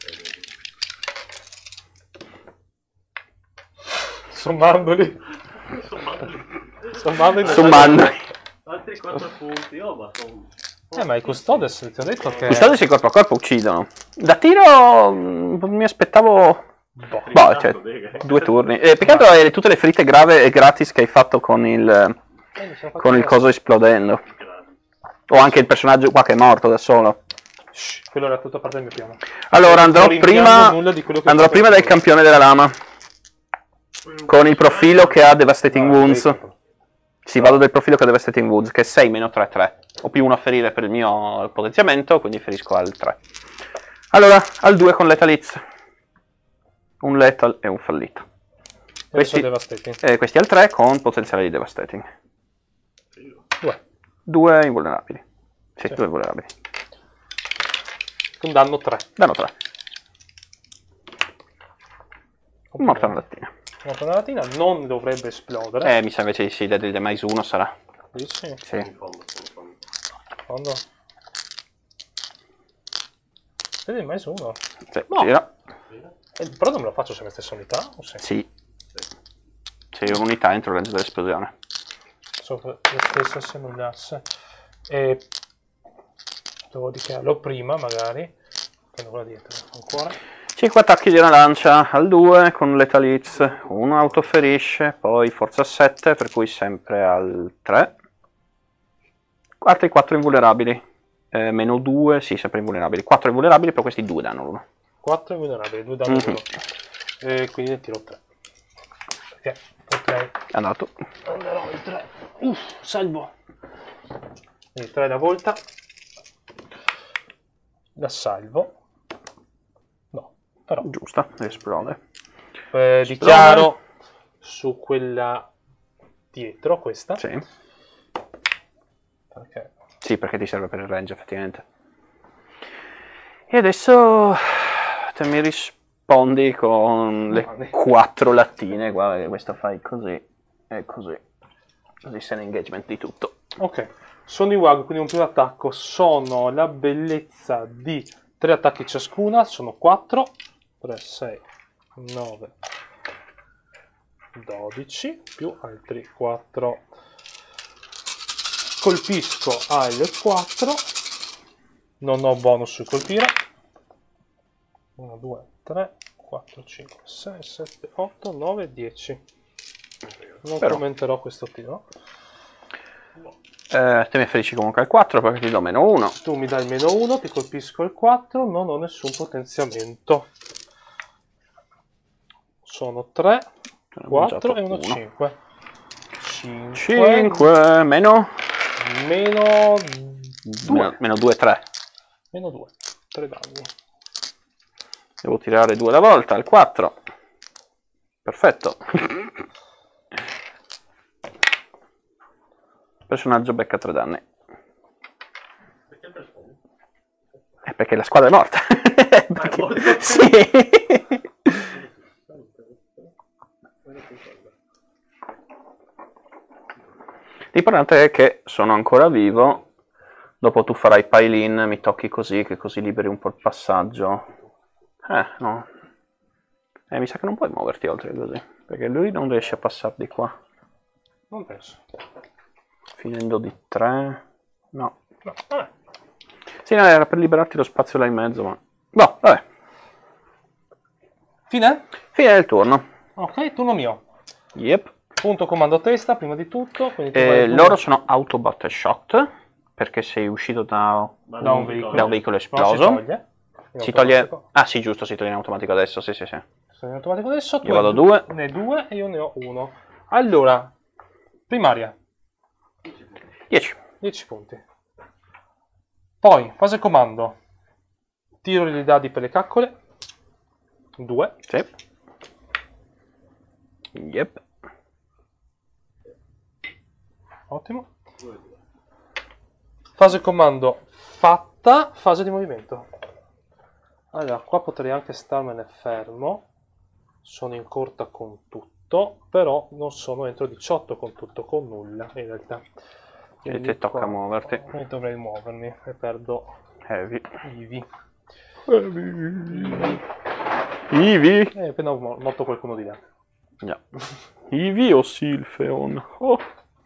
Sommandoli. Sommandoli. Sommando. Altri quattro punti, oh ma sono... Eh, ma i custodes ti ho detto che... Custodi si corpo a corpo uccidono. Da tiro mm, mi aspettavo Boh. Boh, cioè, due turni. Eh, più che altro è tutte le ferite grave e gratis che hai fatto con il, Eh, mi sono fatto con il una- coso esplodendo. O anche il personaggio qua che è morto da solo. Shh, quello era tutto parte del mio piano. Allora andrò Non rimpiango prima, nulla di quello che andrò ho fatto prima del io. campione della lama. Con il profilo che ha Devastating No, Wounds. vedi. Sì, vado del profilo che ha Devastating Wounds, che è sei meno tre tre. Ho più uno a ferire per il mio potenziamento, quindi ferisco al tre. Allora, al due con Lethal Hits. Un Lethal e un fallito. Questi... Questi, eh, questi al tre con potenziale di Devastating. Due. Due invulnerabili. Sì, Sì. due invulnerabili. Con danno tre. Danno tre. Morta una lattina. Morta una latina, non dovrebbe esplodere. Eh, mi sa invece di sì, Deadly Demise uno sarà. Dici? Sì. In fondo, in fondo. Quando? Vedi mai su uno? Sì, No. gira. Eh, però non me lo faccio se è la stessa unità? O sì? Sì. Sì, un'unità entro il range dell'esplosione. So che le stesse assomigliasse. E dopodiché l'ho prima magari. Prendo quella dietro ancora. cinque attacchi di una lancia al due con Lethal Hits, uno autoferisce, poi forza sette, per cui sempre al tre. Altri quattro invulnerabili, eh, meno due, sì, sempre invulnerabili. quattro invulnerabili, però questi due danno l'uno. quattro invulnerabili, due danni Mhm. uno. E quindi ne tiro tre. Perché potrei È andato. prenderò il tre. Uff, salvo. Il tre da volta. La salvo. No, però. Giusta, esplode. Eh, dichiaro su quella dietro, questa. Sì. Perché Sì, perché ti serve per il range, effettivamente. E adesso te mi rispondi con le Vale. quattro lattine. Guarda che questa fai così e così. Così sei in engagement di tutto. ok, sono i Wag, quindi un primo attacco. Sono la bellezza di tre attacchi ciascuna, sono quattro, tre, sei, nove, dodici, più altri quattro. Colpisco al quattro, non ho bonus sul colpire. uno, due, tre, quattro, cinque, sei, sette, otto, nove, dieci. Non Però. commenterò questo tiro. Eh, te mi ferisci comunque al quattro perché ti do meno uno. Tu mi dai meno uno, ti colpisco il quattro, non ho nessun potenziamento. Sono tre, quattro e uno cinque. cinque, cinque meno meno due. meno due, tre. Meno due, tre danni. Devo tirare due alla volta, al quattro. Perfetto. Il personaggio becca tre danni. Perché per favore? È perché la squadra è morta. Ah, è morto? Sì. L'importante è che sono ancora vivo. Dopo tu farai pile-in, mi tocchi così, che così liberi un po' il passaggio. Eh, no. Eh, mi sa che non puoi muoverti oltre così, perché lui non riesce a passare di qua. Non penso. Finendo di tre. No. No, vabbè. Sì, no, era per liberarti lo spazio là in mezzo, ma... No, vabbè. Fine? Fine del turno. Ok, turno mio. Yep. Punto comando testa, prima di tutto. Quindi tu vai Eh, due. loro sono autobot shot, perché sei uscito da, Ma Da un non veicolo. da un veicolo No, si esploso. toglie. In Si toglie... automatico. Ah sì, giusto, si toglie in automatico adesso, sì, sì, sì. Sono in automatico adesso. tu Io vado hai due. Ne due e io ne ho uno. Allora, primaria, dieci. dieci punti. Poi, fase comando. Tiro i dadi per le caccole. due. Sì. Yep. Ottimo. Fase comando fatta. Fase di movimento. Allora, qua potrei anche starmene fermo. Sono in corta con tutto, però non sono entro diciotto con tutto, con nulla in realtà. E Quindi ti tocca qua- muoverti. Quindi dovrei muovermi e perdo Heavy. Ivi. Heavy. Ivi. E appena ho mor- morto qualcuno di là. Yeah. Ivi o Silpheon? Oh.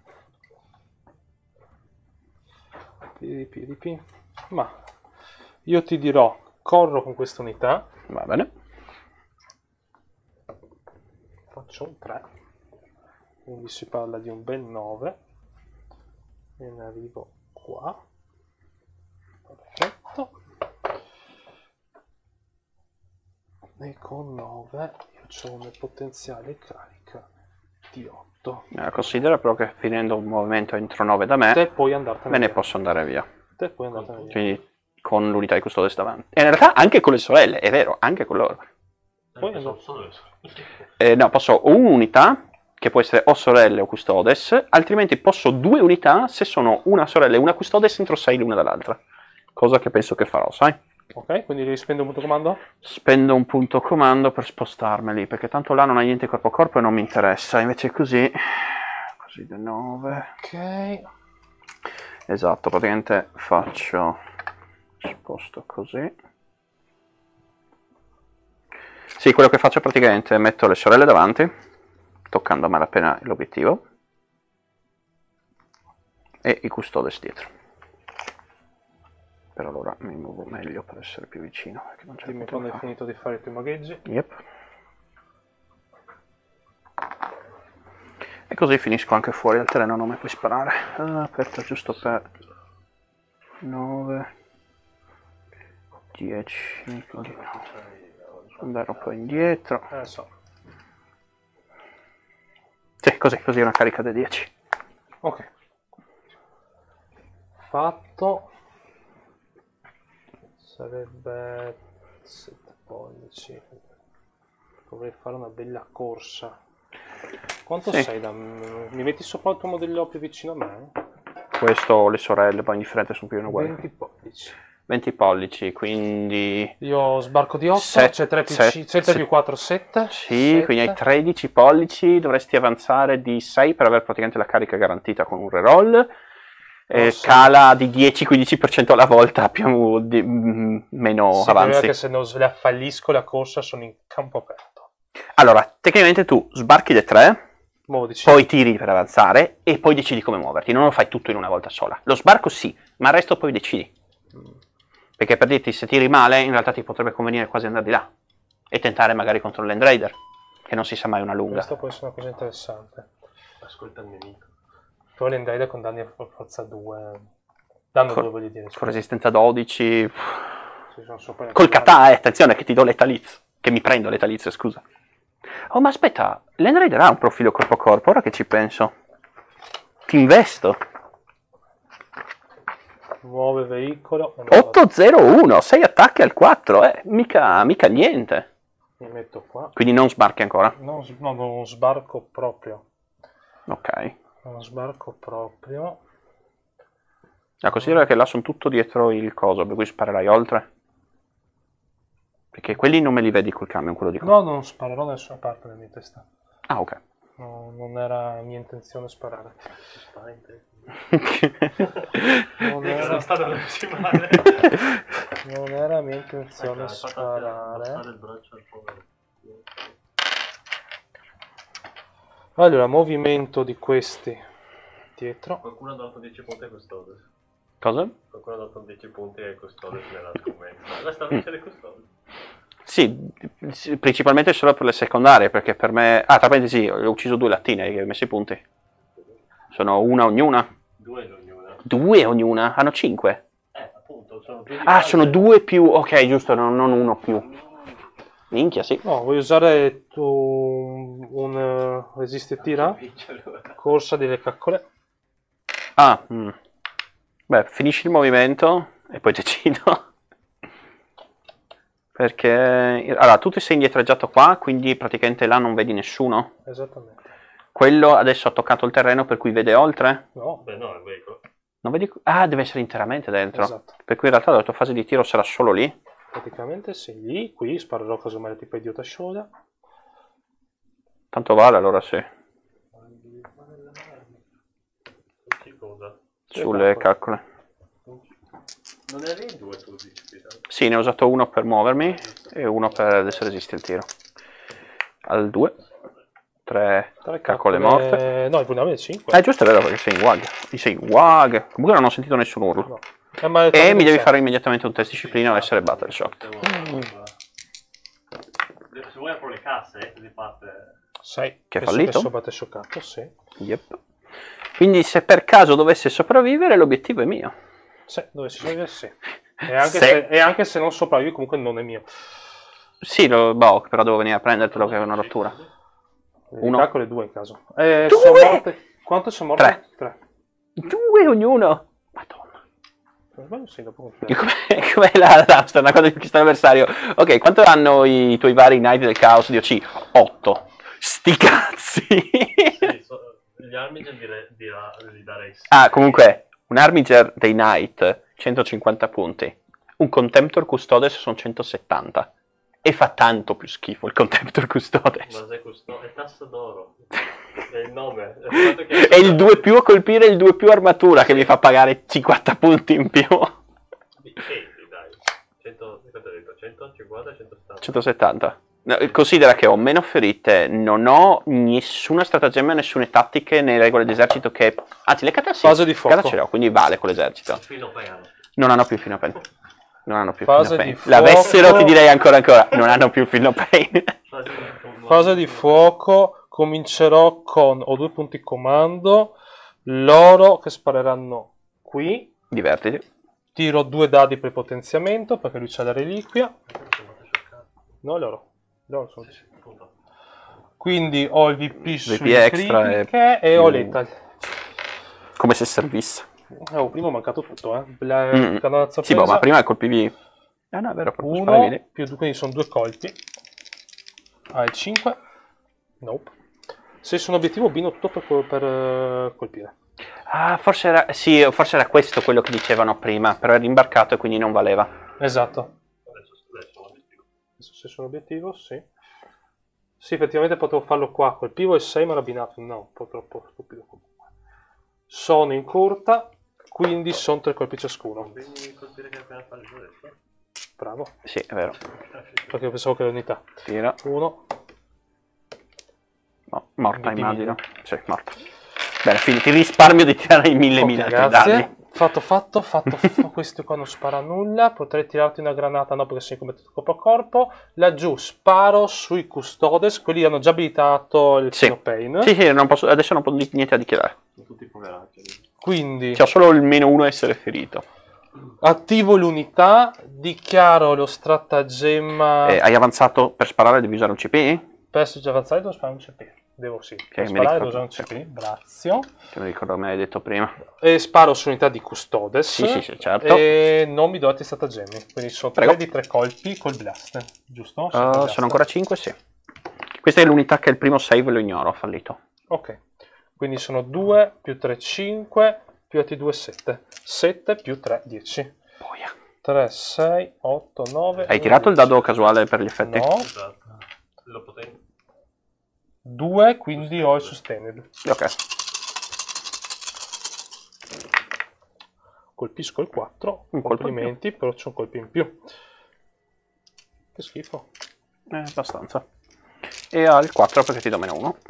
Pi, pi, pi, pi. Ma io ti dirò, corro con questa unità, Va bene. faccio un tre, quindi si parla di un bel nove, e ne arrivo qua, perfetto, e con nove io ho una potenziale carica di otto. Eh, considera però che finendo un movimento entro nove da me, Te puoi andartene me ne via. posso andare via. Te puoi andartene via. Quindi con l'unità di custodes davanti. E in realtà anche con le sorelle, è vero, anche con loro. Poi Eh, no. sono- sono- Eh, no, posso o un'unità, che può essere o sorelle o custodes, altrimenti posso due unità se sono una sorella e una custodes entro sei l'una dall'altra. Cosa che penso che farò, sai? Ok, quindi devi spendere un punto comando? Spendo un punto comando per spostarmeli, perché tanto là non hai niente corpo a corpo e non mi interessa. Invece così, così da nove. Ok. Esatto, praticamente faccio, sposto così. Sì, quello che faccio praticamente è metto le sorelle davanti, toccando a malapena l'obiettivo, e i custodes dietro. Per allora mi muovo meglio per essere più vicino. Perché non c'è Dimmi potere quando hai fare. finito di fare i tuoi magheggi. Yep. E così finisco anche fuori dal terreno, non mi puoi sparare. Ah, aspetta, giusto per nove, dieci, così no. Andare un po' indietro. Eh, so. Sì, così, così è una carica da dieci. Ok. Fatto. Sarebbe sette pollici. Dovrei fare una bella corsa. Quanto Sì. sei da... Mi metti sopra il tuo modello più vicino a me? Questo, le sorelle, poi indifferente, sono più o meno uguali. venti pollici. venti pollici, quindi... Io sbarco di otto, Set- c'è tre più, set- c- sette set- più quattro, sette. Sì, quindi hai tredici pollici, dovresti avanzare di sei per avere praticamente la carica garantita con un reroll. Eh, Non so. cala di dieci-quindici per cento alla volta, più di, mm, meno Sì, avanzi. che se non la fallisco la corsa sono in campo aperto. Allora, tecnicamente tu sbarchi le tre, Mo dici, poi tiri per avanzare e poi decidi come muoverti, non lo fai tutto in una volta sola. Lo sbarco sì, ma il resto poi decidi. Perché per dirti, se tiri male, in realtà ti potrebbe convenire quasi andare di là e tentare magari contro l'End Raider, che non si sa mai una lunga. questo può essere una cosa interessante. Ascolta il nemico. Tu l'Endaida con danni a forza due. Danno Con- due, voglio dire. Con resistenza dodici, Sì, sono sopra- col kata, eh, attenzione che ti do l'etalizio, che mi prendo l'etalizio, scusa. Oh, ma aspetta, l'End Raider ha un profilo corpo a corpo, ora che ci penso. Ti investo. Nuove veicolo. otto zero uno, sei attacchi al quattro, eh, mica, mica niente. Mi metto qua. Quindi non sbarchi ancora. No, s- no, non sbarco proprio. Ok. Non sbarco proprio. Ah, considera che là sono tutto dietro il coso, per cui sparerai oltre. Perché quelli non me li vedi col camion, quello di qua. No, non sparerò da nessuna parte nella mia testa. Ah, ok. No, non era mia intenzione sparare. Non Sono era, stato male. non era mia intenzione Aspetta, hai fatto sparare. passare il braccio al povero. Allora, movimento di questi dietro. Qualcuno ha dato dieci punti ai custodes. Cosa? Qualcuno ha dato dieci punti ai custodes nell'argomento. La sta vincendo i custodes. Sì, sì, principalmente solo per le secondarie, perché per me... Ah, tra parentesi, ho ucciso due lattine che ho messo i punti. Sono una ognuna. Due in ognuna. Due ognuna? Hanno cinque. Eh, appunto, sono più di Ah, base. sono due più... Ok, giusto, non, non uno più. Minchia, sì. No, vuoi usare tu un uh, resiste e tira? Vince allora. Corsa delle caccole. Ah, mm. Beh, finisci il movimento e poi decido. Perché... Allora, tu ti sei indietreggiato qua, quindi praticamente là non vedi nessuno. Esattamente. Quello adesso ha toccato il terreno, per cui vede oltre. No, Beh, no, è un veicolo. Non vedi... Ah, deve essere interamente dentro. esatto. Per cui in realtà la tua fase di tiro sarà solo lì. Praticamente sei lì, qui sparerò casomai tipo idiota sciolta. Tanto vale, allora sì. Che cosa? Sulle caccole. Non eri in due tu, dici, Peter? Sì, ne ho usato uno per muovermi e uno per adesso resisti il tiro. Al due. Tre Tre caccole morte. No, il vulnerabile è cinque. Eh, giusto, è vero, perché sei in wag. Sei in wag. Comunque non ho sentito nessun urlo. No. Eh, ma E mi devi fare immediatamente un test disciplina o essere battle shock. Se vuoi apro le casse, eh, così parte... sei. Che è Penso fallito. Che sopra scioccato, sì. Yep. Quindi se per caso dovesse sopravvivere, l'obiettivo è mio. Sì, dovessi sopravvivere, sì. E anche, Se- se, e anche se non sopravvivi, comunque non è mio. Sì, lo, boh, però devo venire a prendertelo che è una rottura. Uno. Uno. Calcolo due in caso. Eh, Due! sono morte. Quanto sono morte? Tre. Tre. Due ognuno. Madonna. Non sbaglio, sì, dopo Com'è, com'è la Rapster? Una cosa di conquistare l'avversario. Ok, quanto hanno i tuoi vari Knight del Caos di O C? otto. Sti cazzi. Sì, so- gli Armiger dire- dirà- gli darei sì. Ah, comunque, un Armiger dei Knight, centocinquanta punti. Un Contemptor Custodes sono centosettanta. E fa tanto più schifo il Contemptor Custodes. Ma sai questo? È tassa d'oro. È il nome. È il fatto che- È il due più a colpire e il due più armatura che mi fa pagare cinquanta punti in più. Sì, dai. cento, quanto hai detto? centocinquanta, centosettanta. centosettanta. No, considera che ho meno ferite, non ho nessuna stratagemma, nessune tattiche né regole d'esercito che... Anzi, le kata sì, Fase di fuoco. kata ce l'ho, quindi vale con l'esercito. Fino a pagare. Non hanno più il Fino Pain. Non hanno più il Fase Fino di Pain. fuoco. L'avessero ti direi ancora ancora, non hanno più il Fino Pain. Fase di- Fase di fuoco. Comincerò con... Ho due punti comando. Loro che spareranno qui. Divertiti. Tiro due dadi per potenziamento perché lui c'ha la reliquia. No, loro. Loro sono... Quindi ho il V P V sulle P extra e critiche e, ho più- lethal. Come se servisse. Oh, prima ho mancato tutto, eh. La, Mm. canonazza Sì, boh, presa. ma prima colpivi... Ah no, è vero, proprio Uno sparavi lì. più due, quindi sono due colpi. Ah, il cinque. Nope. Se sono obiettivo, bino tutto per, col- per eh, colpire. Ah, forse era... Sì, forse era questo quello che dicevano prima, però era imbarcato e quindi non valeva. Esatto. Adesso, adesso, adesso. Adesso se sono obiettivo, sì. Sì, effettivamente potevo farlo qua. Colpivo il sei, ma l'ho abbinato. No, un po' troppo stupido comunque. Sono in curta, quindi sono tre colpi ciascuno. Devi colpire che hai appena fatto adesso. Bravo. Sì, è vero. Perché pensavo che era unità. Tira. Uno. No, morta Di immagino. Sì, morta. Bene, fine. Ti risparmio di tirare i mille Ok, mila altri grazie. dadi. Fatto, fatto, fatto. f- Questo qua non spara nulla. Potrei tirarti una granata, no, perché sei combattuto corpo a corpo. Laggiù sparo sui custodes. Quelli hanno già abilitato il Sì. Fino Pain. Sì, sì, non posso, adesso non posso di- niente da dichiarare. Sono tutti poveracci. Quindi C'ho solo il meno uno a essere ferito. attivo l'unità. Dichiaro lo stratagemma. Eh, hai avanzato per sparare, devi usare un C P? Per essere avanzare devo sparare un C P. Devo sì. Per mi sparare devo ricordo, usare un C P. Grazie. Che mi ricordo me l'hai detto prima. E sparo sull'unità di custodes. Sì, sì, sì, certo. E non mi do altri stratagemmi. Quindi sono Prego. tre di tre colpi col blast. Giusto? Uh, Sì, col blast. sono ancora cinque, sì. Questa è l'unità che il primo save lo ignoro, ho fallito. Ok. Quindi sono due più tre, cinque più altri due, sette. sette più tre, dieci. Boia. tre, sei, otto, nove. Hai tirato il dado casuale per gli effetti? No. Esatto. Lo potevi. due, quindi ho il sustained. Ok. Colpisco il quattro. Un colpo in Complimenti, però c'è un colpo in più. Che schifo. Eh, abbastanza. E ha il quattro perché ti do meno uno.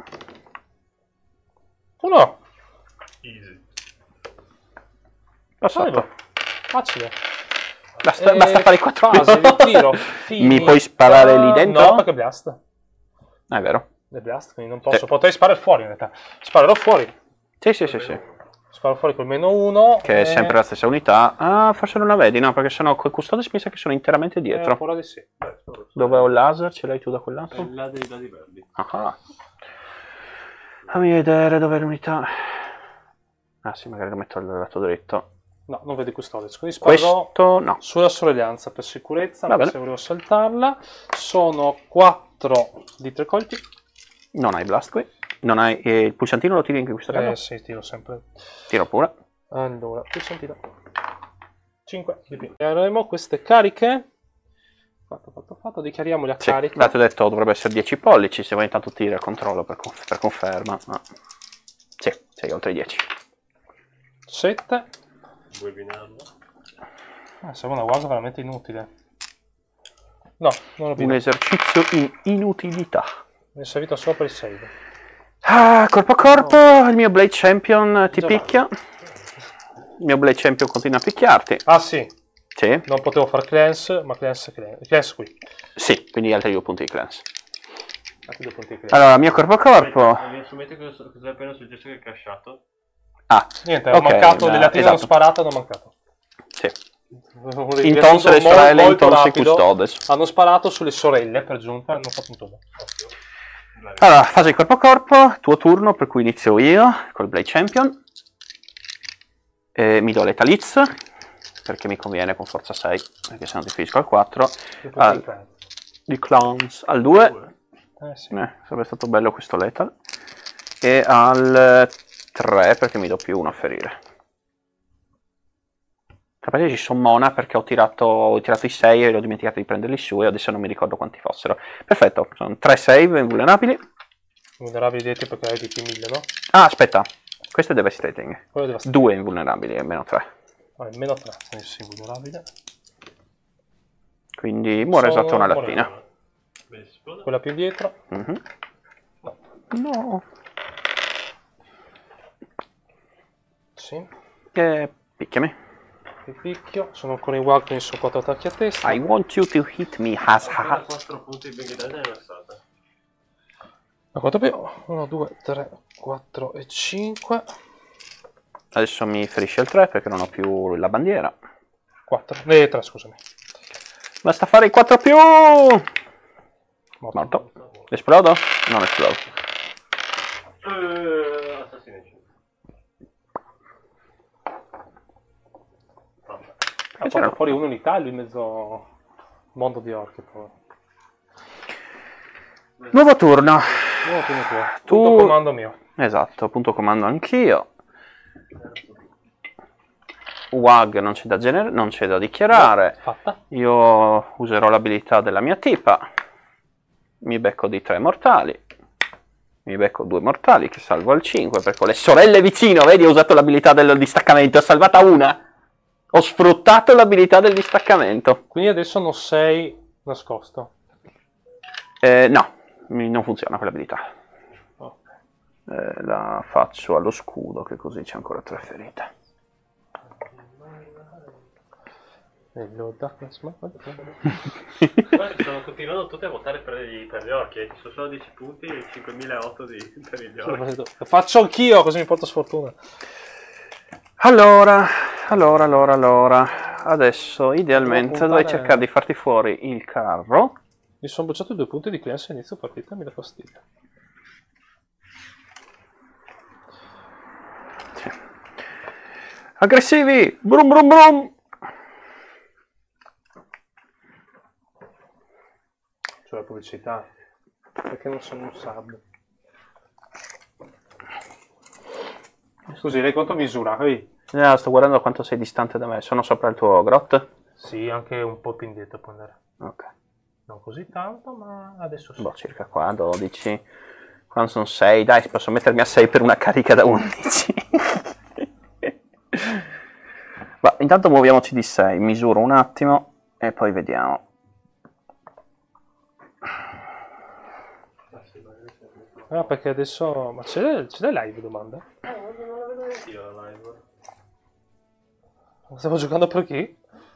Uno. Easy. Passato. Facile. Basta, Eh, basta fare i quattro fase di tiro. Mi puoi sparare lì dentro? No, perché blast. Ah, è vero. È blast, quindi non posso. Sì. Potrei sparare fuori in realtà. Sparerò fuori. Sì, sì, sì, sì. Sparo fuori col meno uno. Che è sempre la stessa unità. Ah, forse non la vedi, no? Perché sennò col custodes mi sa che sono interamente dietro. Ora di sì. Dove ho il laser? Ce l'hai tu da quel lato? Là dei dadi verdi. Ah. Fammi vedere dov'è l'unità. Ah sì, magari lo metto al lato dritto. No, non vedi custodes. Quindi sparerò Questo no. sulla sorveglianza per sicurezza. Va Anche bene. se volevo saltarla. Sono quattro di tre colpi. Non hai blast qui. Non hai... eh, il pulsantino lo tiri anche in questo caso? Eh sì, tiro sempre. Tiro pure. Allora, pulsantino. cinque di più. Dichiareremo queste cariche. Fatto, fatto, fatto. Dichiariamo la Sì, carica. l'altro detto dovrebbe essere dieci pollici, se vuoi intanto tira il controllo per, conf- per conferma. Ah. Sì, sei oltre i dieci. sette. Vuoi binarlo? Ah, sembra una cosa veramente inutile. No, non ho Un vinto. esercizio in inutilità. Mi è servito solo per il save. Ah, corpo a corpo, il mio Blade Champion ti Già picchia. Il mio Blade Champion continua a picchiarti. Ah sì, Sì, non potevo far cleanse, ma cleanse, cleanse, cleanse qui. sì, quindi altri due punti di cleanse. Anche due punti di credito. Allora, mio corpo a corpo. Mi assumete cosa cosa hai appena suggerito che è crashato? Ah, Niente, ho ok, mancato, la- delle attese esatto. hanno sparato, hanno mancato. sì. Un Intonse le riassunto sorelle, molto intonse i rapido. custodes. Hanno sparato sulle sorelle per giunta, hanno fatto un turno. Allora, fase di corpo a corpo, tuo turno, per cui inizio io col Blade Champion. E mi do l'Etaliz, perché mi conviene con forza sei, perché se no ti finisco al quattro. Che punti Ah, di credito? di Clowns al due. Eh sì. Eh, sarebbe stato bello questo Lethal. E al tre, perché mi do più uno a ferire. Capite, ci sommona perché ho tirato, ho tirato i sei e ho dimenticato di prenderli su e adesso non mi ricordo quanti fossero. Perfetto, sono tre save invulnerabili. Vulnerabili dietro perché hai di più mille, no? Ah, aspetta, questo è devastating. Quello deve essere. Due invulnerabili e meno tre. Ah, meno tre, quindi sì, vulnerabile. Quindi muore Sono- esatto una muore lattina. una. Beh, si può- Quella più dietro. Mhm. No. No. Sì. E picchiami. Ti picchio. Sono ancora in wag, quindi sono quattro attacchi a testa. I want you to hit me as Appena hard. quattro punti di Big Data è versata. A quanto più? uno, due, tre, quattro e cinque. Adesso mi ferisce il tre perché non ho più la bandiera. quattro. Eh, tre, scusami. Basta fare i quattro più. Morto. Morto. Esplodo? Non esplodo. Eh, assassini. Ha fatto fuori un'unità lì in mezzo mondo di orchi. Poi. Nuovo turno. Oh, prima tuo. Tu- Punto comando mio. Esatto, punto comando anch'io. W A G non c'è da, gener- non c'è da dichiarare. Fatta. Io userò l'abilità della mia tipa. Mi becco di tre mortali. Mi becco due mortali che salvo al cinque perché ho le sorelle vicino. Vedi, ho usato l'abilità del distaccamento. Ho salvata una. Ho sfruttato l'abilità del distaccamento. Quindi adesso non sei nascosto. Eh, no, mi- non funziona quell'abilità. Ok. Eh, la faccio allo scudo che così c'è ancora tre ferite. Hello, darkness, ma- Guarda, stanno continuando tutti a votare per gli, per gli orchi. Ci sono solo dieci punti e cinquemilaotto di, per gli orchi. Lo faccio anch'io, così mi porto sfortuna. Allora, allora, allora, allora. Adesso idealmente Devo dovrei puntare- cercare di farti fuori il carro. Mi sono bruciato due punti di cleanse a inizio partita, mi dà fastidio. Sì. Aggressivi! Brum brum brum! Cioè la pubblicità. Perché non sono un sub? Scusi, lei quanto misura? Ehi. Eh, sto guardando quanto sei distante da me. Sono sopra il tuo grot? Sì, anche un po' più indietro può andare. Ok. Non così tanto, ma adesso sì. Boh, circa qua, dodici. Qua sono sei. Dai, posso mettermi a sei per una carica da undici. Ma intanto muoviamoci di sei. Misuro un attimo e poi vediamo. Ah, perché adesso... Ma ce l'hai, ce l'hai live, domanda? Eh, non la vedo neanche io la live. Stiamo giocando per chi?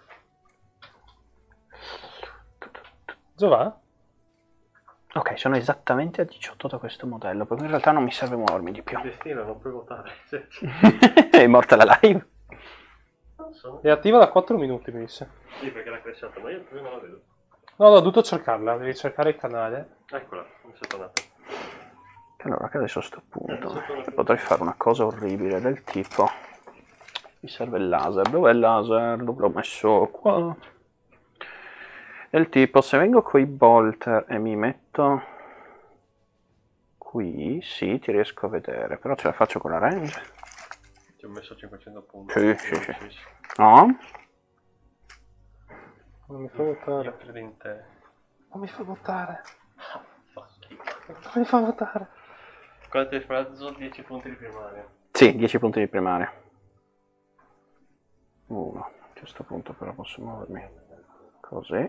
Giova? Ok, sono esattamente a diciotto da questo modello, perché in realtà non mi serve muovermi di più. Destino, non puoi votare. Cioè, È morta la live. non so. È attiva da quattro minuti, mi disse. Sì, perché l'ha cresciuta, ma io prima non la vedo. No, no, ho dovuto cercarla, devi cercare il canale. Eccola, mi sono tornato. Allora, che adesso a sto punto potrei fare una cosa orribile del tipo... Mi serve il laser. Dov'è il laser? Dove l'ho messo? Qua. Del tipo, se vengo coi bolter e mi metto... Qui, sì, ti riesco a vedere. Però ce la faccio con la range. Ti ho messo cinquecento punti. Sì, sì, sì. No? Non mi fa Io votare. credo in te. Non mi fa votare. Fa schifo. Non mi fa votare. Quanto hai preso? dieci punti di primaria. Sì, dieci punti di primaria. Uno. A questo punto però posso muovermi così.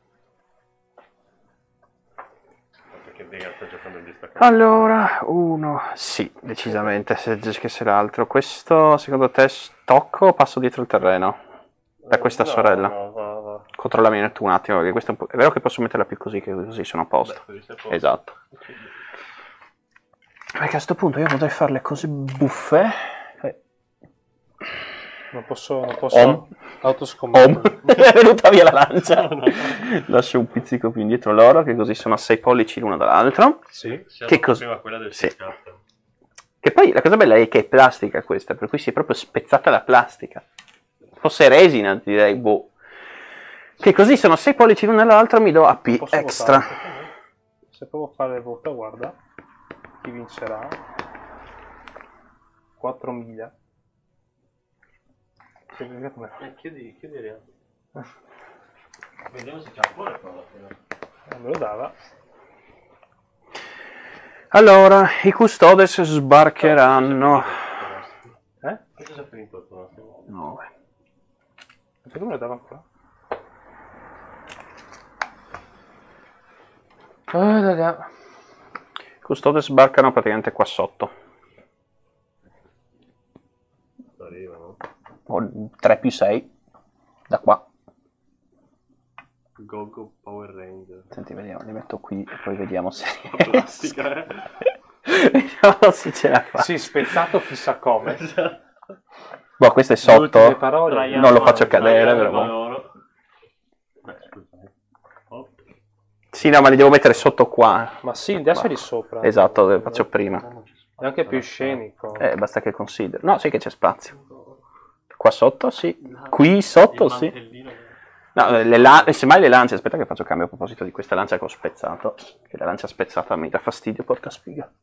Perché Vega sta giocando in distaccato. Allora, uno. Sì, decisamente, se, che se l'altro. Questo, secondo te, tocco o passo dietro il terreno? Da questa no, sorella? No, va, va. Controllami tu un attimo, perché questo è, un po'... è vero che posso metterla più così, che così sono a posto. Beh, questo è posto. Esatto. Perché a questo punto io potrei fare le cose buffe. Eh. Non posso, non posso Om. autoscommettere. È venuta via la lancia. Lascio un pizzico più indietro loro, che così sono a sei pollici l'uno dall'altro. Sì. Che cos- prima quella del sì. sì. Che poi la cosa bella è che è plastica questa, per cui si è proprio spezzata la plastica. Fosse resina, direi, boh. Che così sono sei pollici l'uno dall'altro, mi do A P Posso extra. votare? Se provo a fare il voto, guarda, chi vincerà? quattro mila. Eh, chiudi, chiudi il Vediamo se c'è ancora prova. Eh, me lo dava. Allora, i custodes sbarcheranno. Eh? Questo è già finito il tuo. nove. Perché me lo dava ancora? Oh, raga. I custodes sbarcano praticamente qua sotto. Arrivano. tre più sei. Da qua. Gogo Power Ranger. Senti, vediamo, li metto qui e poi vediamo se Plastica, eh? vediamo se ce la fa. Sì, spezzato chissà come. Boh, questo è Le ultime sotto. parole. Traiano, Non lo faccio cadere, Traiano, però. loro. Beh, scusa. Oh. Sì, no, ma li devo mettere sotto qua. Ma sì, adesso è di sopra. Esatto, lo faccio prima. È anche più scenico. Eh, basta che considero. No, sì che c'è spazio. Qua sotto, sì. Qui sotto, Il sì. mantellino. No, le la- semmai le lance, aspetta che faccio cambio a proposito di questa lancia che ho spezzato. Che la lancia spezzata mi dà fastidio, porca sfiga.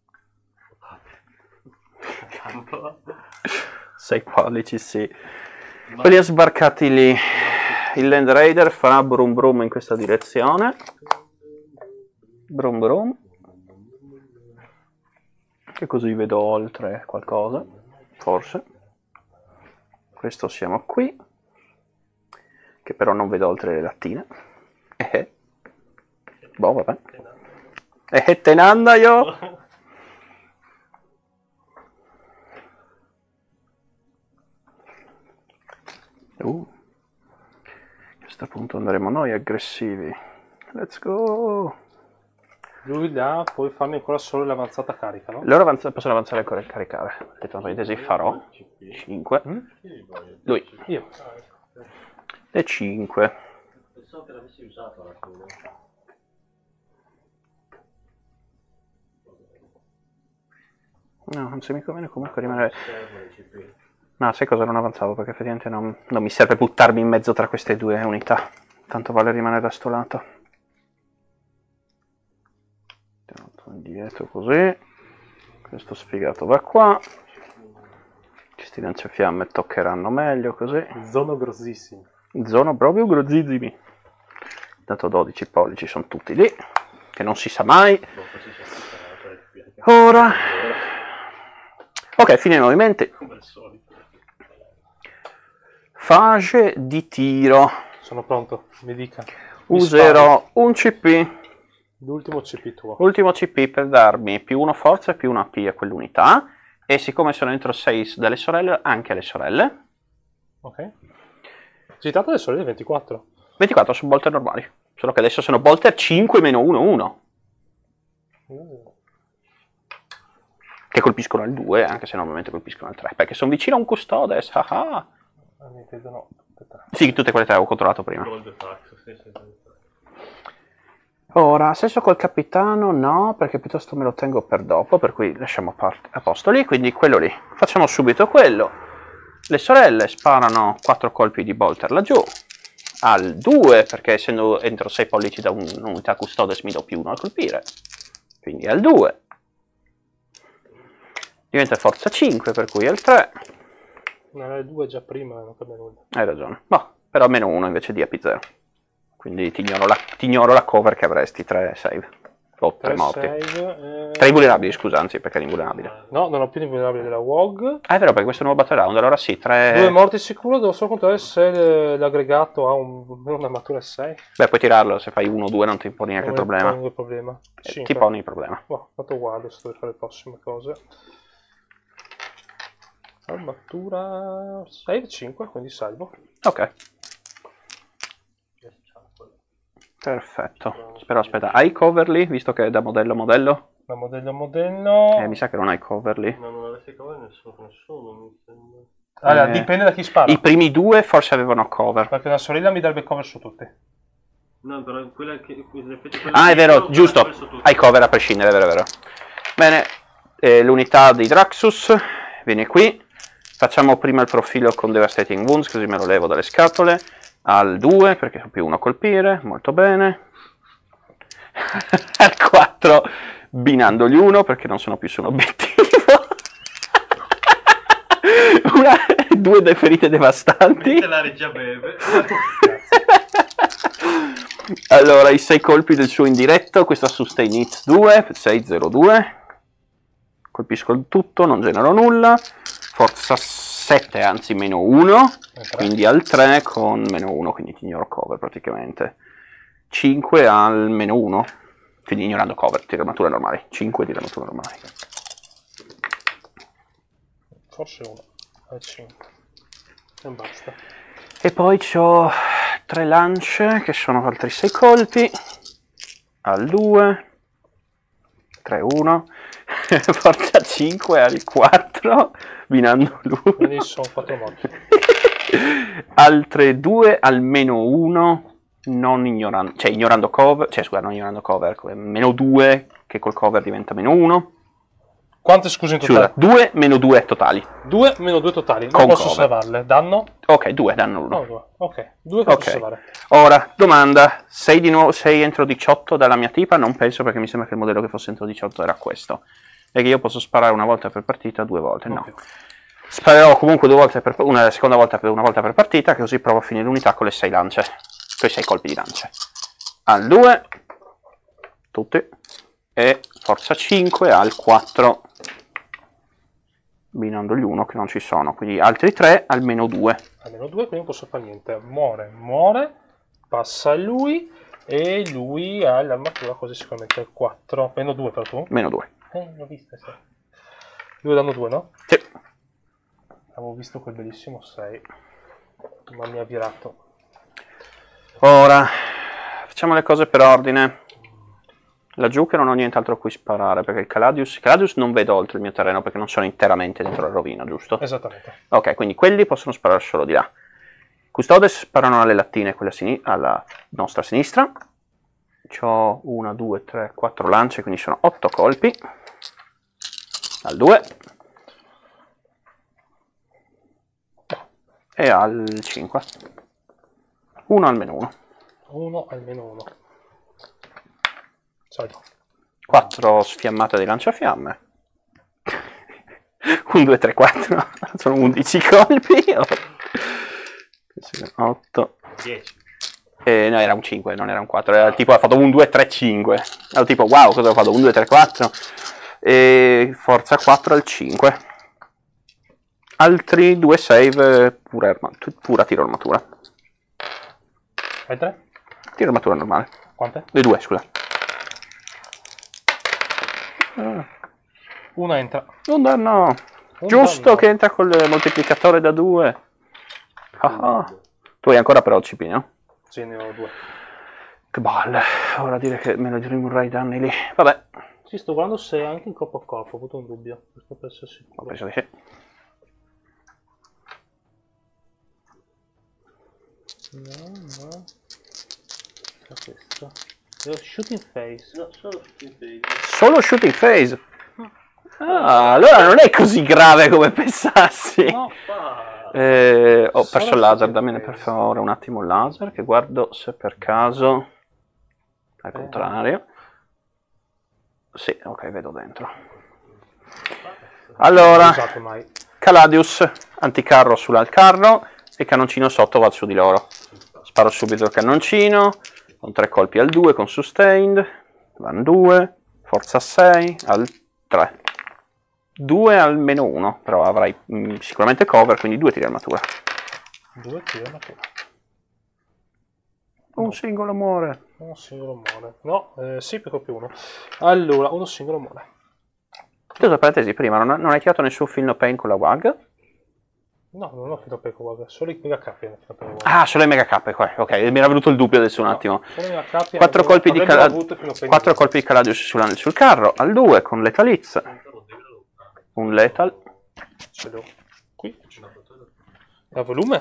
Campo. sei pollici, sì. Poi li ha sbarcati lì. Il Land Raider farà brum brum in questa direzione. Brum brum. Che così vedo oltre qualcosa. Forse. Questo siamo qui. Che però non vedo oltre le lattine. Eh. Boh, vabbè. Eh, tenanda io. Uh. A questo punto andremo noi aggressivi. Let's go. Lui là, puoi farmi ancora solo l'avanzata carica, no? Loro avanza- possono avanzare e caricare. Detto tra parentesi, farò cinque. Lui. Io. E cinque. Pensavo che l'avessi usato alla fine. No, non so mi conviene comunque rimanere. No, sai cosa non avanzavo? Perché effettivamente non, non mi serve buttarmi in mezzo tra queste due unità. Tanto vale rimanere da sto lato. Indietro così. Questo sfigato va qua. Questi lanciafiamme toccheranno meglio così. Zono grossissimo. Sono proprio grozzissimi. Dato dodici pollici sono tutti lì. Che non si sa mai. Ora. Ok, fine movimenti. Come al solito. Fase di tiro. Sono pronto, mi dica. Mi Userò un C P. spari. L'ultimo C P tuo. Ultimo C P per darmi più uno forza e più una A P a quell'unità. E siccome sono entro sei dalle sorelle, anche alle sorelle. Ok. Citato le sorelle ventiquattro. ventiquattro sono bolter normali. Solo che adesso sono bolter cinque meno uno uno. Uh. Che colpiscono al due, anche se normalmente colpiscono al tre. Perché sono vicino a un custodes. Haha. Ah, mi vedono tutte e tre. Sì, tutte quelle tre avevo controllato prima. Gold attack, sì, sì, sì. Ora, sesso col capitano no, perché piuttosto me lo tengo per dopo, per cui lasciamo a, parte, a posto lì, quindi quello lì. Facciamo subito quello. Le sorelle sparano quattro colpi di bolter laggiù. Al due, perché essendo entro sei pollici da un- un'unità custodes mi do più uno a colpire. Quindi al due. Diventa forza cinque, per cui al tre. Non era il due già prima, non cambia nulla. Hai ragione. Boh, però meno uno invece di A P zero. Quindi ti ignoro la, ti ignoro la cover che avresti, tre save. O tre tre morti. save. tre Eh... invulnerabili, scusa, anzi, perché è invulnerabile. No, non ho più l'invulnerabile della W O G. Ah, è vero, perché questo è un nuovo battle round, allora sì, tre... Due morti sicuro, devo solo controllare se le- l'aggregato ha un, un'armatura sei. Beh, puoi tirarlo, se fai uno o due non ti poni neanche il problema. Non è problema. Eh, Cinque. ti poni il problema. Boh, tanto guardo se devo fare le prossime cose. Armatura save cinque, quindi salvo. Ok. Perfetto. Però aspetta, hai cover lì, visto che è da modello a modello? Da modello a modello. Eh, mi sa che non hai cover lì. No, non avessi cover nessuno, nessuno mi sembra. Allora, Eh, dipende da chi spara. I primi due forse avevano cover. Perché la sorella mi darebbe cover su tutti. No, però quella che... in effetti quella Ah, che è vero, dicevo, giusto. quella su tutti. Hai cover a prescindere, è vero, è vero. Bene, eh, l'unità di Draxus viene qui. Facciamo prima il profilo con Devastating Wounds, così me lo levo dalle scatole. Al due, perché ho più uno a colpire, molto bene. Al quattro, binandogli uno, perché non sono più su un obiettivo. Una, due de ferite devastanti. Mentre la regia beve. Allora, i sei colpi del suo indiretto, questo sustain hits due, sei zero due. Colpisco il tutto, non genero nulla. Forza sette, anzi meno uno. Quindi al tre con meno uno, quindi ti ignoro cover praticamente. cinque al meno uno. Quindi ignorando cover, tira armature normali. cinque di armature normali. Forse uno. Al cinque. E basta. E poi ho tre lance, che sono altri sei colpi. Al due. tre uno. Forza cinque al quattro. Binando lui. Quindi sono quattro morti. Altre due al meno uno. Non ignorando, cioè ignorando cover, cioè scusa, non ignorando cover, meno due, che col cover diventa meno uno. Quante scusi in Scusa, totale? due meno due totali. due meno due totali. Non Con posso cover. salvarle. Danno? Ok, due danno uno. No, due. Ok, due che Ok. posso salvare. Ora, domanda, sei di nuovo, sei entro diciotto dalla mia tipa? Non penso, perché mi sembra che il modello che fosse entro diciotto era questo. E che io posso sparare una volta per partita, due volte, no. Ok. Sparerò comunque due volte per una seconda volta per una volta per partita, così provo a finire l'unità con le sei lance. Con i sei colpi di lance. Al due, tutti, e forza cinque al quattro, binandogli uno che non ci sono, quindi altri tre al meno due. Almeno due, quindi non posso fare niente. Muore, muore, passa a lui e lui ha l'armatura così sicuramente il quattro. Meno due per tu? Meno due. Eh, l'ho vista, sì. Due danno due, no? Sì. Avevo visto quel bellissimo sei, ma mi ha virato. Ora, facciamo le cose per ordine. Laggiù che non ho nient'altro a cui sparare, perché il Caladius... Caladius non vedo oltre il mio terreno, perché non sono interamente dentro la rovina, giusto? Esattamente. Ok, quindi quelli possono sparare solo di là. Custodes sparano alle lattine, quella sini- alla nostra sinistra. C'ho una, due, tre, quattro lance, quindi sono otto colpi. Al due. E al cinque. uno almeno uno. Uno, almeno uno. Salvo. quattro sfiammate di lanciafiamme. uno, due, tre, quattro. Sono undici colpi. otto. dieci. Eh, no, era un cinque, non era un quattro. Era tipo, ha fatto uno, due, tre, cinque. Era tipo, wow, cosa ho fatto? uno, due, tre, quattro. E forza quattro al cinque. Altri due save, pura, arma- pura tiro armatura. Hai tre? Tiro armatura normale. Quante? Le due, scusa. Una entra. Un danno. Un Giusto danno. che entra col moltiplicatore da due. Ah, ah. Tu hai ancora però C P, no? Sì, ne ho due. Che balle. Ora dire che me ne rimarrei i danni lì. Vabbè, Sì, sto guardando se è anche in corpo a corpo, ho avuto un dubbio. Questo per essere ho sicuro. penso di sì. No, no. È questo. È lo shooting face. No, solo in Solo shooting phase. Ah, allora non è così grave come pensassi. No, fa. Eh, ho Solo perso il laser, shooting dammene per phase. favore un attimo il laser, che guardo se per caso... Al Eh. contrario. Sì, ok, vedo dentro. Allora, non ho usato mai. Caladius, anticarro sull'alcarro e cannoncino sotto va su di loro. Sparo subito il cannoncino, con tre colpi al due, con sustained, vanno due, forza sei, al tre. due al meno uno, però avrai mh, sicuramente cover, quindi due tiri armatura. Due tiri, ma che... Un singolo muore. Uno singolo muore. No, eh, sì, perché ho più uno. Allora, uno singolo muore. Scusa, parentesi, prima non, non hai tirato nessun film no pain con la W A G? No, non ho fino a Pecco, solo i mega capi hanno fino a Pecco. Ah, solo i mega cappe qua. Ok, mi era venuto il dubbio adesso un attimo. Solo i mega capi Quattro avrebbero- colpi di avrebbero Cala- avuto fino a Pecco. quattro colpi di Caladius sul, sul carro. Al due con Letaliz. Un Lethal. Ce l'ho qui. A volume?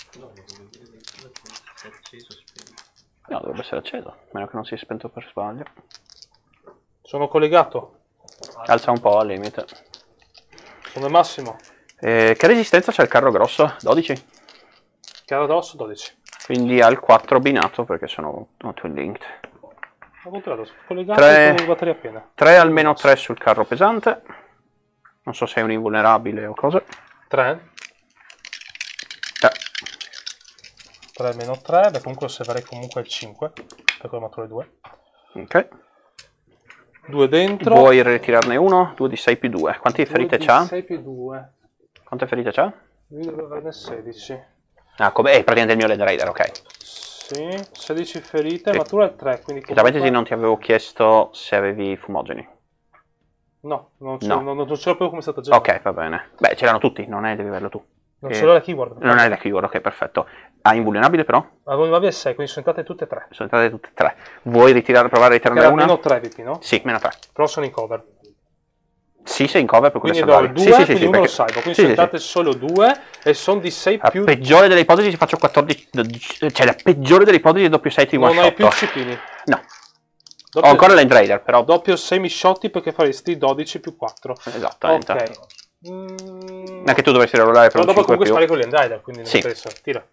No, dovrebbe essere acceso. A meno che non sia spento per sbaglio. Sono collegato. Alza un po' al limite. Sono al massimo. Eh, che resistenza c'è il carro grosso? dodici. Chiaro addosso, dodici. Quindi al quattro binato perché sono no, twin linked. Ho controllato, sono collegato Tre. con batteria piena. tre almeno tre sul carro pesante. Non so se è un invulnerabile o cosa. tre. Eh, tre meno tre, beh comunque osserverei comunque il cinque. Per l'armatura due. ok. due dentro. Vuoi ritirarne uno? due di sei più due. Quante ferite c'ha? sei più due. Quante ferite c'ha? Lui deve averne sedici. Ah, come è praticamente il mio Land Raider, ok. Sì, sedici ferite, armatura è tre, quindi Che tra parentesi non ti avevo chiesto se avevi fumogeni. No, non ce, No. non, non ce l'ho più come è stato già. Ok, va bene. Beh, ce l'hanno tutti, non è, devi averlo tu. Non Eh, ce l'ho la keyword. Non hai la keyword, ok, perfetto. Ha invulnerabile però? Avevo sei, quindi sono entrate tutte e tre. Sono entrate tutte e tre. Vuoi ritirare, provare a ritirarne Era una? meno tre V P, no? Sì, meno tre. Però sono in cover. Sì, sei in cover per Quindi quelle do il salvavi. due, Sì, sì, sì, quindi sì, uno lo perché- salvo. Quindi sì, sono sì, entrate solo due e sono di sei La più... peggiore delle ipotesi ti faccio quattordici, dodici, cioè la peggiore delle ipotesi è doppio sei ti one Non hai più shot. scipini. No, Doppio, ho ancora l'End Raider, però doppio sei misciotti perché faresti dodici più quattro. esattamente. Ok. Mm, Anche tu dovresti rollare per però un dopo cinque comunque più spari con l'Endider, quindi non Sì. interessa. Tira.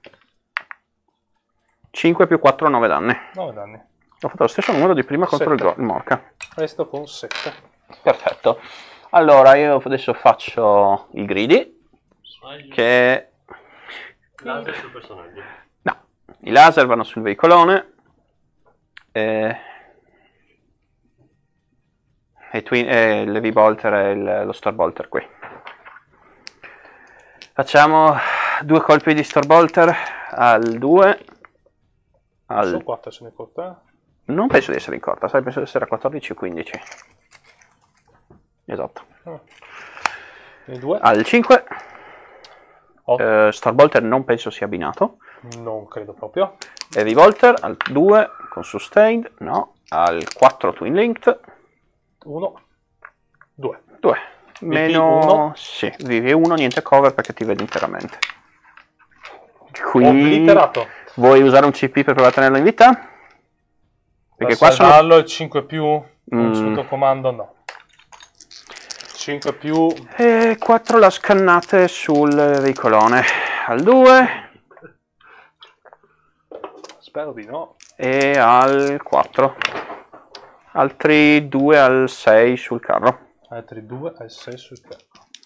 cinque più quattro, nove danni. nove danni. Ho fatto lo stesso numero di prima contro il, Sette. go- il Morca. Resto con sette. Perfetto. Allora io adesso faccio i gridi, che Laser sul personaggio. no, i laser vanno sul veicolone e, e, twin, e il V-Bolter e il- lo Starbolter qui. Facciamo due colpi di Starbolter al due. Sono Al... quattro, se ne corta. Non penso di essere in corta, sai, penso di essere a quattordici o quindici. Esatto. E due. Al cinque. Oh. Eh, Starbolter non penso sia abbinato. Non credo proprio. Heavy Volter al due con Sustained, no. Al quattro Twin Linked. uno. due. due. Meno... uno. Sì, vivi uno, niente cover perché ti vedi interamente. Qui... Obliterato. Vuoi usare un C P per provare a tenerlo in vita? Perché Per qua sono... salvarlo il cinque più. Mm. Un subito comando, no. cinque più. E quattro la scannate sul veicolone. Al due. Spero di no. E al quattro. Altri due al sei sul carro. Altri due al sei sul carro.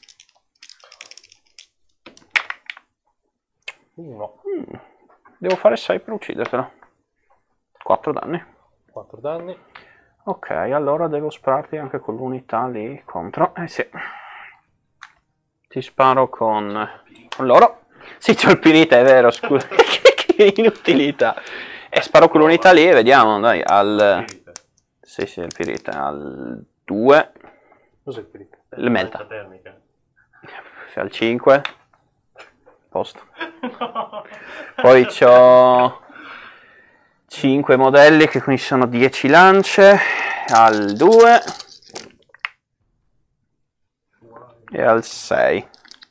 uno. Mm. Devo fare sei per uccidertelo. quattro danni. quattro danni. Ok, allora devo spararti anche con l'unità lì contro. Eh sì. Ti sparo con, con loro. Sì, c'ho il pirita, è vero, scusa. Che inutilità. E sparo con l'unità lì e vediamo, dai, al... Sì, sì, il pirita, al due. Cos'è il pericolo? Le melta. Termica. Al cinque. Posto. Poi c'ho cinque modelli che quindi sono dieci lance. Al due. E al sei.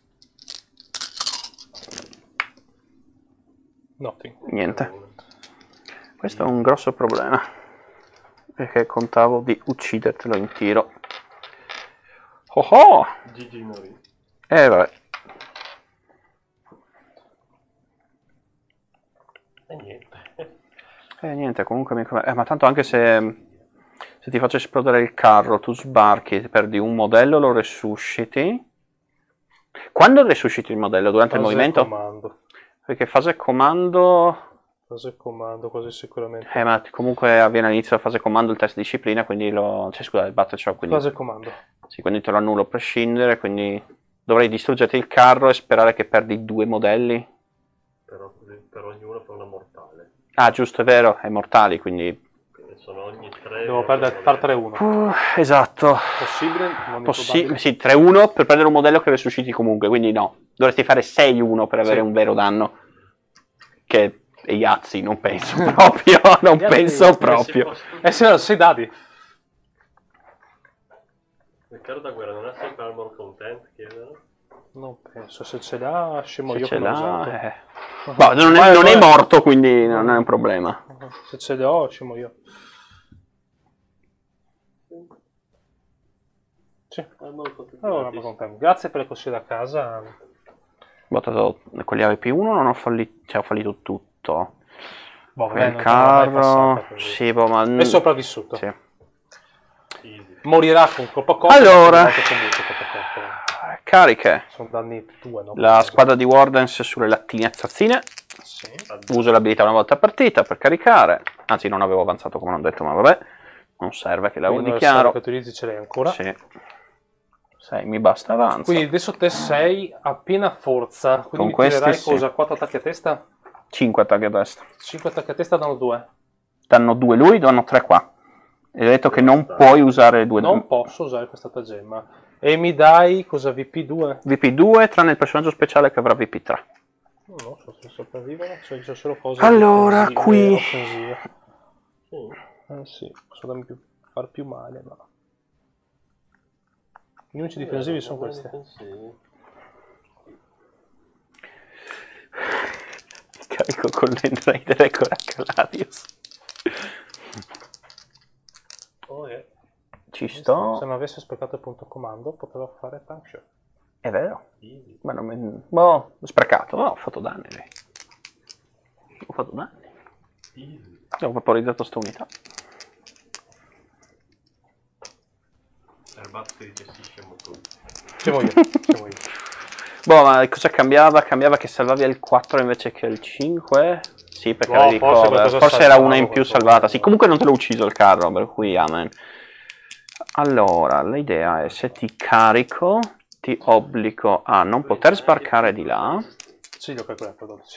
Nothing. Niente. Questo è un grosso problema. Perché contavo di uccidertelo in tiro. Oh oh! G G morì. Eh vabbè. E niente. Eh niente, comunque mi... eh, ma tanto anche se... Se ti faccio esplodere il carro, tu sbarchi, perdi un modello, lo resusciti. Quando resusciti il modello? Durante Fase il movimento? comando. Perché fase comando... Fase comando, quasi sicuramente. Eh, ma comunque avviene all'inizio della fase comando il test disciplina, quindi lo... Cioè, scusa, il battle shock, quindi... Fase comando. Sì, quindi te lo annullo a prescindere, quindi... Dovrei distruggerti il carro e sperare che perdi due modelli. Però così per ognuno fa una mortale. Ah, giusto, è vero, è mortali, quindi... Quindi Sono ogni tre. Devo perdere, far tre uno. Uh, esatto. Possibile? Non Possi- sì, tre uno per perdere un modello che resusciti comunque, quindi no. Dovresti fare sei uno per avere Sì. un vero danno. Che è Yazzi, non penso proprio, non Yazzi, penso Yazzi, proprio. Eh sì, no, sei dadi. Il carro da guerra non ha sempre Armor Content, chiedono? Non penso, se ce l'ha scemo Se io ce che l'ho l'ha, usato. eh. Boh, non, è, Vai, non è vai. morto, quindi non è un problema. Se ce l'ho scemo io. Sì. Armor Content. Allora, ma con te. Grazie per le consigli da casa. Votato con gli A V P uno non ho fallito, cioè ho fallito tutto. Boh, Quel non ce l'ho mai carro, passata, quindi. sì, boh, ma... È sopravvissuto. Sì. Easy. Morirà con colpo a colpo. Allora. ma con molto colpo a colpo. Cariche. Sono danni due, no? La squadra di Wardens sulle lattine azzazzine. Sì. Uso l'abilità una volta a partita per caricare. Anzi, non avevo avanzato come ho detto, ma vabbè. Non serve che la Quindi il dichiaro. che utilizzi ce l'hai ancora. Sì. sei mi basta avanza. Quindi adesso te sei a piena forza. Quindi Con mi questi tirerai sì. cosa? quattro attacchi a testa? cinque attacchi a testa. cinque attacchi a testa danno due. Danno due lui, danno tre qua. E ho detto che non puoi usare due. Non posso usare questa gemma. E mi dai cosa V P due? V P due tranne il personaggio speciale che avrà V P tre. No, no, so se sopravvivere, cioè c'è solo cose Allora, difensive, qui- offensive. Eh sì, posso darmi più, far più male, ma... Gli unici difensivi sono questi. Carico con l'Endraider e con Caladius. Oh, eh. Ci sto. Se non avessi sprecato il punto comando, potevo fare tank shot. È vero. Ma non mi... Boh, ho sprecato. No, ho fatto danni lì. Ho fatto danni. Ho vaporizzato sta unità. Erbat che gestisce molto. Siamo io, siamo io. Boh, ma cosa cambiava? Cambiava che salvavi il quattro invece che il cinque? Sì, perché No, avevi forse cover. qualcosa Forse era salvavo, una in più qualcosa. salvata. Sì, comunque non te l'ho ucciso il carro, per cui amen. Allora, l'idea è se ti carico, ti obbligo a non poter sbarcare di là. Sì, l'ho calcolato dodici.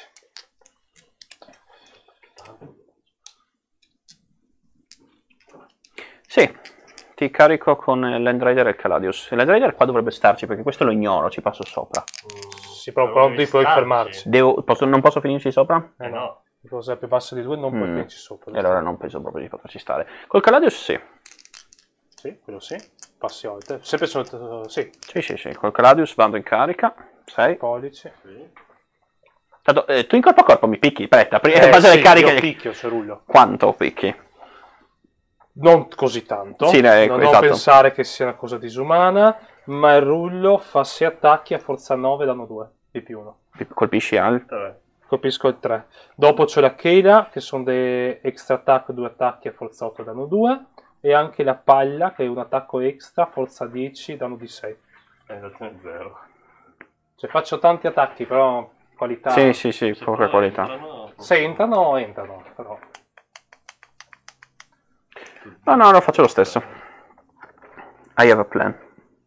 Sì, ti carico con l'Endraider e il Caladius. L'Endraider qua dovrebbe starci perché questo lo ignoro, ci passo sopra. Sì, però pronti puoi starci. fermarci. Devo, posso- non posso finirci sopra? Eh no, cosa più bassa di due non puoi Mm. finirci sopra. E allora non penso proprio di poterci stare. Col Caladius sì. Sì, quello sì. Passi oltre. Sempre sotto, sì. Sì, sì, sì. Col Caladius vado in carica. sei. Pollici. Tanto, eh, tu in corpo a corpo mi picchi, pretta. Prima Eh, in base alle sì, cariche. io picchio, cerullo. Quanto picchi? Non così tanto. Sì, ne- non, esatto. non pensare che sia una cosa disumana, ma il rullo fa sei attacchi a forza nove, danno due. Di più uno. Colpisci al. Colpisco il tre. Dopo c'è la Keila, che sono dei extra attack, due attacchi a forza otto, danno due. E anche la paglia, che è un attacco extra, forza dieci, danno di sei. Eh, non è zero. Cioè faccio tanti attacchi, però qualità... Sì, sì, sì, poca qualità. Se entrano, entrano, però... No, no, lo faccio lo stesso. I have a plan.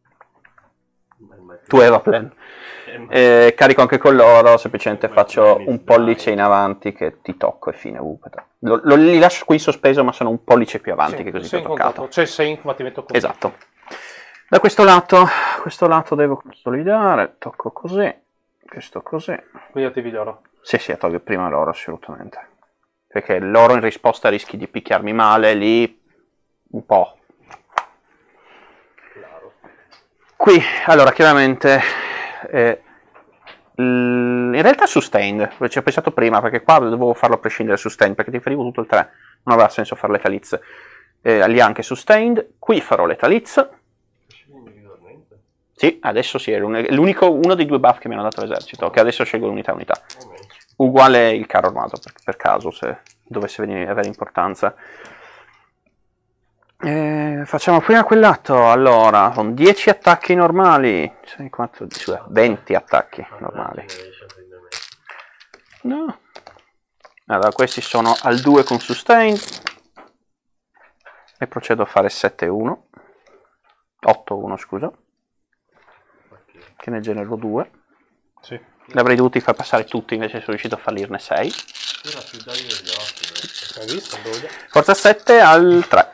Tu have a plan. Eh, carico anche con loro, semplicemente faccio un pollice in avanti che ti tocco e fine. Uh, lo, lo, li lascio qui in sospeso, ma sono un pollice più avanti Sì, che così ti sei ho in toccato. contatto. Cioè sei in ma ti metto così. Esatto. Da questo lato, questo lato devo consolidare, tocco così, questo così. Quindi attivi loro. Sì, sì, tolgo prima loro assolutamente. Perché loro in risposta rischi di picchiarmi male lì un po'. Qui, allora, chiaramente, eh, l- in realtà sustained, ci ho pensato prima, perché qua dovevo farlo a prescindere sustained, perché ti ferivo tutto il tre, non aveva senso fare le taliz. Eh, lì anche sustained, qui farò le taliz. Sì, adesso sì, è l'un- l'unico, uno dei due buff che mi hanno dato l'esercito, che adesso scelgo l'unità unità. Uguale il carro armato, per, per caso, se dovesse venire, avere importanza. Eh, facciamo prima quell'atto, allora, con dieci attacchi normali, sei, quattro, scusa, venti attacchi normali. No. Allora, questi sono al due con sustain, e procedo a fare sette uno, otto uno, scusa, che ne genero due. Sì. Li avrei dovuti far passare tutti, invece sono riuscito a fallirne sei. Tira più dai degli occhi. Hai visto? Dove? Forza sette al tre.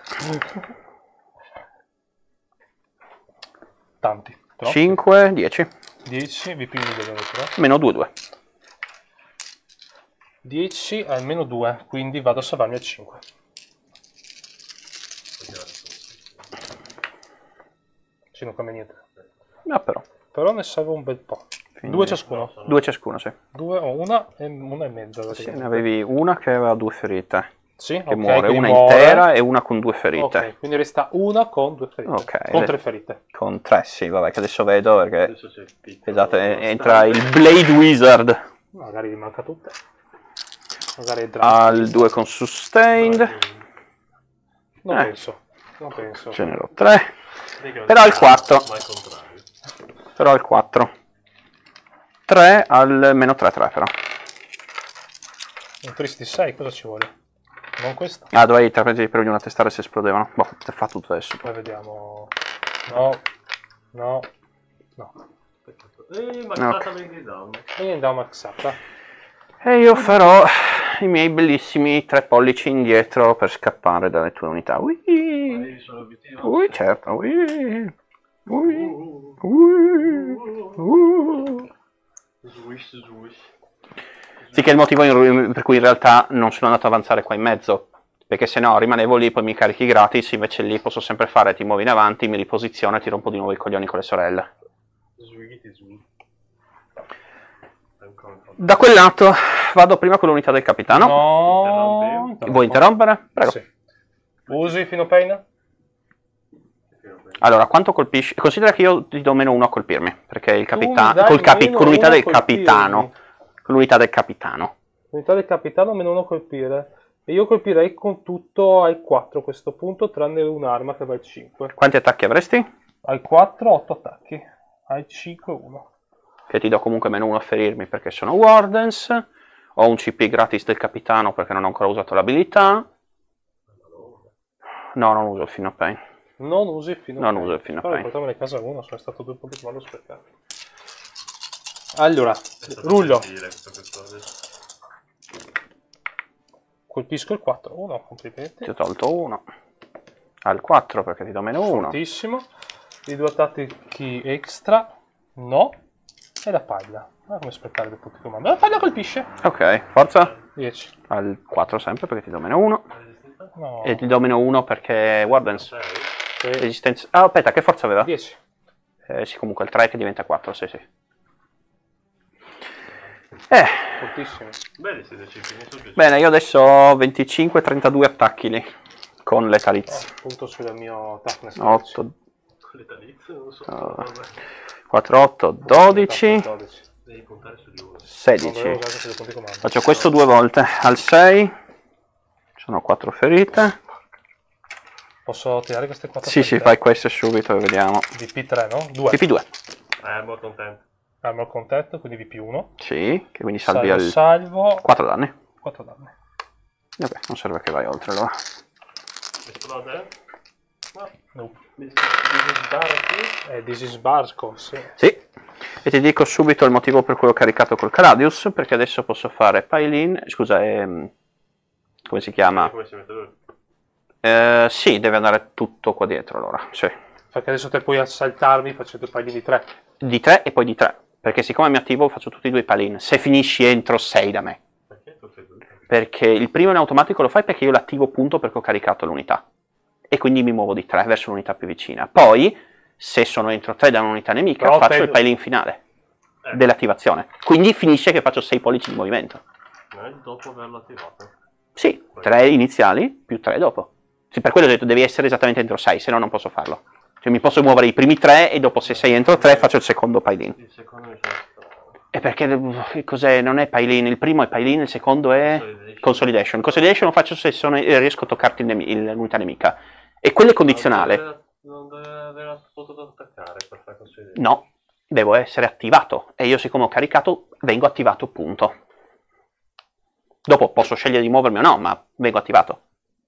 Tanti. Troppi. cinque, dieci. dieci, vi piglio delle però. Meno due, due. dieci almeno due, quindi vado a salvarmi a cinque. Sì, non cambia niente. No, però. Però ne salvo un bel po'. Quindi- Due ciascuno. Due ciascuno, sì. Due o una e una e mezza. Sì, praticamente. ne avevi una che aveva due ferite. Sì, Che ok, muore, quindi una muore. intera e una con due ferite. Ok, quindi resta una con due ferite. Ok, Con le- tre ferite. Con tre, sì, vabbè, che adesso vedo perché... Adesso c'è il piccolo. Esatto, e- entra il Blade Wizard Magari gli manca tutte. Magari è Dragon. al due con Sustained. Non eh. penso. Non penso. Genero tre. Dico, Però al quattro. Ma al contrario. Però al quattro. tre al meno tre, tre però. Un tristi sei, cosa ci vuole? Non questo. Ah, dovevi trapeggere per una testare se esplodevano. Boh, te fa tutto adesso. Poi vediamo. No. No. No. Eh, ma No. è stata ben down. E andiamo maxata. E io farò i miei bellissimi tre pollici indietro per scappare dalle tue unità. Ui, Io sono l'obiettivo. ui, certo. Ui, ui, ui, ui. Swish, swish. Sì, che è il motivo in- per cui in realtà non sono andato ad avanzare qua in mezzo. Perché se no rimanevo lì, poi mi carichi gratis, invece lì posso sempre fare, ti muovi in avanti, mi riposiziono e ti rompo di nuovo i coglioni con le sorelle. Swiggy, swiggy. Da quel lato vado prima con l'unità del capitano. No. Vuoi interrompere? Prego. Sì. Usi fino pain? Allora, quanto colpisci? Considera che io ti do meno uno a colpirmi, perché il mi capitano... dai Col capi- meno con l'unità uno a del capitano. colpirmi. Con l'unità del capitano. Unità del capitano meno uno a colpire. E io colpirei con tutto ai quattro a questo punto, tranne un'arma che va al cinque. Quanti attacchi avresti? Al quattro, otto attacchi. Al cinque, uno. Che ti do comunque meno uno a ferirmi perché sono Wardens. Ho un C P gratis del capitano perché non ho ancora usato l'abilità. No, non uso il Fino Pain. Non usi il fino Non pain. uso il fino Però pain. portarmene a casa uno, sono stato due punti malo sprecato. Allora, rullo. Colpisco il quattro, uno, complimenti. Ti ho tolto uno. Al quattro perché ti do meno uno. Fortissimo. I due attacchi extra, no. E la paglia. Ah, come sprecare dei punti comando. La paglia colpisce. Ok, forza. dieci. Al quattro sempre perché ti do meno uno. No. E ti do meno uno perché Wardens. Sì. Resistenza... Ah, aspetta, che forza aveva? dieci. Eh, sì, comunque il tre che diventa quattro, sì, sì. Eh, Fortissimo. Bene, siete cinque, mi sono piaciuti. bene, io adesso ho venticinque trentadue attacchi lì. Con letalizia. Oh, punto sul mio toughness. otto, Con le talizze, non so. Oh. Vabbè. quattro, otto, dodici, dodici. Devi puntare su di uno. Non sedici. dovevo usare questi punti comando. Faccio questo due volte. Al sei. Sono quattro ferite. Posso tirare queste quattro? Sì, sì, fai queste subito e vediamo. V P tre, no? due. V P due. Eh, mo' contento. Armor contatto, quindi V P uno. Sì, che quindi salvi Salvo, al salvo. quattro danni. quattro danni. Vabbè, non serve che vai oltre allora. Esplode? No. No. Disbarchi? È This is Barco, sì. Sì. E ti dico subito il motivo per cui ho caricato col Caladius, perché adesso posso fare Pailin, scusa, ehm, come si chiama? Come si mette lui? Eh, sì, deve andare tutto qua dietro allora, sì. Perché adesso te puoi assaltarmi facendo pagli di tre. Di tre e poi di tre, perché siccome mi attivo faccio tutti e due i Pailin, se finisci entro sei da me. Perché tutti e due? Perché il primo in automatico lo fai perché io l'attivo punto perché ho caricato l'unità. E quindi mi muovo di tre verso l'unità più vicina. Poi, se sono entro tre da un'unità nemica, Però faccio te- il Pailin finale Eh. dell'attivazione. Quindi finisce che faccio sei pollici di movimento. Eh, dopo averlo attivato. Sì, tre iniziali più tre dopo. Sì, per quello ho detto devi essere esattamente entro sei, se no non posso farlo. Cioè mi posso muovere i primi tre e dopo se sei entro tre faccio il secondo Pailin. Il secondo mi sembra strano. E perché eh, cos'è? Non è Pailin, il primo è Pailin, il secondo è Consolidation. Consolidation. Consolidation lo faccio se sono- eh, riesco a toccarti il nemi- il- l'unità nemica. E quello è condizionale. Non deve, non deve aver potuto attaccare per fare così. No, devo essere attivato. E io siccome ho caricato, vengo attivato punto. Dopo posso scegliere di muovermi o no, ma vengo attivato.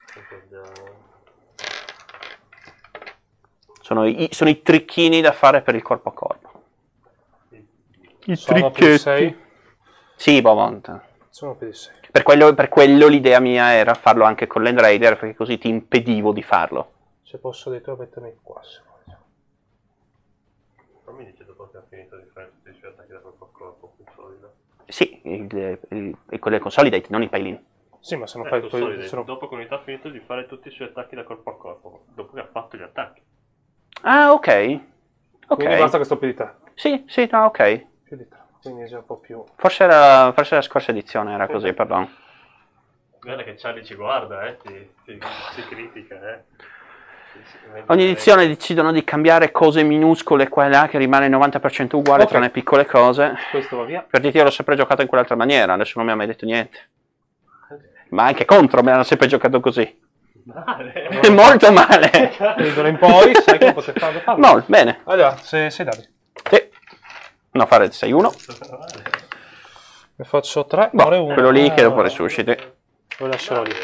Sono i, sono i tricchini da fare per il corpo a corpo. I Sono più sei. Sì, Bovant. Sono più di sei. Per quello, per quello l'idea mia era farlo anche con l'End Raider, perché così ti impedivo di farlo. Se posso addirittura mettermi qua, se voglio. Non mi dice dopo che ha finito di fare tutti i suoi attacchi da corpo a corpo più solido. Sì, il, il, il, quello è consolidate, non i pile-in. Sì, ma se non Eh, fai... Consolidate, se non- dopo che unità ha finito di fare tutti i suoi attacchi da corpo a corpo, dopo che ha fatto gli attacchi. Ah, ok. Ok. Quindi basta che sto più di tre. Sì, sì, no, ok. Più di tre. Quindi è già un po' più... Forse era, forse la scorsa edizione era così, perdono. Guarda che Charlie ci guarda, eh, ti, ti, ti critica, eh. Ogni edizione decidono di cambiare cose minuscole qua e là, che rimane il novanta per cento uguale, Ok. tranne piccole cose. Questo va via. Per dirti, io l'ho sempre giocato in quell'altra maniera, adesso non mi ha mai detto niente. Ma anche contro me l'hanno sempre giocato così. Male. Molto male. Quindi d'ora in poi sai come poter farlo. farlo. No, bene. Allora, se sei dadi. Sì. No, fare sei uno. Ne faccio tre, Boh, muore uno. quello lì che Eh, dopo resusciti. Lo lascerò lì.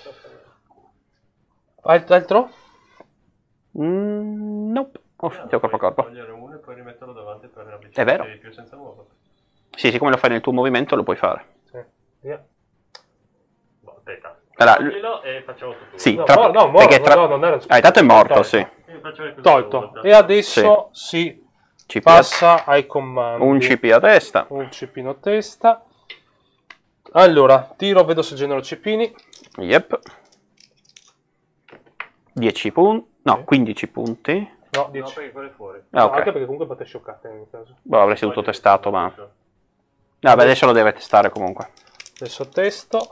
Alt- altro? Mm, nope. Ho finito corpo a corpo. Togliere uno e poi rimetterlo davanti per È vero. avvicinarti di più senza muoverlo. Sì, siccome lo fai nel tuo movimento lo puoi fare. Sì. Via. Boh, teta. Allora, Toglilo e facciamo tutto. sì, No, tra- no, no, perché morto, tra- no, non era... Ah, intanto è morto, Tolto. sì. Tolto. E adesso si C P passa ai comandi. un C P a testa. Un cipino testa. Allora, tiro, vedo se genero cipini. Yep. dieci punti. No, Sì. quindici punti. No, No, dieci. perché quello è fuori. Ah, No, ok. anche perché comunque fate scioccate nel caso. Boh, avresti dovuto testato, ma... Vabbè, adesso lo deve testare comunque. Adesso testo.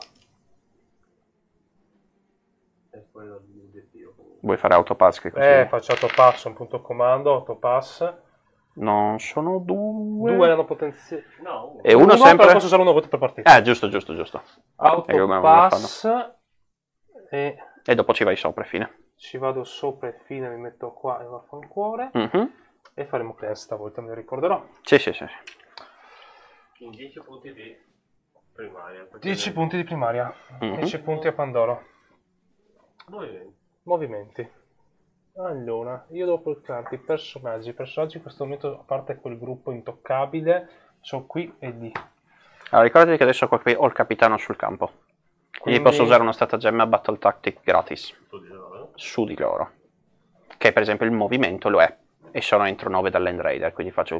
È quello l'obiettivo. Vuoi fare autopass che così? Eh, faccio autopass, un punto comando, autopass. Non sono due. Due erano potenziali. No, uno. E uno, sempre... però posso usare una volta per partita. Eh, giusto, giusto, giusto. E come lo Autopass. E E dopo ci vai sopra, fine. ci vado sopra e fine, mi metto qua e vaffancuore. Mhm. E faremo clear stavolta, me lo ricorderò. Sì, sì, sì. In dieci punti di primaria. perché dieci ne- punti di primaria. Mhm. dieci punti a Pandoro. Movimenti. Movimenti. Allora, io devo portarti i personaggi. I personaggi in questo momento, a parte quel gruppo intoccabile, sono qui e lì. Allora, ricordati che adesso qua qui ho il capitano sul campo. Quindi, Quindi- posso usare una stratagemma Battle Tactic gratis Tu di loro. su di loro. Che per esempio il movimento lo è. E sono entro nove dall'End Raider, quindi faccio...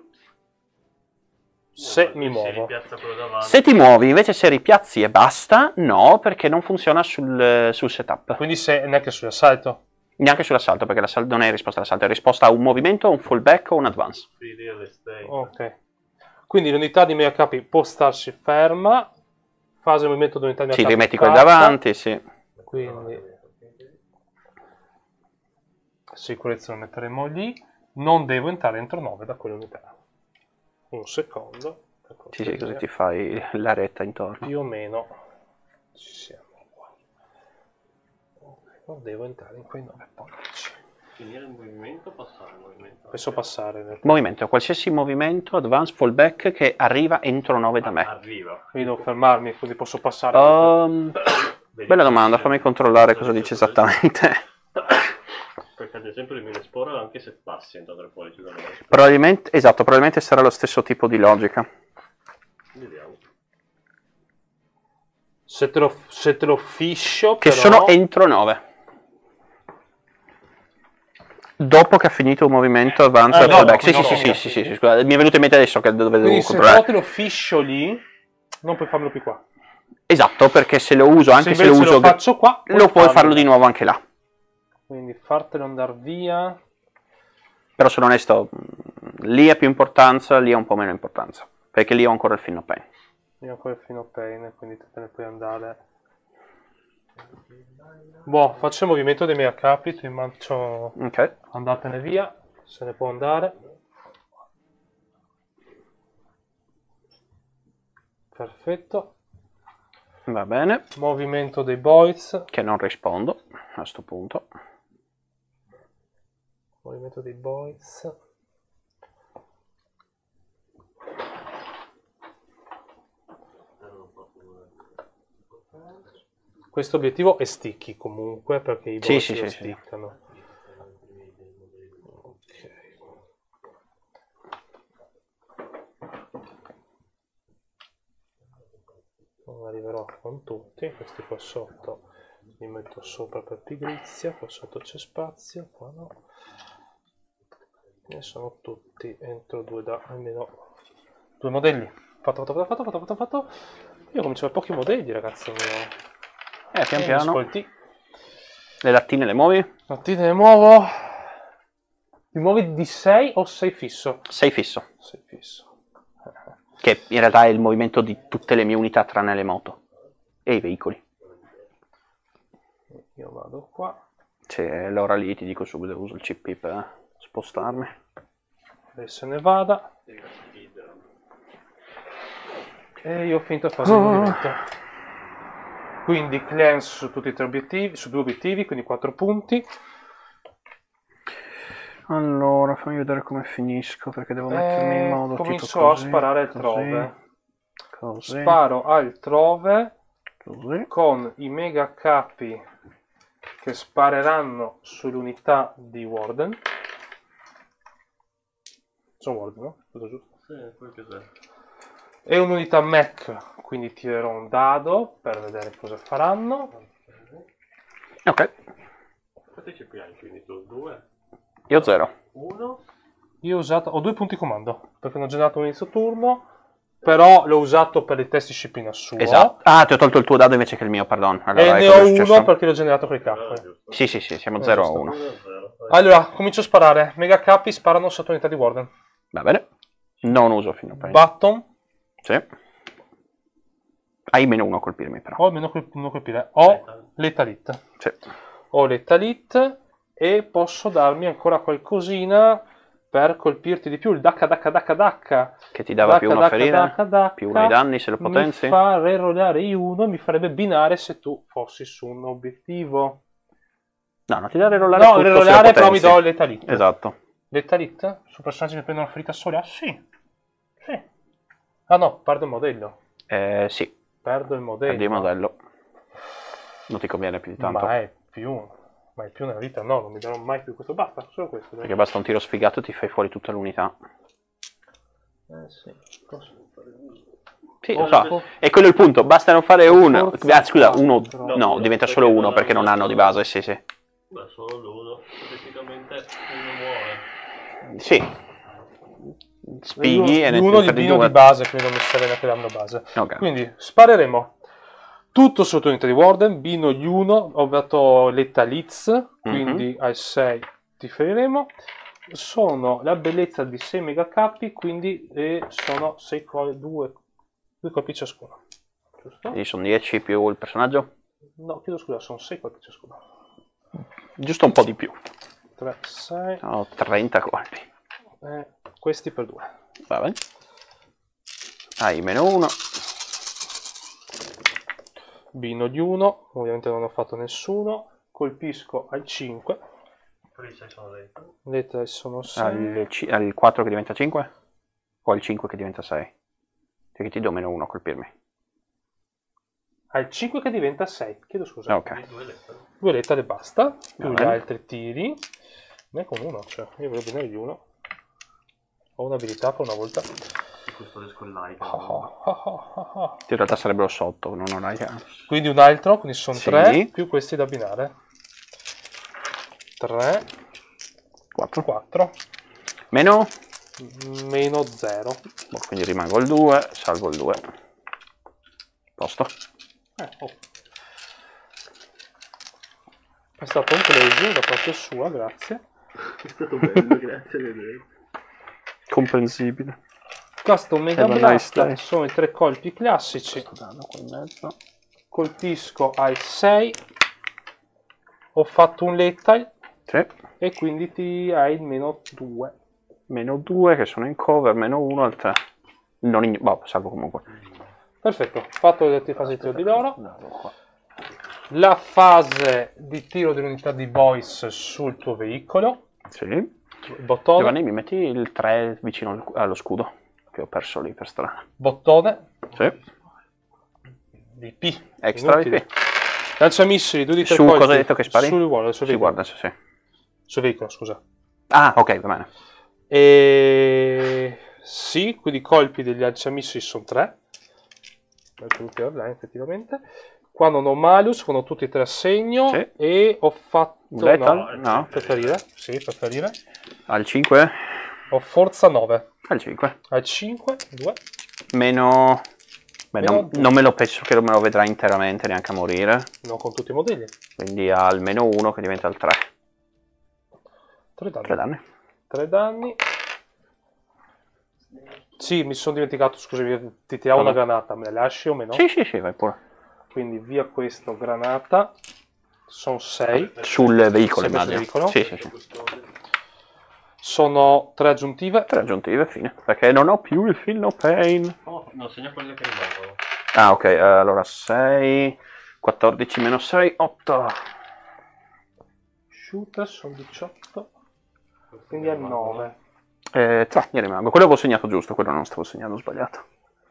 Se No, mi si muovo. ripiazza quello davanti. Se ti muovi, invece se ripiazzi e basta, no, perché non funziona sul, sul setup. Quindi se neanche sull'assalto. Neanche sull'assalto, perché l'assalto non è risposta all'assalto, è risposta a un movimento, a un fallback o un advance. Fili alle stelle. Ok. Quindi l'unità di mega capi può starsi ferma. Fase di movimento dell'unità di mega Sì, capi rimetti quelli fatta. davanti, sì. Quindi sicurezza lo metteremo lì. Non devo entrare entro nove da quell'unità. Un secondo. Ecco, Sì, sì, così ti fai la retta intorno. più o meno ci siamo qua. Ok, non devo entrare in quei nove pollici. Finire il movimento, passare il movimento. Posso passare in realtà. Movimento, qualsiasi movimento, advance, fallback che arriva entro nove da me. Arriva. Quindi devo fermarmi, quindi posso passare. Um, bella domanda, fammi controllare cosa dice esattamente. Perché ad esempio il mine sporo anche se passi entrare fuori ci danno. Probabilmente, esatto, probabilmente sarà lo stesso tipo di logica. Vediamo. Se te lo, se te lo fiscio, Che però... sono entro nove. Dopo che ha finito un movimento advance Ah, e no, fallback. no, Sì, no, sì, no, sì, no. sì, sì, sì, scusa, mi è venuto in mente adesso che dove devo Quindi se controllare. però te lo fiscio lì, non puoi farmelo più qua. Esatto, perché se lo uso, anche se, lo invece uso, lo faccio qua, lo puoi farlo di nuovo anche là. Quindi fartelo andare via. Però sono onesto, mh, lì ha più importanza, lì ha un po' meno importanza. Perché lì ho ancora il Fin Pain. Io ancora il fino pain, quindi te ne puoi andare. Boh, faccio il movimento dei miei capi, ti mancio... Ok. Andatene via, se ne può andare. Perfetto. Va bene. Movimento dei boys. Che non rispondo a sto punto. Movimento dei boys. Questo obiettivo è sticky comunque, perché i Sì, boss sì, lo sì, sì. sticcano. Ok. arriverò con tutti. Questi qua sotto li metto sopra per pigrizia, qua sotto c'è spazio, qua no. E sono tutti entro due da almeno due modelli. Fatto, fatto, fatto, fatto, fatto, fatto. Io comincio a pochi modelli, ragazzi mio. Eh, pian Eh, piano. ascolti. Le lattine le muovi? Lattine le muovo. Li muovi di sei o sei fisso? sei fisso. sei fisso. Che in realtà è il movimento di tutte le mie unità tranne le moto. E i veicoli. Io vado qua. C'è l'ora lì, ti dico subito, uso il C P per spostarmi. Lei se ne vada. E io ho finito a fase di movimento. Quindi cleanse su tutti e tre obiettivi, su due obiettivi, quindi quattro punti. Allora, fammi vedere come finisco, perché devo mettermi in E modo tipo comincio così, a sparare così, altrove. Così, Sparo altrove così. con i mega capi che spareranno sull'unità di Warden. Sono Warden, no? Tutto giusto? Sì, quel che sia. E un'unità mech, quindi tirerò un dado per vedere cosa faranno. Ok, Quanti C P hai quindi tu? Due? io zero. Uno? Io ho usato, ho due punti comando, perché non ho generato un inizio turno, però l'ho usato per i test disciplina suo. Esatto. Ah, ti ho tolto il tuo dado invece che il mio, pardon. Allora, E ne ecco cosa è ho successo. uno perché l'ho generato con i Ah, capi. giusto. Sì, sì, sì, siamo Eh, zero a giusto. uno. Uno, zero. Allora, comincio a sparare. Mega capi sparano sotto unità di Warden. Va bene. Non uso fino a prima. Button, Sì. Hai meno uno a colpirmi però. ho almeno quel- uno colpire. Ho l'Etalit. Sì. Ho l'Etalit e posso darmi ancora qualcosina per colpirti di più. Il Dacca Dacca Dacca Dacca. Che ti dava Dacca, più uno a dacca, ferire, dacca, dacca, più uno ai danni se lo potenzi. Mi fa rerollare I uno, mi farebbe binare se tu fossi su un obiettivo. No, non ti dà rerollare No, tutto se lo rerollare però mi potenzi. do l'Etalit. Esatto. L'Etalit? Su personaggi che prendono ferita sola? Sì. Sì. Ah no, perdo il modello. Eh, sì, Perdo il modello. perdi il modello. Non ti conviene più di tanto. Ma è più. Ma è più nella vita, no, non mi darò mai più questo. Basta, solo questo. dai. Perché basta un tiro sfigato e ti fai fuori tutta l'unità. Eh sì. Cosa? Sì, Oh, lo so. oh. E quello è il punto. Basta non fare uno. Forza Ah, scusa, uno. quattro. No, diventa solo uno perché non hanno di base. Sì, sì. Beh, solo l'uno. Praticamente uno muore. Sì. Spighi e ne uno di perdi bino due. di base, quindi non mi serve neanche danno base. Ok. Quindi spareremo tutto sotto unità di Warden, bino gli uno, ho dato l'Etalitz, quindi Mhm. al sei ti feriremo. Sono la bellezza di sei mega capi, quindi eh, sono sei colpi, due colpi ciascuno. Giusto? Quindi sono dieci più il personaggio. No, chiedo scusa, sono sei colpi ciascuno. Giusto un po' di più. tre, sei, Sono trenta colpi. eh, questi per due. Va bene. Hai meno uno. Bino gli uno, ovviamente non ho fatto nessuno. Colpisco al cinque. Poi sei sono dentro. Le tre sono sei. Al, ci- al quattro che diventa cinque? O al cinque che diventa sei? Perché ti do meno uno a colpirmi. Al cinque che diventa sei. Chiedo scusa. Ok. Due lettere. Due lettere basta. Più Va gli bene. altri tiri. Ne con uno, cioè. Io voglio bene gli uno. Ho un'abilità per una volta. Questo esco il like. Ah, ah, ah, ah, ah. In realtà sarebbero sotto, non ho like. Quindi un altro, quindi sono Sì. tre più questi da abbinare. tre, quattro. quattro, Meno? meno zero. Boh, quindi rimango il due, salvo il due. Posto. Eh, oh. È stato un plesio da parte sua, grazie. È stato bello, grazie a vedere. Comprensibile. Casto Mega Have a Blast, nice day. sono i tre colpi classici. Dado qua in mezzo. Colpisco al sei. Ho fatto un lethal Sì. e quindi ti hai il meno due. Meno due che sono in cover, meno uno al tre. Non in... Boh, salvo comunque. Perfetto, fatto le fasi di tiro di loro. Dado qua. La fase di tiro dell'unità di voice sul tuo veicolo. Sì. Il bottone. Giovanni, mi metti il tre vicino al- allo scudo? Che ho perso lì per strada. Bottone. Sì. Di P. Extra Inutile. di P. Lanciamissili, due di tre Su colpi. cosa hai detto che spari? Sul wall, sul Si veicolo. guarda, sì, sì. Sul veicolo, scusa. Ah, ok, va bene. E... Sì, quindi i colpi degli lanciamissili sono tre. tutti online effettivamente. Qua non ho malus, sono tutti e tre a segno. Sì. E ho fatto... Lethal? no, No. preferire, sì, preferire. Al cinque? Ho forza nove. Al cinque. Al cinque, due. Meno... Beh, Meno non, due. non me lo penso che non me lo vedrà interamente neanche a morire. Non con tutti i modelli. Quindi ha al meno uno che diventa il tre. tre danni. tre danni. tre danni. Sì, mi sono dimenticato, scusami, ti tiravo una Cosa? granata, me la lasci o meno? Sì, sì, sì, vai pure. Quindi via questo, granata. Sono sei. Sul veicolo, Sempre sul immagino. veicolo? Sì, sì, sì. Sono tre aggiuntive. Tre aggiuntive, fine. Perché non ho più il feel no pain. Oh, no, segna quelle che rimangono. Ah, ok, eh, allora sei, quattordici meno sei, otto. Shooter sono diciotto. Quindi è nove. Eh, tre, ne rimango. Quello avevo segnato giusto, quello non stavo segnando sbagliato.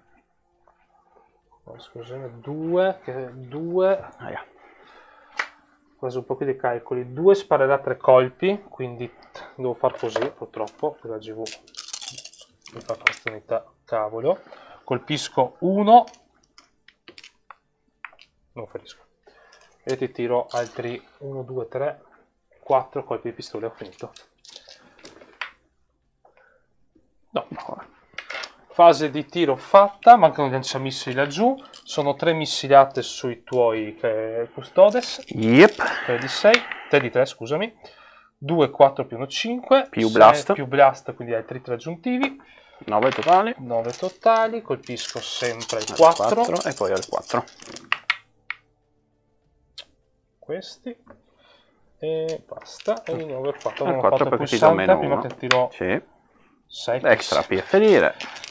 Oh, scusami, due. due. Ah, yeah. Ho preso un po' più di calcoli. due sparerà tre colpi. Quindi devo far così, purtroppo. Per la G V mi fa questa unità. Cavolo. Colpisco uno. Non ferisco. E ti tiro altri uno, due, tre, quattro colpi di pistola. Ho finito. No. Fase di tiro fatta. Mancano gli lanciamissili laggiù. Sono tre missilate sui tuoi eh, custodes. Yep. tre di sei. tre di tre, scusami. due, quattro più uno, cinque. Più blast. Più blast, quindi altri tre aggiuntivi. nove totali. nove totali. Colpisco sempre il quattro. quattro e poi al quattro. Questi. E basta. E di nuovo il quattro. Al Non ho quattro fatto il perché ti do pulsante meno prima uno. che tiro Sì. sei. Extra per ferire.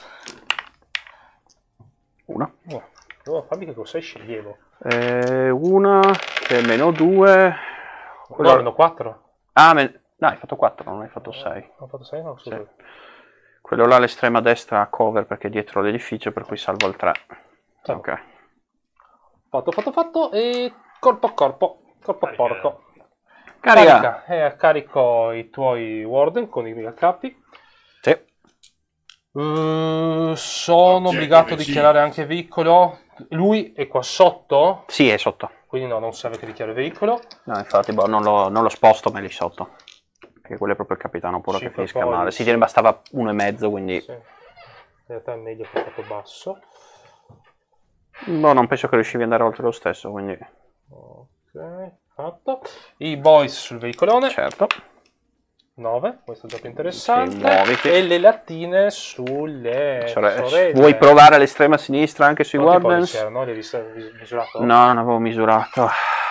Una. Oh, devo farmi che cosa sceglievo. Eh, una che è meno due. No, almeno quattro. Ah, men... no, hai fatto quattro, non hai fatto sei. Ho fatto sei? No, scusa. Sì. Quello là all'estrema destra ha cover perché è dietro l'edificio, per cui salvo il tre. Sì. Ok. Fatto, fatto, fatto. E corpo a corpo. Corpo a Carica. porco. Carica. Carica. E carico i tuoi warden con i mega capi. Sì. Uh, sono obbligato a dichiarare anche veicolo. Lui è qua sotto, Sì, è sotto. quindi no, non serve che dichiari veicolo. No, infatti, boh, non, lo, non lo sposto, ma è lì sotto. Perché quello è proprio il capitano puro Sì, che poi finisca poi, male. sì. Si tiene bastava uno e mezzo, quindi... Sì. In realtà è meglio che è fatto basso. Boh, non penso che riuscivi ad andare oltre lo stesso, quindi... Ok, fatto. I boys sul veicolone. Certo. nove, questo è già più interessante. Sì, muoviti. E le lattine sulle Sore- sorelle. Vuoi provare all'estrema sinistra anche sui Quanti Wardens? pollici erano? Li hai vis- vis- misurato? No, non avevo misurato.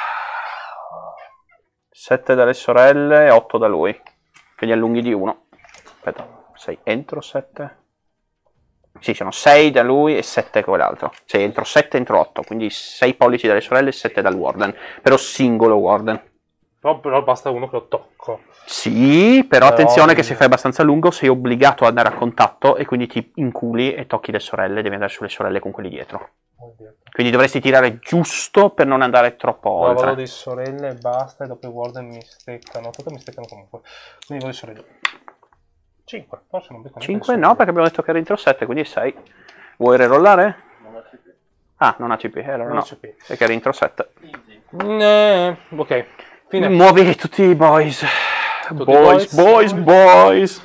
sette dalle sorelle e otto da lui. Quindi allunghi di uno. Aspetta, sei entro sette? Sì, sono sei da lui e sette quell'altro. Sei entro sette, entro otto. Quindi sei pollici dalle sorelle e sette dal Warden. Però singolo Warden. Però, però basta uno che lo tocco. Sì, però Però- attenzione che se fai abbastanza lungo sei obbligato ad andare a contatto e quindi ti inculi e tocchi le sorelle, devi andare sulle sorelle con quelli dietro. Oddio. Quindi dovresti tirare giusto per non andare troppo No, vado oltre. di sorelle e basta, e dopo i warden mi steccano. Tutto mi steccano comunque. Quindi vado di sorelle. cinque, forse non becco neanche cinque le no, sorelle. perché abbiamo detto che era entro sette, quindi sei. Vuoi rerollare? Non ho C P. Ah, non ha C P, eh, allora Non no, ho C P. perché era entro sette. Easy. Eh, ok, fine. Muovi tutti i boys. Tutti i boys, boys, boys. boys.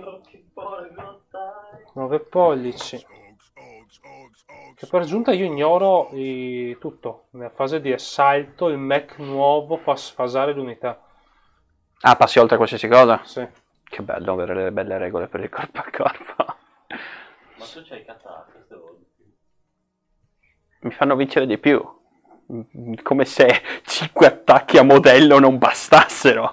nove pollici. Che per giunta io ignoro i- tutto. Nella fase di assalto il mech nuovo fa sfasare l'unità. Ah, passi oltre qualsiasi cosa? Sì. Che bello avere le belle regole per il corpo a corpo. Ma tu c'hai cazzato, queste volte. Mi fanno vincere di più. Mm, Come se cinque attacchi a modello non bastassero.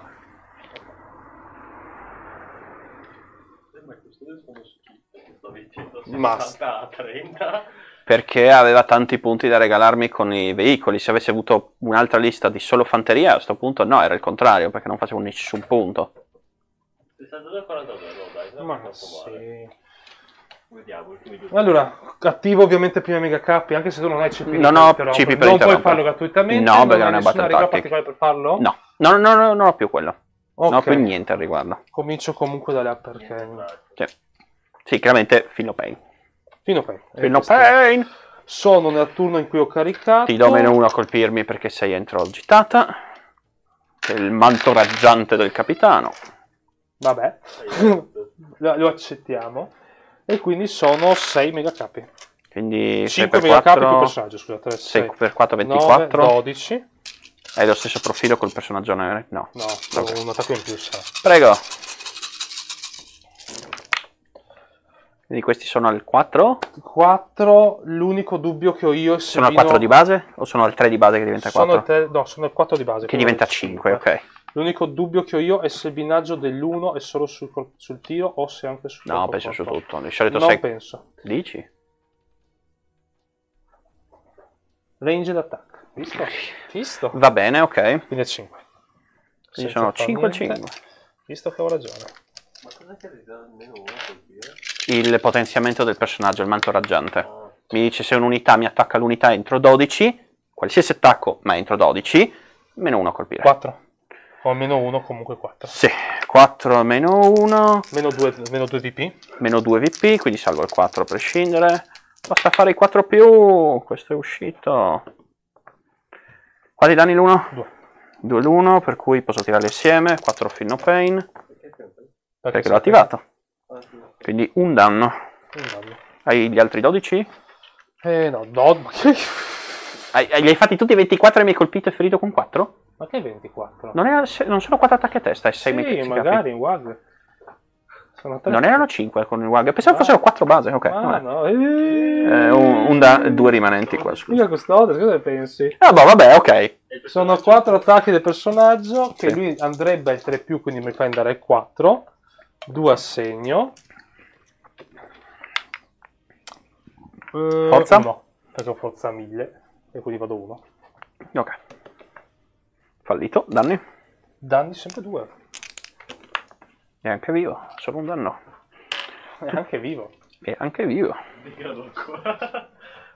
Ma questo sono schifo. Sto vincendo Ma- sessanta a trenta. Perché aveva tanti punti da regalarmi con i veicoli. Se avessi avuto un'altra lista di solo fanteria, a questo punto no, era il contrario, perché non facevo nessun punto. sessantadue a quarantadue, no dai, non Ma è troppo male. sì. Vediamo, ultimi due. Allora, attivo ovviamente prima mega capi, anche se tu non hai C P. Non ho però C P per non puoi interrompere. farlo gratuitamente. No, perché hai non è nessuna battle regola tactic. particolare per farlo? No, no, no, no, non ho più quello. Ok. Non ho più niente al riguardo. Comincio comunque da là perché... Sì, sì chiaramente Feel No Pain. Fino a poi. Feel No Pain! Sono nel turno in cui ho caricato. Ti do meno uno a colpirmi perché sei entro gittata. È il manto raggiante del capitano. Vabbè, lo, lo accettiamo. E quindi sono sei megacapi. Quindi cinque sei per megacapi quattro, più personaggio, scusate. sei per quattro, ventiquattro. nove, dodici. Hai lo stesso profilo col personaggio nero? No. No, Ok. un attacco in più sarà. Prego. Quindi questi sono al quattro? quattro, l'unico dubbio che ho io è se Sono al Vino- quattro di base? O sono al tre di base che diventa sono quattro? al tre- no, sono al quattro di base. Che quindi diventa al cinque, ok. L'unico dubbio che ho io è se il binaggio dell'uno è solo sul, col- sul tiro o se anche sul No, corpo penso su corpo. tutto. Di solito Non sei... penso. Dici? Range d'attacco. Visto? Visto? Va bene, ok. Quindi è cinque. Quindi Senza sono far cinque al niente, cinque. Visto che ho ragione. Ma cosa che ti dà almeno uno a colpire? Il potenziamento del personaggio, il manto raggiante. Mi dice se un'unità mi attacca l'unità entro dodici, qualsiasi attacco, ma entro dodici, meno uno a colpire. quattro. O almeno uno, comunque quattro. Sì, quattro meno uno, Meno due, meno due V P. meno due V P, quindi salvo il quattro a prescindere. Basta fare i quattro più, questo è uscito. Quanti danni l'uno? due. due l'uno, per cui posso tirarli assieme, quattro Feel No Pain, perché l'ho attivato. Quindi un danno. Un danno. Hai gli altri dodici? Eh no, no, ma che... Hai, li hai fatti tutti ventiquattro e mi hai colpito e ferito con quattro? Ma che ventiquattro? Non, era, non sono quattro attacchi a testa e sei Sì, magari, guarda. Sono tre. Non erano cinque con il Wag. Pensavo fossero quattro base, ok. Ah, vabbè. no. Eh, Eh, un, un da, due rimanenti qua, scusa. Mica custode, cosa ne pensi? Ah, boh, vabbè, ok. Sono quattro attacchi del personaggio, che Sì. lui andrebbe al tre più, quindi mi fa andare al quattro. due a segno. Eh, Forza? No, perché ho forza mille, e quindi vado uno. Ok. Fallito, danni. Danni sempre due. È anche vivo, solo un danno. È anche vivo. È anche vivo. Diglielo qua.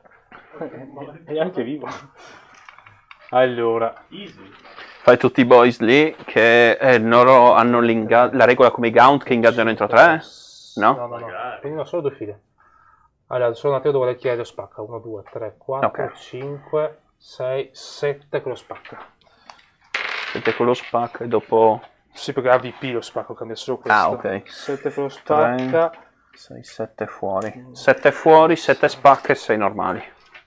È anche vivo. Allora, Easy. Fai tutti i boys lì che eh, loro hanno l'inga- la regola come i Gaunt che ingaggiano entro tre? No? No, no, no. Magari. Quindi no, solo due file. Allora, sono un attimo dove le chiede lo spacca. uno, due, tre, quattro, Ok. cinque, sei, sette con lo spacca. Siete con lo spack e dopo... Sì, perché A V P lo spacco, cambia solo questo. Ah, ok. sette con lo spacca. sei, sette fuori. sette fuori, sette spack e sei normali.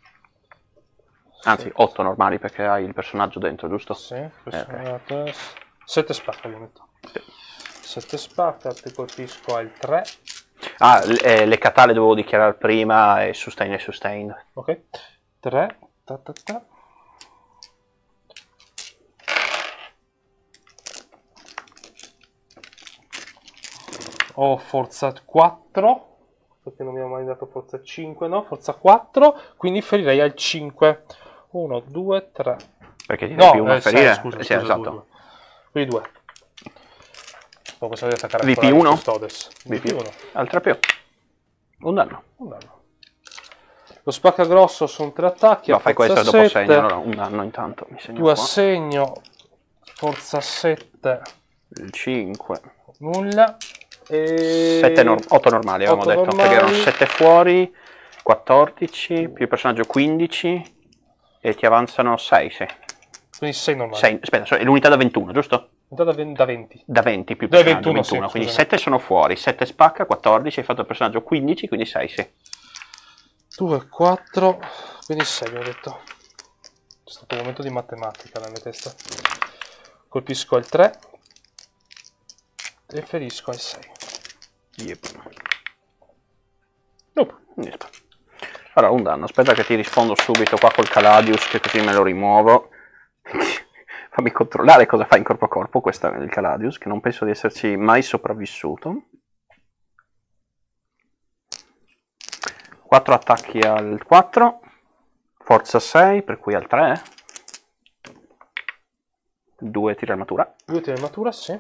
Anzi, otto normali perché hai il personaggio dentro, giusto? Sì, personaggio. sette spacca li metto. sette spacca, ti colpisco al tre. Ah, le, eh, le catale dovevo dichiarare prima e sustain e sustain. Ok. tre. Ta ta ta. Ho forza quattro, perché non mi ha mai dato forza cinque, no? Forza quattro, quindi ferirei al cinque. uno, due, tre. Perché ti dai No, più uno a eh, sei, ferire? scusa, Sì, scusa, esatto. due, due. Quindi due. Poi possiamo attaccare V P ancora uno? il Custodes. V P uno. Al tre più. Un danno. Un danno. Lo spacca grosso sono tre attacchi. No, a fai forza questo e dopo sette, segno. Allora, un danno intanto. Mi segno due a qua. segno, forza sette, Il cinque. nulla. E... sette norm- otto normali avevamo otto detto. normali. Perché erano sette fuori, quattordici, più il personaggio quindici. E ti avanzano sei, sì. Quindi sei normali. sei aspetta, so- è l'unità da ventuno, giusto? Da, da ven- da venti. Da venti più il Da personaggio, ventuno, ventuno. sì, Quindi scusami. sette sono fuori, sette spacca, quattordici, hai fatto il personaggio quindici, quindi sei, sì. due, quattro, quindi sei abbiamo detto. C'è stato un momento di matematica nella mia testa. Colpisco al tre e ferisco al sei. Yep. Nope. Niente. Allora, un danno. Aspetta che ti rispondo subito qua col Caladius, che così me lo rimuovo. Fammi controllare cosa fa in corpo a corpo questo è il Caladius, che non penso di esserci mai sopravvissuto. quattro attacchi al quattro, forza sei, per cui al tre. due tiri armatura. due tiri armatura, sì.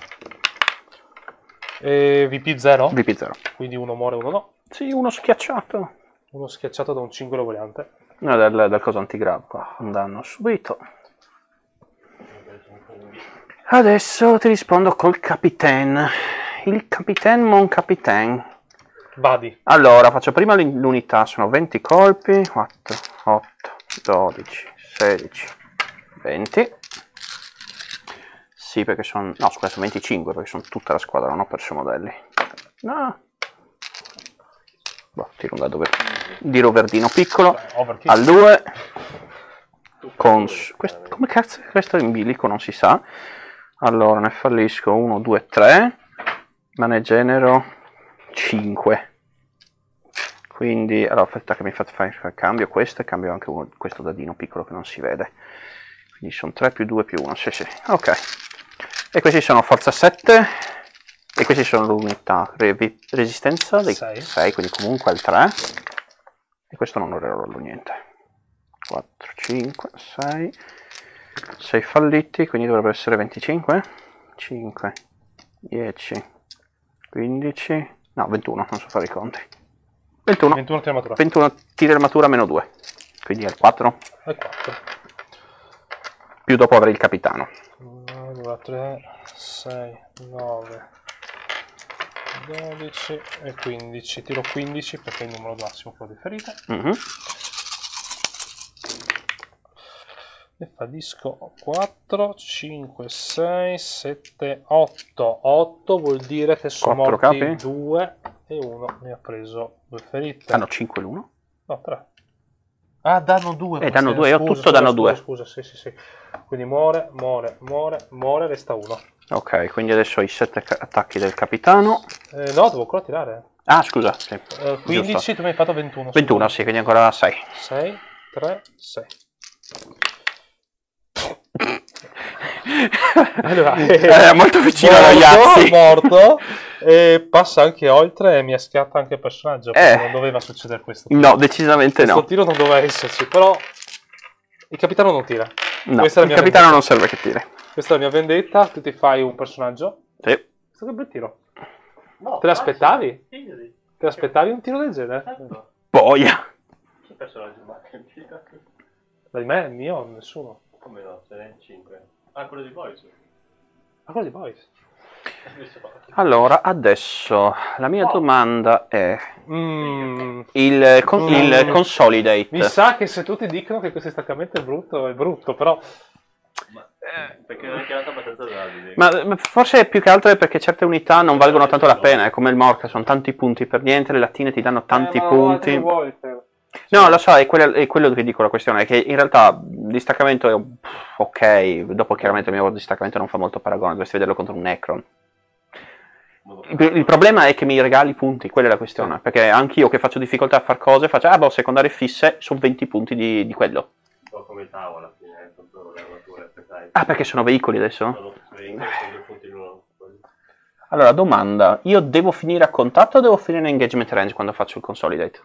E V P zero? V P zero. Quindi uno muore, uno no. Sì, uno schiacciato. Uno schiacciato da un cingolo volante. No, dal, dal coso antigrab qua. Un danno subito. Adesso ti rispondo col Capitan. Il Capitan Mon Capitan. Vadi. Allora, faccio prima l'in- l'unità, sono venti colpi, quattro, otto, dodici, sedici, venti. Sì, perché sono... no, scusa, sono venticinque, perché sono tutta la squadra, non ho perso modelli. No. Boh, tiro un dado ver- di roverdino piccolo, Overkill. al due, con... Questo, come cazzo è questo in bilico, non si sa. Allora, ne fallisco uno, due, tre, ma ne genero cinque. Quindi, allora, aspetta che mi fate fare il cambio questo e cambio anche uno, questo dadino piccolo che non si vede. Quindi sono tre più due più uno, sì sì, ok. E questi sono forza sette, e questi sono l'unità, Re- resistenza dei sei. sei, quindi comunque il tre. E questo non lo rollo niente. quattro, cinque, sei, sei falliti, quindi dovrebbero essere venticinque. cinque, dieci, quindici, no ventuno, non so fare i conti. ventuno, ventuno tiri armatura. ventuno tiri armatura meno due, quindi è il quattro, E quattro. più dopo avere il capitano. uno, due, tre, sei, nove, dodici e quindici. Tiro quindici perché è il numero massimo quello di ferite. Mhm. E fallisco quattro, cinque, sei, sette, otto. otto vuol dire che sono Quattro morti capi. due e uno mi ha preso due ferite. Hanno cinque l'uno. No, tre. Ah, danno due. Eh, danno due, io tutto scusa, danno scusa, due. Scusa, sì, sì, sì. Quindi muore, muore, muore, muore, resta uno. Ok, quindi adesso ho i sette ca- attacchi del capitano. Eh, no, devo ancora tirare. Ah, scusa, sì. Eh, quindici, Giusto. tu mi hai fatto ventuno. ventuno, sì, quindi ancora sei. sei, tre, sei. Allora, È molto vicino morto, agli azzi. morto, e passa anche oltre e mi ha schiatta anche il personaggio, perché Eh. non doveva succedere questo. No, decisamente Questo no. tiro non doveva esserci, però il capitano non tira. No, Questa è il la mia capitano vendetta. non serve che tiri. Questa è la mia vendetta, tu ti fai un personaggio. Sì. Questo che bel tiro. No, Te l'aspettavi? Figli. Te l'aspettavi un tiro del genere? Certo. Boia. Che personaggio manca in tiro? Da me, il mio, nessuno. Come no, ce n'è cinque. Ah, quello di Boys. Ma quello di Boys. Allora, adesso la mia domanda è Mm, il, con- Mm. il Consolidate. mi sa che se tutti dicono che questo staccamento è brutto, è brutto, però... Perché non è chiamato abbastanza dadi. Ma, ma forse più che altro è perché certe unità non valgono tanto la pena, è come il Morca, sono tanti punti per niente, le lattine ti danno tanti punti. No, lo so, è, quella- è quello che dico la questione, è che in realtà il distaccamento è un- ok, dopo chiaramente il mio distaccamento non fa molto paragone, dovresti vederlo contro un Necron. Il, il problema è che mi regali punti, quella è la questione, perché anch'io che faccio difficoltà a far cose, faccio, ah boh, secondarie fisse, sono venti punti di, di quello. Un po' come tavola alla fine, eh, con tutte le armature, sai. Ah, perché sono veicoli adesso? Sono vengono con due punti in uno. Allora, domanda, io devo finire a contatto o devo finire in engagement range quando faccio il Consolidate?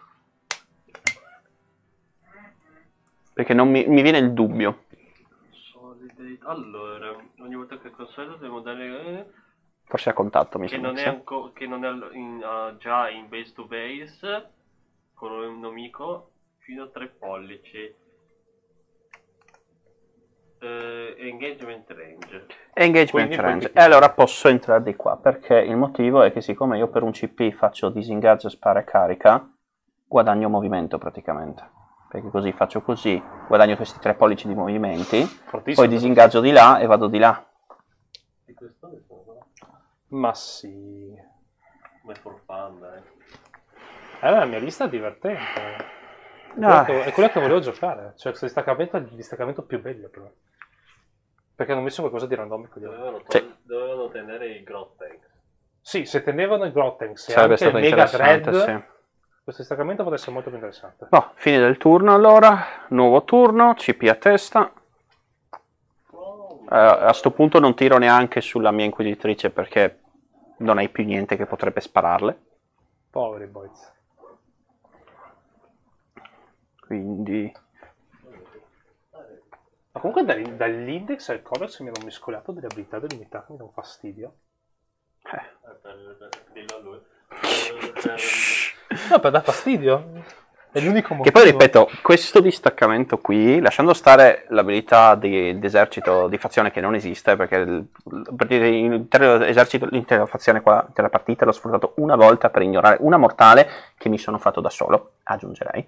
Perché non mi, mi viene il dubbio. Consolidate. Allora, ogni volta che consolido dobbiamo dare... Forse a contatto mi Che sembra. non è, un co- che non è al- in, ah, già in base to base con un nemico fino a tre pollici. Eh, engagement range. Engagement Quindi puoi range. E picchiare. allora posso entrare di qua, perché il motivo è che siccome io per un C P faccio disingaggio, spara e carica, guadagno movimento praticamente. Perché così faccio così, guadagno questi tre pollici di movimenti, Fortissimo. poi disingaggio di là e vado di là. E questo è solo Ma sì. come for fun, eh. Eh, la mia lista è divertente. È Ah. quello che- è quella che volevo giocare. Cioè, questo distaccamento è il distaccamento più bello, però. Perché hanno messo qualcosa di randomico. dietro. Dovevano, Sì. dovevano tenere i Grot Tanks. Sì, se tenevano i Grottanks e Sarebbe anche il stato Mega interessante, Dread, sì. questo distaccamento potrebbe essere molto più interessante. Boh, fine del turno allora, nuovo turno, C P a testa. Oh, Eh, a sto punto non tiro neanche sulla mia inquisitrice perché non hai più niente che potrebbe spararle. Poveri boys. Quindi... Ma comunque dagli- dall'index al codex mi hanno mescolato delle abilità dell'unità che mi danno fastidio. Eh. eh, per, per, dillo a lui. Per, per, No, per dar fastidio. È l'unico motivo. Che poi ripeto, questo distaccamento qui, lasciando stare l'abilità di, di esercito di fazione che non esiste, perché il- l'intero esercito, l'intera fazione qua della partita l'ho sfruttato una volta per ignorare una mortale che mi sono fatto da solo, aggiungerei.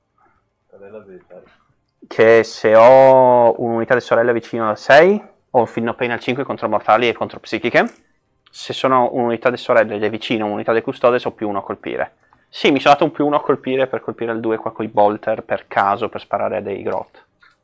Che se ho un'unità di sorella vicino al sei, ho fino appena al cinque contro mortali e contro psichiche. Se sono un'unità di sorella ed è vicino a un'unità di custode, ho più uno a colpire. Sì, mi sono dato un più uno a colpire per colpire il due qua con i bolter per caso, per sparare a dei grot.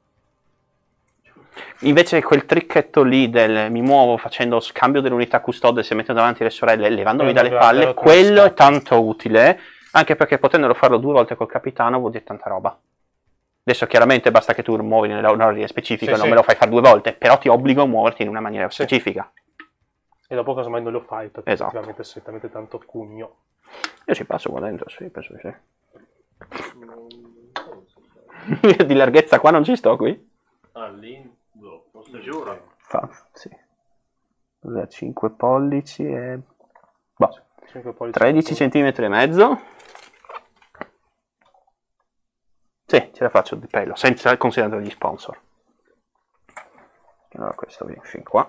Invece quel tricchetto lì del mi muovo facendo scambio dell'unità custode se metto davanti le sorelle levandomi Quello dalle che palle, ha quello scatto. è tanto utile, anche perché potendolo farlo due volte col capitano vuol dire tanta roba. Adesso chiaramente basta che tu muovi nell'ordine specifico, Sì, non sì. me lo fai fare due volte, però ti obbligo a muoverti in una maniera Sì. specifica. E dopo casomai non lo fai perché Esatto. effettivamente sei talmente tanto cugno. Io ci passo qua dentro, sì, penso di sì. Di larghezza qua non ci sto qui. Ah, lì, no, non si giura. Fa, sì. Cos'è? cinque pollici e... boh, cinque pollici tredici per centimetri e mezzo. Sì, ce la faccio di pelo, senza considerare gli sponsor. Allora questo viene fin qua.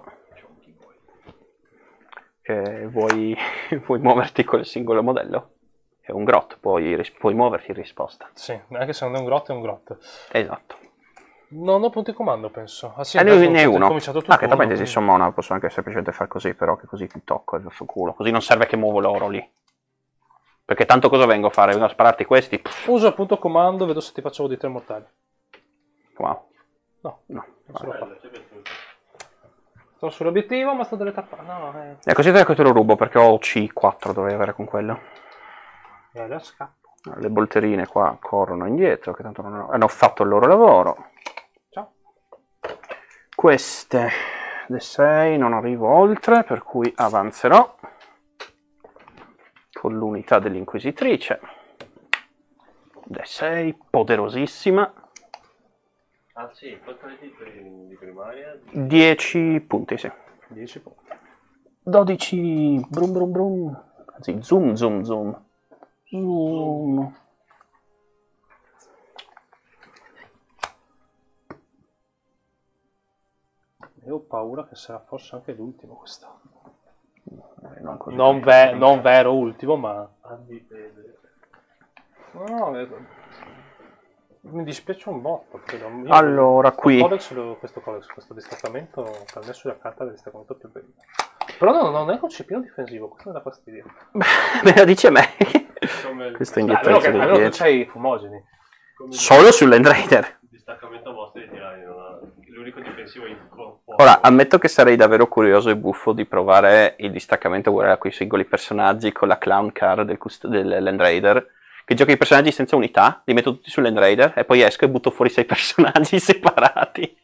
Che vuoi, vuoi muoverti con il singolo modello? È un grot, puoi, ris- puoi muoverti in risposta. Sì, anche se non è un grotto è un grotto. Esatto. Non ho punti comando, penso. Ah sì, E ne, adesso ne hai uno. cominciato tu Ah, che turno, tapete si quindi- sommona, posso anche semplicemente fare così, però che così ti tocco il suo culo. Così non serve che muovo l'oro lì. Perché tanto cosa vengo a fare? Vengo a spararti questi? Pff, Uso il punto comando, vedo se ti facevo di tre mortali. wow. No, No. non se lo fa. Sto sull'obiettivo, ma sto delle tappate. No, eh. E così te che te lo rubo, perché ho C quattro, dovrei avere con quello. E adesso scappo. Le bolterine qua corrono indietro, che tanto non hanno fatto il loro lavoro. Ciao. Queste D sei non arrivo oltre, per cui avanzerò con l'unità dell'Inquisitrice. D sei, poderosissima. Ah sì, quanto avete di, di primaria? dieci punti, sì. dieci punti. dodici, brum brum brum. Anzi, zoom zoom zoom. Zoom. Io ho paura che sarà forse anche l'ultimo questo. Eh, non così. Non, ve- non vero ultimo, ma... No, eh, mi dispiace un botto. Perché non- io- Allora, questo qui. codex lo- questo codex, questo distaccamento, per me sulla carta del distaccamento più bello. Però no, non è concepito difensivo, questo mi dà fastidio. Me la dice me. Come il, Questo è Dai, almeno che, indietro di almeno che dieci. c'hai fumogeni. come il- Solo sull'End Raider. il distaccamento vostro di tirare, non ha- l'unico difensivo è il fuoco. Ora, ammetto che sarei davvero curioso e buffo di provare il distaccamento guerra con i singoli personaggi con la clown car del, cust- del Land Raider, che gioco i personaggi senza unità, li metto tutti sull'End Raider e poi esco e butto fuori sei personaggi separati.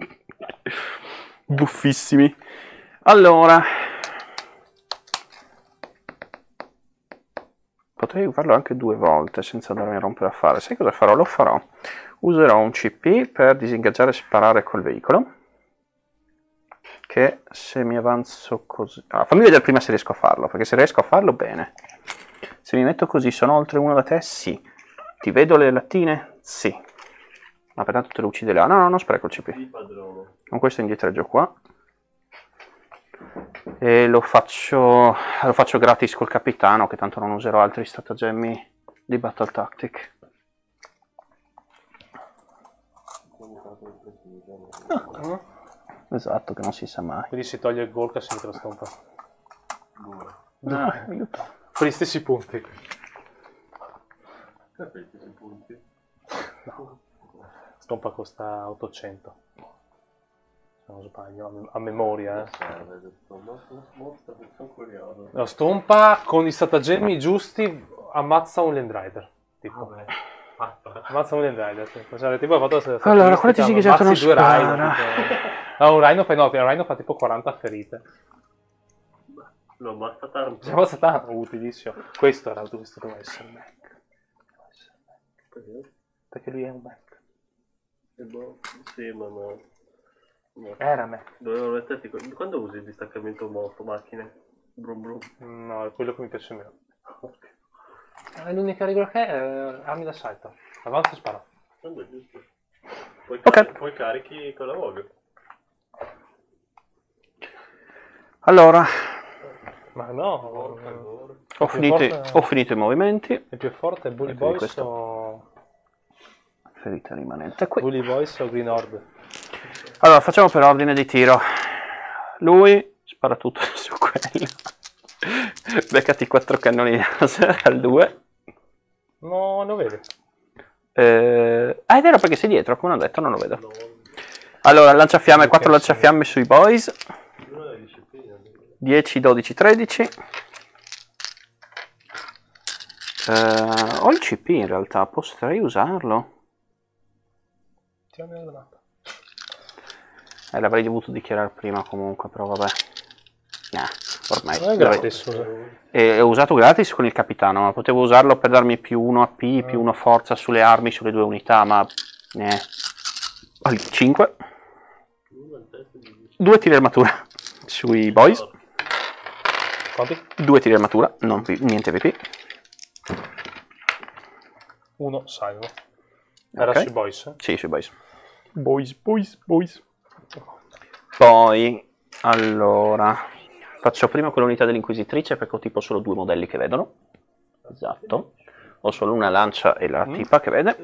Buffissimi. Allora, potrei farlo anche due volte senza darmi a rompere a fare. Sai cosa farò? Lo farò. Userò un C P per disingaggiare e sparare col veicolo. Che se mi avanzo così... Ah, fammi vedere prima se riesco a farlo, perché se riesco a farlo, bene. Se mi metto così, sono oltre uno da te? Sì. Ti vedo le lattine? Sì. Ma pertanto te lo uccide là. No, no, non spreco il C P. Il padrone. Con questo indietreggio qua. E lo faccio, lo faccio gratis col capitano, che tanto non userò altri stratagemmi di Battle Tactic. Ah, Esatto, che non si sa mai. quindi si toglie il Gorka e si mette la stompa. Ah, aiuto. Per gli stessi punti. Capite i punti? Stompa costa ottocento. Se non sbaglio, a memoria. Eh. Serve, detto, mostra, mostra, sono curioso. La stompa con gli stratagemmi giusti ammazza un Land Rider. Tipo. Vabbè, fatto. Ammazza un Land Rider. Sì. Cioè, tipo, ha fatto la Allora, quello ti si che già ammazzi due spara. Rhino. Tipo. No, un Rhino fa, no, un Rhino fa tipo quaranta ferite. Lo ammazza tanto. Si ammazza tanto, utilissimo. Questo era questo doveva essere Mac. Doveva essere Mac. Perché lui è un Mac. Eh, boh, sì, ma no. no. Era Mac. Dovevo metterti... co- Quando usi il distaccamento moto, macchine? Brum brum. No, è quello che mi piace meno. È l'unica regola che è eh, armi d'assalto. Avanza e spara. Vabbè, giusto. Poi, Ok. cari- poi carichi con la vogue. Allora, Ma no, Porca eh, allora. ho più finito, i- forte- ho finito i movimenti. il più forte è Bully E quindi Boys questo- o... Ferita rimanente qui. Bully Boys o Green Horde? Allora, facciamo per ordine di tiro. Lui spara tutto su quello. Beccati quattro cannoni laser al due. No, lo vede. Eh, ah, è vero perché sei dietro, come ho detto, non lo vedo. Allora, lanciafiamme, quattro lanciafiamme sui boys. Uno è disciplina. dieci, dodici, tredici. Eh, ho il C P in realtà, potrei usarlo. Tirami la granata. Eh, l'avrei dovuto dichiarare prima comunque, però vabbè. Nah, ormai. Non è dovrei- gratis, scusa. E ho usato gratis con il capitano, ma potevo usarlo per darmi più uno A P, più uno forza sulle armi, sulle due unità, ma... Eh. Al cinque. Uno al testa di Due tiri armatura sui boys. Quanti? Due tiri armatura, non P- niente V P. Uno salvo. Era Ok. sui boys? eh? Sì, sui boys. Boys, boys, boys. Poi, allora... Faccio prima quell'unità dell'inquisitrice perché ho tipo solo due modelli che vedono. Esatto. Ho solo una lancia e la tipa che vede.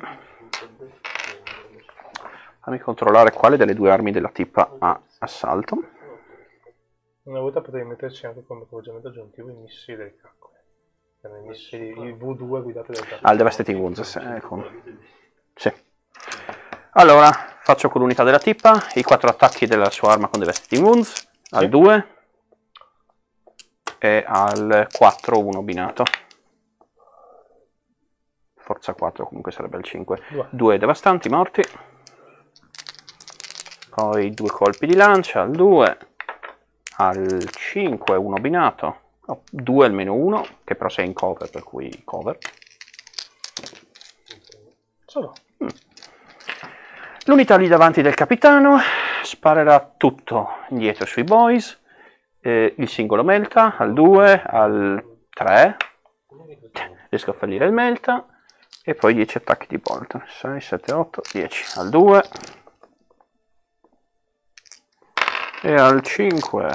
Fammi controllare quale delle due armi della tipa ha assalto. Una volta potevi metterci anche come equipaggiamento aggiuntivo i missili del cacco. Erano i missili, i V due guidati dal cacco. Ah, il Devastating Wounds. eh, con- Sì. Allora, faccio con l'unità della tipa i quattro attacchi della sua arma con Devastating Wounds. Al Sì. due. E al quattro uno binato. Forza quattro, comunque sarebbe il cinque. Due. Due devastanti morti. Poi due colpi di lancia al due. Al cinque uno binato. Oh, due almeno uno, che però sei in cover, per cui cover. Solo. L'unità lì davanti del capitano sparerà tutto indietro sui boys. Eh, il singolo melta al due, al tre. Riesco a fallire il melta. E poi dieci attacchi di bolt. sei, sette, otto, dieci. Al due. E al cinque.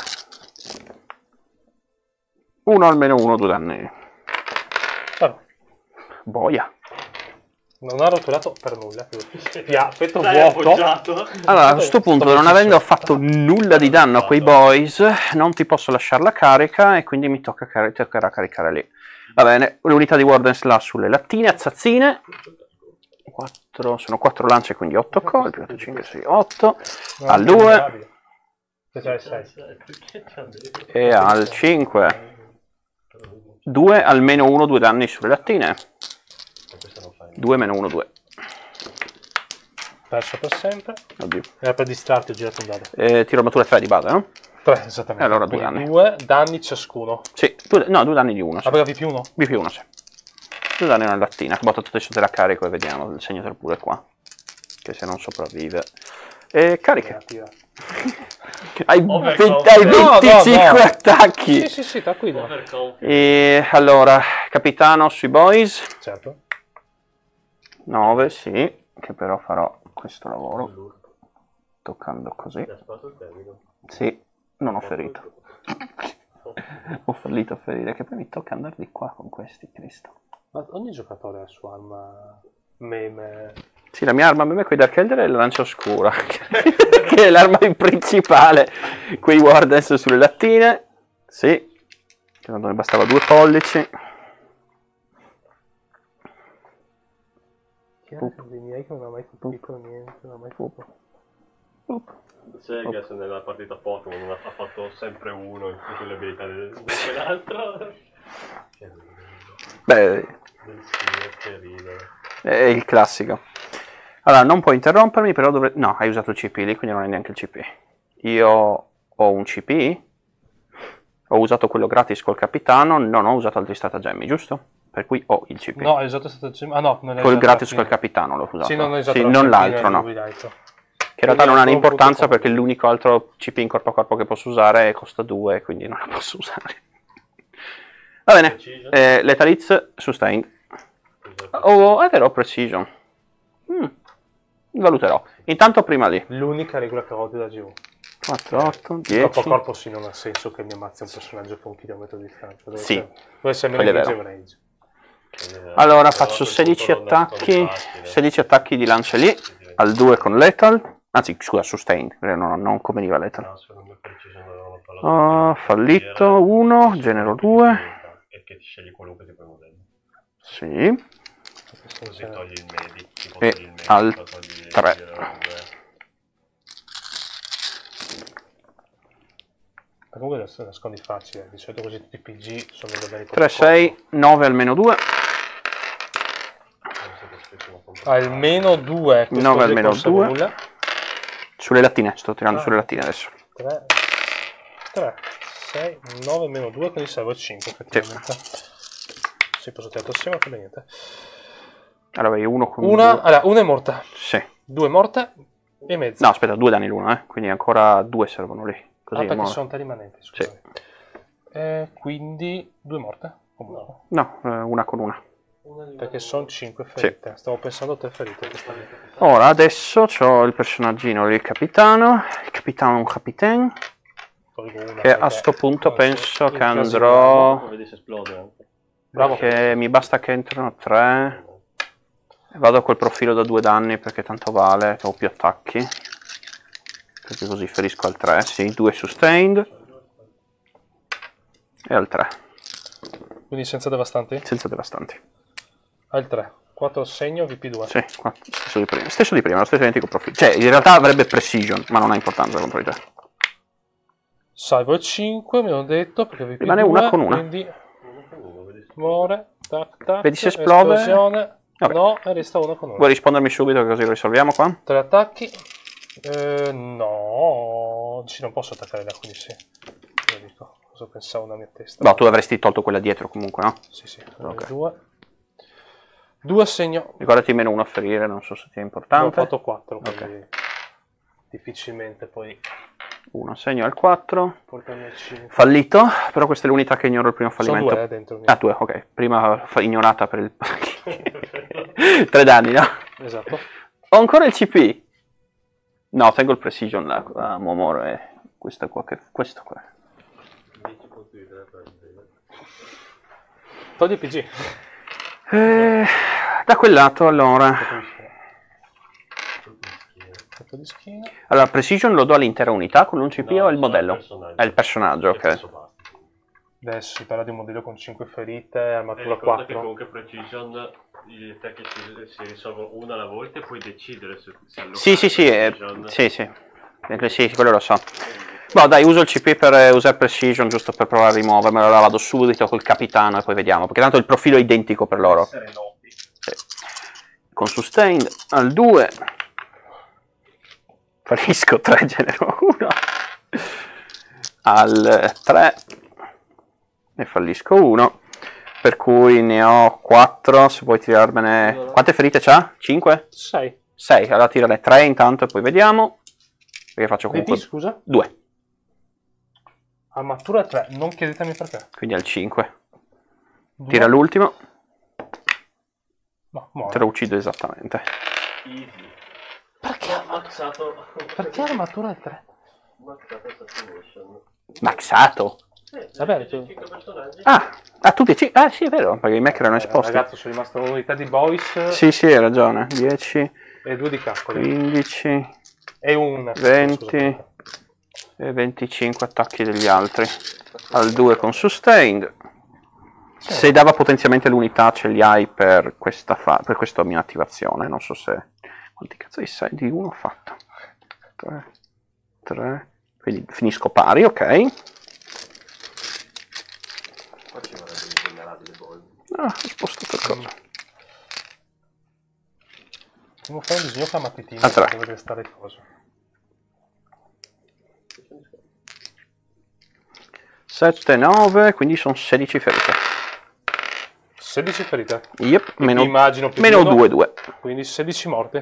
Uno almeno uno, due danni. Ah, Boia. non ha rotolato per nulla. Pia, petto Dai, vuoto. appoggiato. Allora, a questo punto, non avendo fatto nulla di danno a quei boys, non ti posso lasciare la carica e quindi mi tocca car- toccherà caricare lì. Va bene, l'unità di Wardens là sulle lattine, azzazzine. quattro, sono quattro lance, quindi otto colpi. otto, cinque, sei, otto. Al due Cioè, sei. e al cinque. due, almeno uno, due danni sulle lattine. due meno uno, due. Perso per sempre. Oddio. Era per distrarti, ho girato un dado. Eh, tiro armatura tre di base, no? Tre, esattamente. Allora, due Quindi danni. Due danni ciascuno. Sì, due, no, due danni di uno. Sì. Aveva V più uno? B più uno, sì. Due danni a una lattina. Botta adesso te la carico e vediamo. Il segnatelo pure qua. Che se non sopravvive. E cariche. Tira, tira. Hai, Overconfident. venti- hai No, no, venticinque no. attacchi. Sì, sì, sì, da qui. da. E allora, capitano sui boys. Certo. nove, sì. Che però farò questo lavoro. Toccando così. Sì, non ho ferito. Ho fallito a ferire, che poi mi tocca andare di qua con questi, Cristo. Ma ogni giocatore ha la sua arma meme. Sì, la mia arma meme con i Dark Elder è la lancia oscura, che è l'arma principale. Quei Wardens sulle lattine. Sì, che tanto mi bastava due pollici. Chi era dei miei che non ha mai colpito niente, non ha mai colpito. C'è che adesso nella partita Pokémon non ha fatto sempre uno in tutte le abilità del- di quell'altro. Beh, Del sì, che ridere. è il classico. Allora, non puoi interrompermi, però dovrei... No, hai usato il C P lì, quindi non hai neanche il C P. Io ho un C P, ho usato quello gratis col capitano, non ho usato altri stratagemmi, giusto? Per cui ho il C P. No, hai usato stratagema. Ah no, non hai Quel usato gratis la col fine. capitano l'ho usato. Sì, non hai usato Sì, la non fine l'altro, no. di Light. Che in realtà non ha Quindi è un importanza punto perché l'unico altro C P in corpo a corpo che posso usare costa due, quindi non la posso usare. Va bene, Precision. eh, Lethal Hits, Sustained. Oh, è vero, Precision. Mm, valuterò. Intanto prima lì. L'unica regola che odio da G U. quattro, otto, Il dieci. corpo a corpo sì, non ha senso che mi ammazzi un personaggio con un chilometro di distanza. Deve Sì. essere, deve essere Quello è meno vero. range. Allora Però faccio a quel sedici punto non attacchi, nascondi facile. sedici attacchi di lancia lì, al due con Lethal. Anzi, scusa, Sustained, no, no, non conveniva Lethal. No, secondo me Precision avevano parlato Oh, di- fallito, di- uno, di- genero di- due. E che ti scegli qualunque tipo di modello. Sì. Così togli il medic. Tipo E togli il medic, al togli il tre. genero due. Ma comunque adesso nascondi facile, di solito così tutti i P G sono i livelli tre, sei, nove almeno due. Almeno due. nove almeno due. Nulla. Sulle lattine, sto tirando Ah. sulle lattine adesso. tre, tre, sei, nove meno due, quindi serve cinque effettivamente. Sì, posso tirare assieme, non fa niente. Allora, io uno con Una, due. allora, una è morta, Sì. due morte e mezza. No, aspetta, due danni l'uno, eh. Quindi ancora due servono lì. Così Ah, perché muore. sono tre rimanenti, scusami. Eh, quindi due morte? Comunque. No, eh, una con una. Perché sono cinque ferite. Stavo pensando a tre ferite. Ora, adesso ho il personaggino lì, il capitano. Il capitano è un capitaine. Tolgo una Che a perché- sto punto no, penso in che caso- andrò... Vedi se esplode anche. Bravo. Perché mi basta che entrano tre. Vado col profilo da due danni perché tanto vale, che ho più attacchi. Perché così ferisco al tre, sì, due sustained. E al tre, Quindi senza devastanti? senza devastanti. Al tre. quattro segno, V P due. Sì, qua, stesso di prima, stesso di prima, lo stesso identico profilo. Cioè, in realtà avrebbe precision, ma non ha importanza contro di te. Salvo il cinque, mi hanno detto, perché V P due. Rimane una con una. Quindi muore, tac tac. Vedi se esplode. Esplosione. Vabbè. No, e resta una con una. Vuoi rispondermi subito che così lo risolviamo qua? Tre attacchi. Eh, no, sì, non posso attaccare là, quindi sì. Lo dico, cosa pensavo nella mia testa. No, tu avresti tolto quella dietro comunque, no? Sì, sì, Ok. due. Due segno. Ricordati meno uno a ferire, non so se ti è Ho importante. fatto quattro, quindi Ok. difficilmente poi Uno segno al quattro. portarmi a cinque. Fallito, però questa è l'unità che ignoro il primo Sono fallimento. due eh, dentro. Ah, due, ok. Prima fa- ignorata per il... Tre danni, no? Esatto. Ho ancora il C P. No, tengo il precision là. Ah, amore, questo qua che... Questo qua. Togli il P G. Eh, da quel lato, allora... Colpo di schiena. Allora, precision lo do all'intera unità con un C P No, o il solo modello? il personaggio. È il personaggio, ok. Adesso basta. Adesso si parla di un modello con cinque ferite, E armatura ricorda che quattro. comunque Precision gli attacchi si, si risolvono una alla volta e puoi decidere se si allocare Sì, sì, sì, eh, Precision. sì, sì. Eh, sì, quello lo so. Boh, dai, uso il C P per eh, usare Precision giusto per provare a rimuovermelo. Allora vado subito col capitano e poi vediamo. Perché tanto il profilo è identico per loro. Essere noti. Sì. Con Sustained al due. Fallisco tre, genero uno. Al tre. Ne fallisco uno. Per cui ne ho quattro. Se vuoi tirarmene... Quante ferite c'ha? cinque? sei. sei. Allora tirane tre intanto e poi vediamo. Perché faccio V P, comunque scusa? due. Armatura tre, non chiedetemi perché. Quindi al cinque. Due. Tira l'ultimo. No, muore. Te lo uccido esattamente. Easy. Perché, Ammazzato. perché armatura tre? Ammazzato assassination. Maxato. Sì, Vabbè, c'è tu- cinque personaggi. Ah, ah tutti sì. Ah sì, è vero, perché i mech erano Eh, esposti. ragazzo, sono rimasto un'unità di boys Sì, sì, hai ragione. dieci, e due di caccoli. quindici, E un... venti scusate. e venticinque attacchi degli altri. Al due con Sustained. Se dava potenzialmente l'unità ce li hai per questa, fa- per questa mia attivazione. Non so se... Quanti cazzo di sei di uno ho fatto? tre, tre. Quindi finisco pari, ok. Qua ci vorrebbe un vulnerabile boy. Ah, ho spostato il coso. Dobbiamo fare un disegno con la matitina A tre. dove deve stare il coso. sette, nove, quindi sono sedici ferite. sedici ferite. Yep, meno, immagino più meno di uno. due, due. Quindi sedici morti.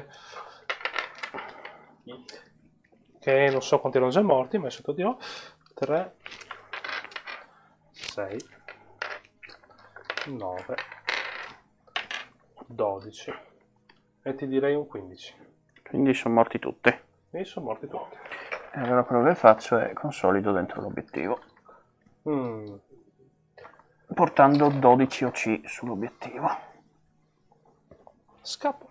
Che non so quanti erano già morti, ma è sotto di no. tre, sei, nove, dodici e ti direi un quindici. Quindi sono morti tutti. E sono morti tutti. E allora quello che faccio è consolido dentro l'obiettivo. Mm. Portando dodici O C sull'obiettivo. Scappo.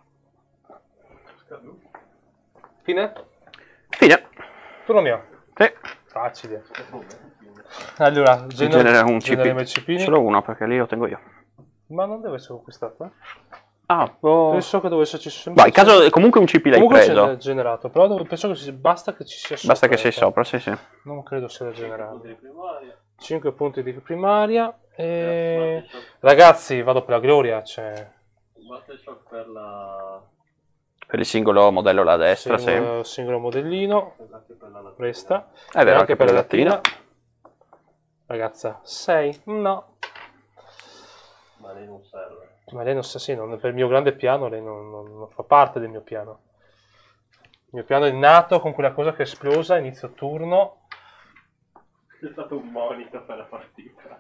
Fine? Fine. Turno mio. Sì. Facile. Allora, Genere genere, un C generiamo P. i cipini. Solo uno perché lì lo tengo io. Ma non deve essere conquistato, eh? Ah, oh. Penso che dovesse esserci sempre... Vai, in caso comunque un C P l'hai Comunque preso. c'è generato, però dove- penso che ci- basta che ci sia sopra. Basta che sei ecco. sopra, sì, sì. Non credo sia da generare. Di primaria. cinque punti di primaria. E... Ragazzi, vado per la gloria. Cioè... Battle Shock per la... Per il singolo modello là a destra, sì. singolo, singolo modellino. anche per la latina. Resta. È vero, E anche per la lattina. Ragazza, sei? No. Ma lei non serve. Ma lei non sa, sì, non- per il mio grande piano lei non, non- non fa parte del mio piano. Il mio piano è nato con quella cosa che è esplosa a inizio turno. È stato un monito per la partita.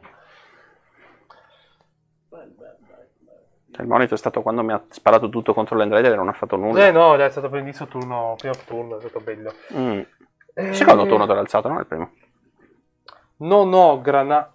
Bel, bel, bel, bel. Il monito è stato quando mi ha sparato tutto contro l'Endrader e non ha fatto nulla. Eh no, è stato per inizio turno, primo turno, è stato bello. Mm. Eh, Il secondo turno te l'ha alzato, non il primo. Non ho granate.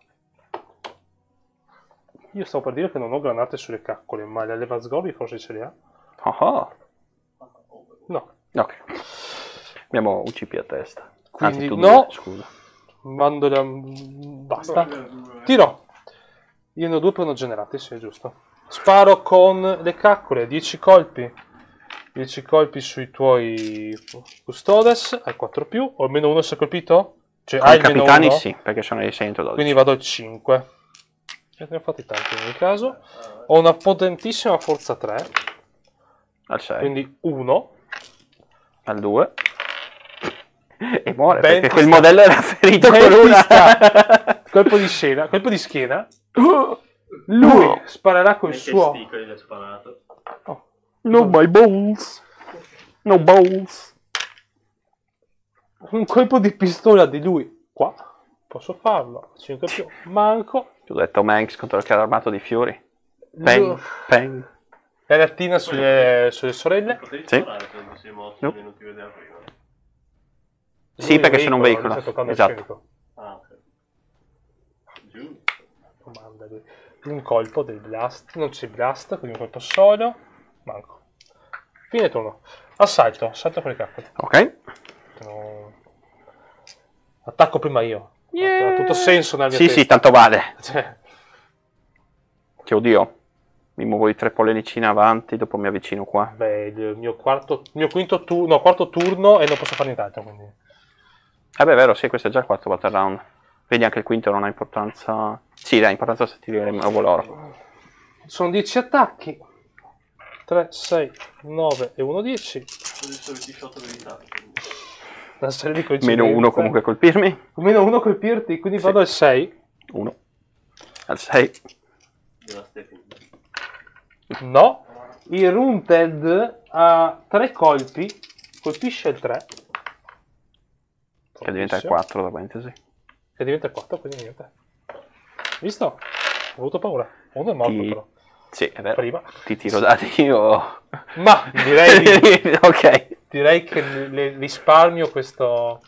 Io stavo per dire che non ho granate sulle caccole, ma le leva sgobi forse ce le ha. Oh oh. No. Ok. Abbiamo un C P a testa. Quindi Anzi, tu no. due, scusa. Mando la... Basta. Tiro. Io ne ho due per uno generati, sì, è giusto. Sparo con le caccole, dieci colpi. dieci colpi sui tuoi custodes, hai quattro più, o almeno uno si è colpito? Cioè, Con hai i almeno capitani uno? sì, perché sono i centododici. Quindi vado al cinque. E ne ho fatti tanti in ogni caso. Ho una potentissima forza tre, Al sei. quindi uno. Al due. E muore, Ben perché ti quel sta. modello era ferito Ben con ti una. sta. Colpo di scena, colpo di schiena. Lui sparerà col E che suo... sticoli gli ha sparato. Oh. No my balls. No balls. Un colpo di pistola di lui. Qua. Posso farlo. cinque più. Manco. Ti ho detto Manx contro il carro armato di Fury. Peng, Lo- peng. La lattina sulle, sulle sorelle. Potevi Sì. sparare quando si è mosso No. i minuti vedeva prima. Sì, Lui perché è sono un veicolo, veicolo. lui sta toccando il Esatto. scenico. Ah, ok. Giù. Comanda lui. Un colpo del blast. Non c'è blast, quindi un colpo solo. Manco. Fine turno. Assalto. Assalto con le caccole. Ok. No. Attacco prima io. Ha tutto senso nella mia Sì, testa. sì, tanto vale. Cioè, Che oddio. Mi muovo di tre pollenicine avanti, dopo mi avvicino qua. beh, il mio quarto, il mio quinto turno, no, quarto turno e non posso fare nient'altro, quindi. Eh beh, è vero, sì, questo è già il quarto battle round. Vedi, anche il quinto non ha importanza. Sì, ha importanza se ti rimuovo loro. Sono dieci attacchi. tre, sei, nove e uno, dieci. Sono i soliti shot verità. Una serie di coincidenze. Meno uno comunque a colpirmi. Meno uno colpirti, quindi Sì. vado al sei. Uno. Al sei. Della Stefani. No. Il Runted ha tre colpi. Colpisce il tre. Che diventa il quattro, da parentesi. E diventa il quattro, quindi niente. Visto? Ho avuto paura. Uno è morto Ti- però. Sì, è vero. Prima. Ti tiro dati o... Ma direi di... Ok. Direi che le risparmio questo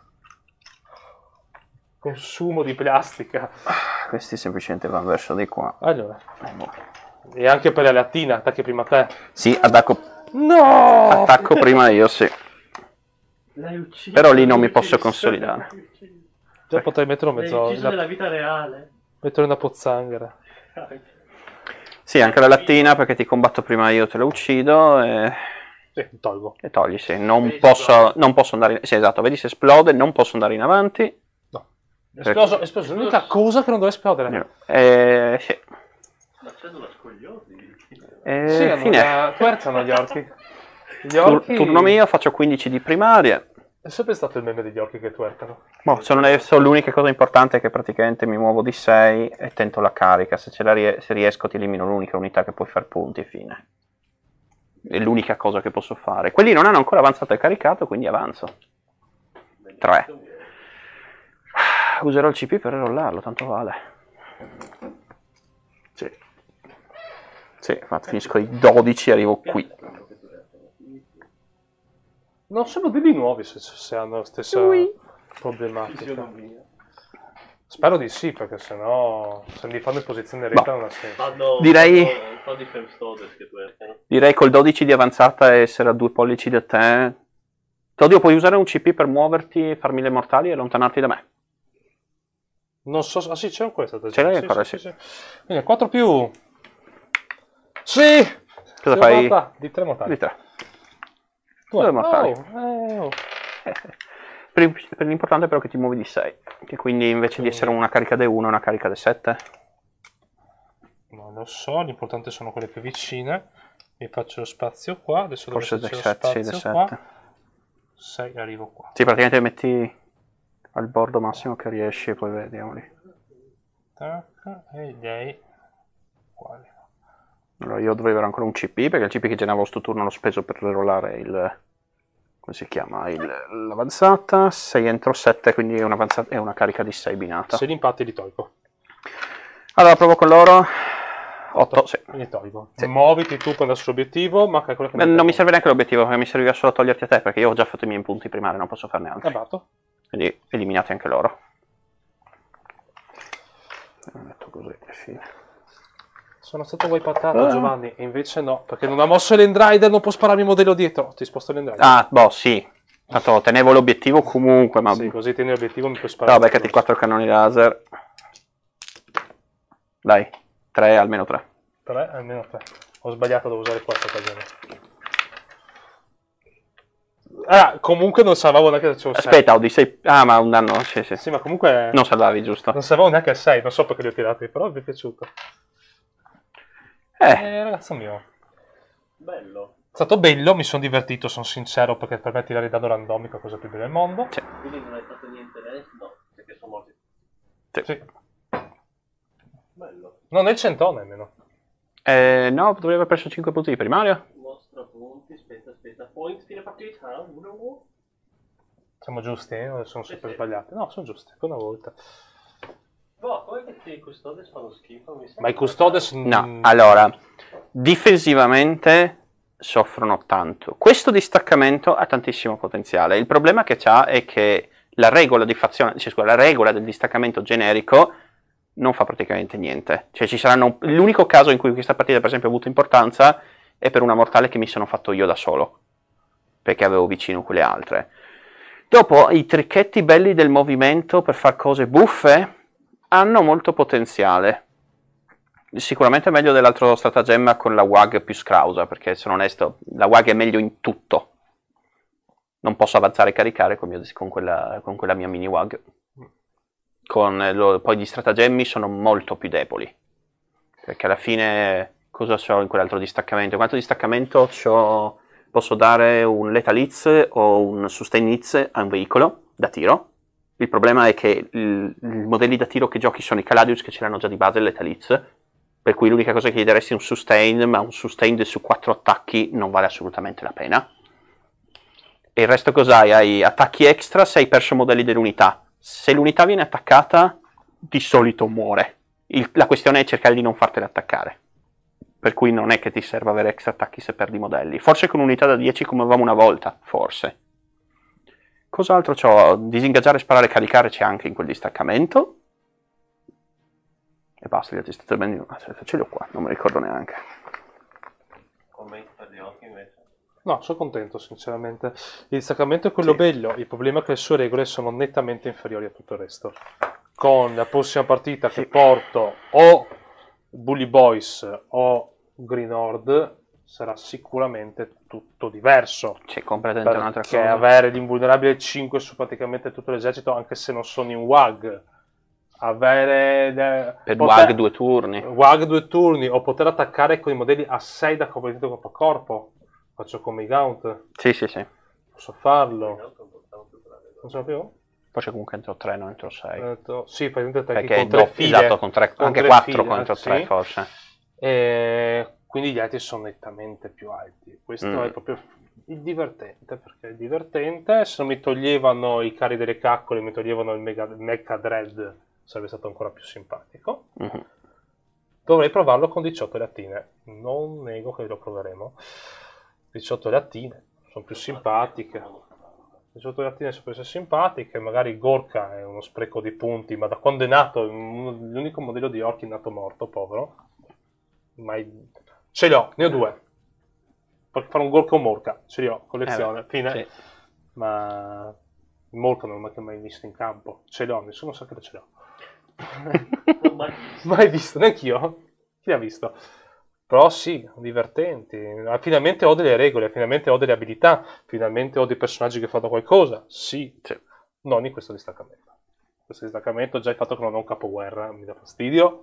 consumo di plastica. Questi semplicemente vanno verso di qua. Allora, e anche per la lattina, attacchi prima te. Sì, attacco, No! attacco prima io, sì. L'hai ucciso. Però lì non mi posso consolidare. Già potrei metterlo L'hai mezzo. ucciso Una, nella vita reale. metterlo in una pozzanghera. Sì, anche la lattina, perché ti combatto prima io, te la uccido e, Sì, tolgo. e togli, sì. Non Vedi se posso, esplode. non posso andare in... Sì, esatto, vedi se esplode, non posso andare in avanti. No. È esploso, è esploso. L'unica cosa che non deve esplodere. Eh, sì. Ma c'è una scogliosi. Eh, Sì, hanno fine. una- twercano gli orchi. Gli Tur- orchi... turno mio, faccio quindici di primaria. È sempre stato il meme degli orchi che twercano. Boh, sono le- sono l'unica cosa importante è che praticamente mi muovo di sei e tento la carica. Se, ce la rie- se riesco ti elimino l'unica unità che puoi fare punti e fine. È l'unica cosa che posso fare. Quelli non hanno ancora avanzato e caricato, quindi avanzo. tre. Userò il C P per rollarlo, tanto vale. Sì. Sì, infatti finisco i dodici e arrivo qui. Non sono modelli nuovi se, se hanno la stessa Ui. problematica. Spero di sì, perché sennò se li fanno in posizione retta non ha senso. Fanno, Direi- fanno un po' di Femstodes che twerkano. Direi col dodici di avanzata e essere a due pollici da te. Todio, puoi usare un C P per muoverti, farmi le mortali e allontanarti da me. Non so, ah sì, c'è un questo. Ce l'hai sì, ancora, sì, sì. sì. Quindi quattro più. Sì! Cosa Sì, fai? guarda, di tre mortali. Di tre. Due. Due mortali. Oh, eh, oh. Per, per l'importante però che ti muovi di sei. Che quindi invece di essere una carica D uno è una carica D sette. Non lo so, l'importante sono quelle più vicine. Mi faccio lo spazio qua. Adesso Forse dove D c'è lo sette, sì, D spazio sette. qua. sei, arrivo qua. Sì, praticamente metti al bordo massimo che riesci e poi vediamo lì. Tac, e lei quale? Allora io dovrei avere ancora un C P, perché il C P che generavo sto turno l'ho speso per rollare il... come si chiama? Il- l'avanzata. sei entro sette, quindi è, un'avanzata- è una carica di sei binata. Se li impatti li tolgo. Allora provo con loro. otto, sì. Quindi tolgo. Sì. Muoviti tu per andare sull'obiettivo, ma calcola che Beh, non mi serve neanche l'obiettivo, perché mi serviva solo a toglierti a te, perché io ho già fatto i miei punti primari, non posso farne altri. Abato. Quindi eliminate anche loro. Ho detto così, fine. Sono stato wipeattato, Ah. Giovanni, e invece no, perché non ha mosso l'Endrider, non può spararmi il modello dietro. Ti sposto l'Endrider. Ah, boh, sì. Tanto tenevo l'obiettivo comunque, ma... Sì, così tieni l'obiettivo, mi puoi sparare. No, beccati quattro cannoni laser. Dai, tre, almeno tre. tre, almeno tre. Ho sbagliato, devo usare quattro occasioni. Ah, comunque non salvavo neanche se c'ho sei. Aspetta, ho di sei... Ah, ma un danno, sì, sì. Sì, ma comunque Non salvavi, giusto? non salvavo neanche il sei, non so perché li ho tirati, però mi è piaciuto. Eh, Eh, ragazzo mio. Bello. È stato bello, mi sono divertito, sono sincero, perché per me tirare il dado randomico è la cosa più bella del mondo. sì. Quindi non hai fatto niente adesso? No, perché sono morti. Sì. Bello. Non è il centone nemmeno. Eh, no, dovrei aver preso cinque punti di primario. Mostra punti, aspetta, aspetta. Point, fine partita, uno. Siamo giusti, eh? O sono super sbagliati? No, sono giusti, per una volta. No, come che i custodes fanno schifo? Mi sembra. Ma i custodes... No, mm, allora, difensivamente soffrono tanto. Questo distaccamento ha tantissimo potenziale. Il problema che c'ha è che la regola di fazione, cioè, scusa, la regola del distaccamento generico non fa praticamente niente. Cioè, ci saranno... L'unico caso in cui questa partita, per esempio, ha avuto importanza è per una mortale che mi sono fatto io da solo, perché avevo vicino quelle altre. Dopo, i tricchetti belli del movimento per fare cose buffe hanno molto potenziale. Sicuramente meglio dell'altro stratagemma con la W A G più scrausa, perché sono onesto, la W A G è meglio in tutto. Non posso avanzare e caricare con, mio- con quella, con quella mia mini W A G. Con eh, lo- poi gli stratagemmi sono molto più deboli, perché alla fine cosa c'ho in quell'altro distaccamento? In quell'altro distaccamento c'ho- posso dare un lethal hits o un sustain hits a un veicolo da tiro. Il problema è che il- i modelli da tiro che giochi sono i Caladius, che ce l'hanno già di base il lethal hits, per cui l'unica cosa che gli daresti è un sustain, ma un sustain su quattro attacchi non vale assolutamente la pena. E il resto cos'hai? Hai attacchi extra se hai perso modelli dell'unità. Se l'unità viene attaccata, di solito muore. Il- la questione è cercare di non fartela attaccare. Per cui non è che ti serva avere extra attacchi se perdi modelli. Forse con unità da dieci come avevamo una volta, forse. Cos'altro c'ho? Disingaggiare, sparare e caricare c'è anche in quel distaccamento. E basta, gli altri stratagemmi... Aspetta, ce li ho qua, non mi ricordo neanche. Commenti per gli occhi invece. No, sono contento, sinceramente. Il distaccamento è quello Sì. bello, il problema è che le sue regole sono nettamente inferiori a tutto il resto. Con la prossima partita che porto o Bully Boys o Green Horde sarà sicuramente tutto diverso. C'è completamente un'altra Perché cosa. avere l'invulnerabile cinque su praticamente tutto l'esercito, anche se non sono in W A G, avere... de- Per poter- W A G due turni. W A G due turni o poter attaccare con i modelli a sei da combattimento corpo a corpo. Faccio come i Gaunt, Sì, sì, sì. posso farlo. Non so più? Poi c'è comunque entro tre, non entro sei. Ho detto, sì, praticamente attacchi Perché con tre doppio, file. esatto, con tre, con anche tre quattro file, contro sì. tre forse. E quindi gli altri sono nettamente più alti. Questo Mm. è proprio il divertente, perché è divertente. Se non mi toglievano i cari delle caccole, mi toglievano il Mega, Mecha Dread, sarebbe stato ancora più simpatico. Mhm. Dovrei provarlo con diciotto lattine. Non nego che lo proveremo. diciotto lattine sono più simpatiche. diciotto lattine sono più simpatiche. Magari Gorka è uno spreco di punti, ma da quando è nato è un- l'unico modello di orchi è nato morto, povero. Mai... Ce li ho, ne ho due. Per fare un Gorka o Morka, ce li ho, collezione, Eh, fine. sì. Ma il Morka non l'ho mai visto in campo. Ce l'ho, nessuno sa che ce l'ho. Non mai visto. Mai visto, neanch'io. Chi l'ha visto? Però sì, divertenti. Finalmente ho delle regole, finalmente ho delle abilità, finalmente ho dei personaggi che fanno qualcosa. Sì, Sì. non in questo distaccamento. Questo distaccamento, già il fatto che non ho un capoguerra mi dà fastidio.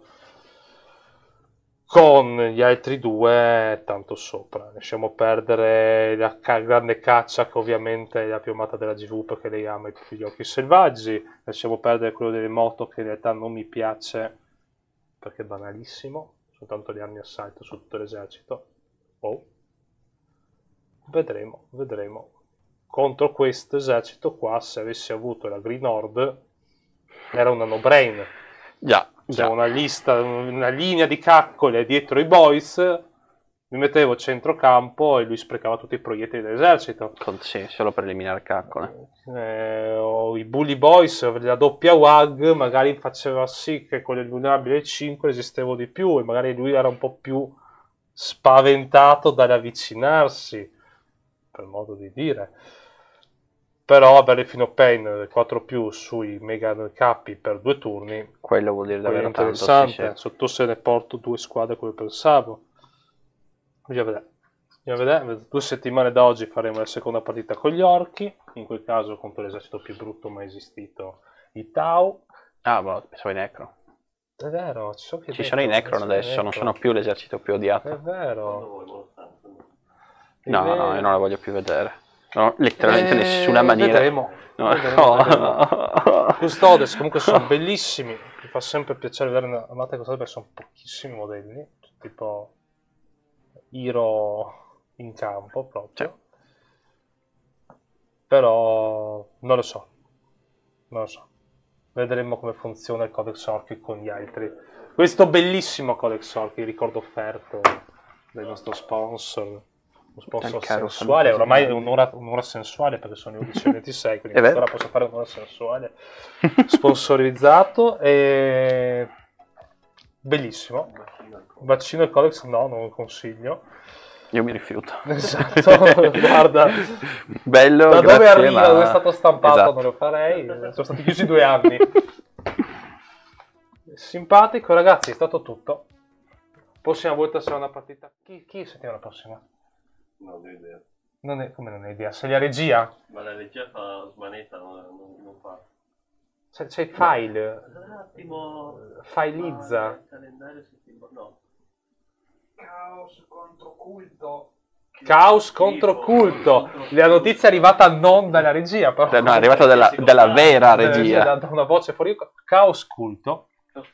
Con gli altri due, tanto sopra. Lasciamo perdere la ca- grande caccia, che ovviamente è la più amata della G V perché lei ama i gli occhi selvaggi. Lasciamo perdere quello delle moto, che in realtà non mi piace perché è banalissimo. Soltanto le armi assalto su tutto l'esercito. Oh. Vedremo, vedremo. Contro questo esercito qua, se avessi avuto la Green Horde, era una no-brain. Già, C'è già. una lista, una linea di caccole dietro i boys, mi mettevo centrocampo e lui sprecava tutti i proiettili dell'esercito. Con, sì, solo per eliminare caccole. Eh, o i bully boys, la doppia W A G magari faceva sì che con il vulnerabile cinque resistevo di più e magari lui era un po' più spaventato dall'avvicinarsi, per modo di dire. Però avere fino pain quattro più sui mega capi per due turni, Quello vuol dire quello è davvero tanto. interessante. Sì, sì. Sotto se ne porto due squadre come pensavo. Bisogna vedere. Bisogna vedere. Due settimane da oggi faremo la seconda partita con gli orchi, in quel caso contro l'esercito più brutto mai esistito, i Tau. Ah, boh, pensavo i Necro. È vero, ci sono, Ci sono i Necron adesso, non sono più l'esercito più È odiato. Quando vero. vuoi, molto tanto. È No, vero. no, io non la voglio più vedere. No, letteralmente Eh, nessuna maniera. Vedremo. No. Vedremo, vedremo. Custodes comunque sono bellissimi, mi fa sempre piacere vedere una amata Custodes perché sono pochissimi modelli, tipo Hero in campo proprio. Però non lo so, non lo so. Vedremo come funziona il Codex Orchi con gli altri. Questo bellissimo Codex Orchi, ricordo offerto dal nostro sponsor. Un sponsor Dal caro sensuale, Fabio oramai è Cosimo. un'ora, un'ora sensuale perché sono le undici e ventisei, quindi È vero. ora posso fare un'ora sensuale. Sponsorizzato e bellissimo. Vaccino e Codex no, non lo consiglio. Io mi rifiuto. Esatto, guarda. Bello, Da dove grazie, arriva, ma- dove è stato stampato Esatto. non lo farei, sono stati chiusi due anni. Simpatico ragazzi, è stato tutto. Prossima volta sarà una partita. Chi, chi settimana prossima? Non ho idea. Non è, come non hai idea? Sei la regia? Ma la regia fa smanetta, non, non, non fa. C'è, c'è il file. Un attimo. Filizza. Ma il calendario settimanale. No. Caos contro culto. Caos contro culto. La notizia è arrivata non dalla regia, però. No, è arrivata dalla, dalla vera Dalla regia. Da, da una voce fuori. Caos culto.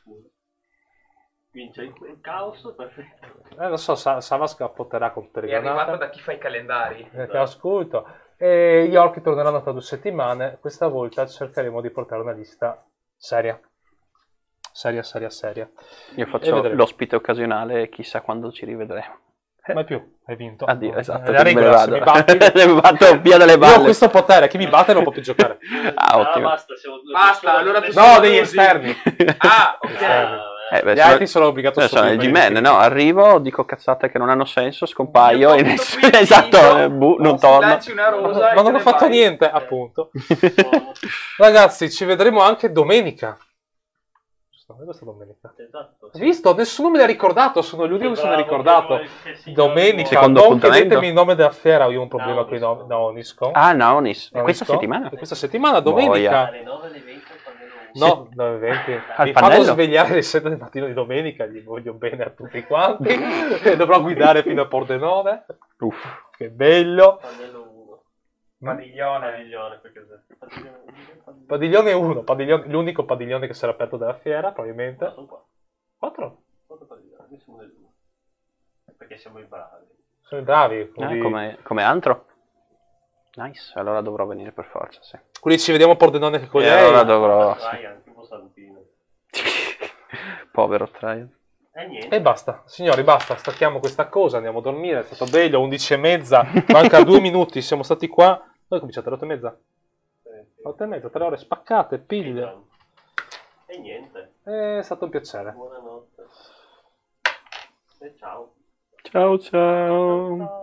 Vince il, il caos, perfetto. Eh, non so, Sa- Savas poterà con È arrivata Telegonata. da chi fa i calendari. Eh, Caos culto. E gli orchi torneranno tra due settimane. Questa volta cercheremo di portare una lista seria. Seria, seria, seria. Io E faccio vedremo. l'ospite occasionale, chissà quando ci rivedremo. Mai più, hai vinto. Addio, esatto. È la me ne regola, se vado. mi batti... Mi batto via dalle Io ho balle. questo potere, chi mi batte non può più giocare. Ah, ottimo. basta, siamo Basta, allora tu No, degli esterni. Ah, ok. Esterni. Eh, beh, Gli sono- altri sono obbligato a eh, sono il sopravvivere. G-Man, no? Arrivo, dico cazzate che non hanno senso, scompaio Io e porto nessuno... qui il Esatto, dito, eh, bu, non si torno. lanci una rosa Ma e non te ho ne fatto vai. niente, appunto. Ragazzi, ci vedremo anche domenica. Giusto, è questa domenica. Esatto. Hai visto? Nessuno me l'ha ricordato, sono l'unico che se ne è Bravo, ricordato. che vuoi che sia Domenica, Secondo non appuntamento. chiedetemi il nome della fiera, io ho un problema No, con i Oniscon. nomi. No, Oniscon. Ah, no, Onis. No, Questa Oniscon. settimana? E questa settimana, domenica. Alle nove alle venti al pannello uno. No, nove e venti. Al Mi fanno pannello? svegliare alle sette del mattino di domenica, gli voglio bene a tutti quanti. E dovrò guidare fino a Pordenone. Uff. Che bello. Pannello uno. Padiglione. Padiglione, perché se- padiglione- padiglione- Padiglione uno, padiglione- l'unico padiglione che sarà aperto dalla fiera, No, probabilmente. sono qua. Quattro? Quattro padiglioni, noi siamo nel uno. Perché siamo i bravi. Sono bravi. Ah, Quelli, come, come antro? Nice, allora dovrò venire per forza, sì. quelli ci vediamo a Pordenone che con E lei. allora dovrò... sì. Ryan, tipo Santino. Povero Traian. E niente. E basta, signori, basta, stacchiamo questa cosa, andiamo a dormire, è stato bello, undici e mezza, manca due minuti, siamo stati qua, noi cominciate alle otto e mezza, otto e mezza, tre ore spaccate, piglia, E niente. è stato un piacere. Buonanotte. E ciao. Ciao ciao.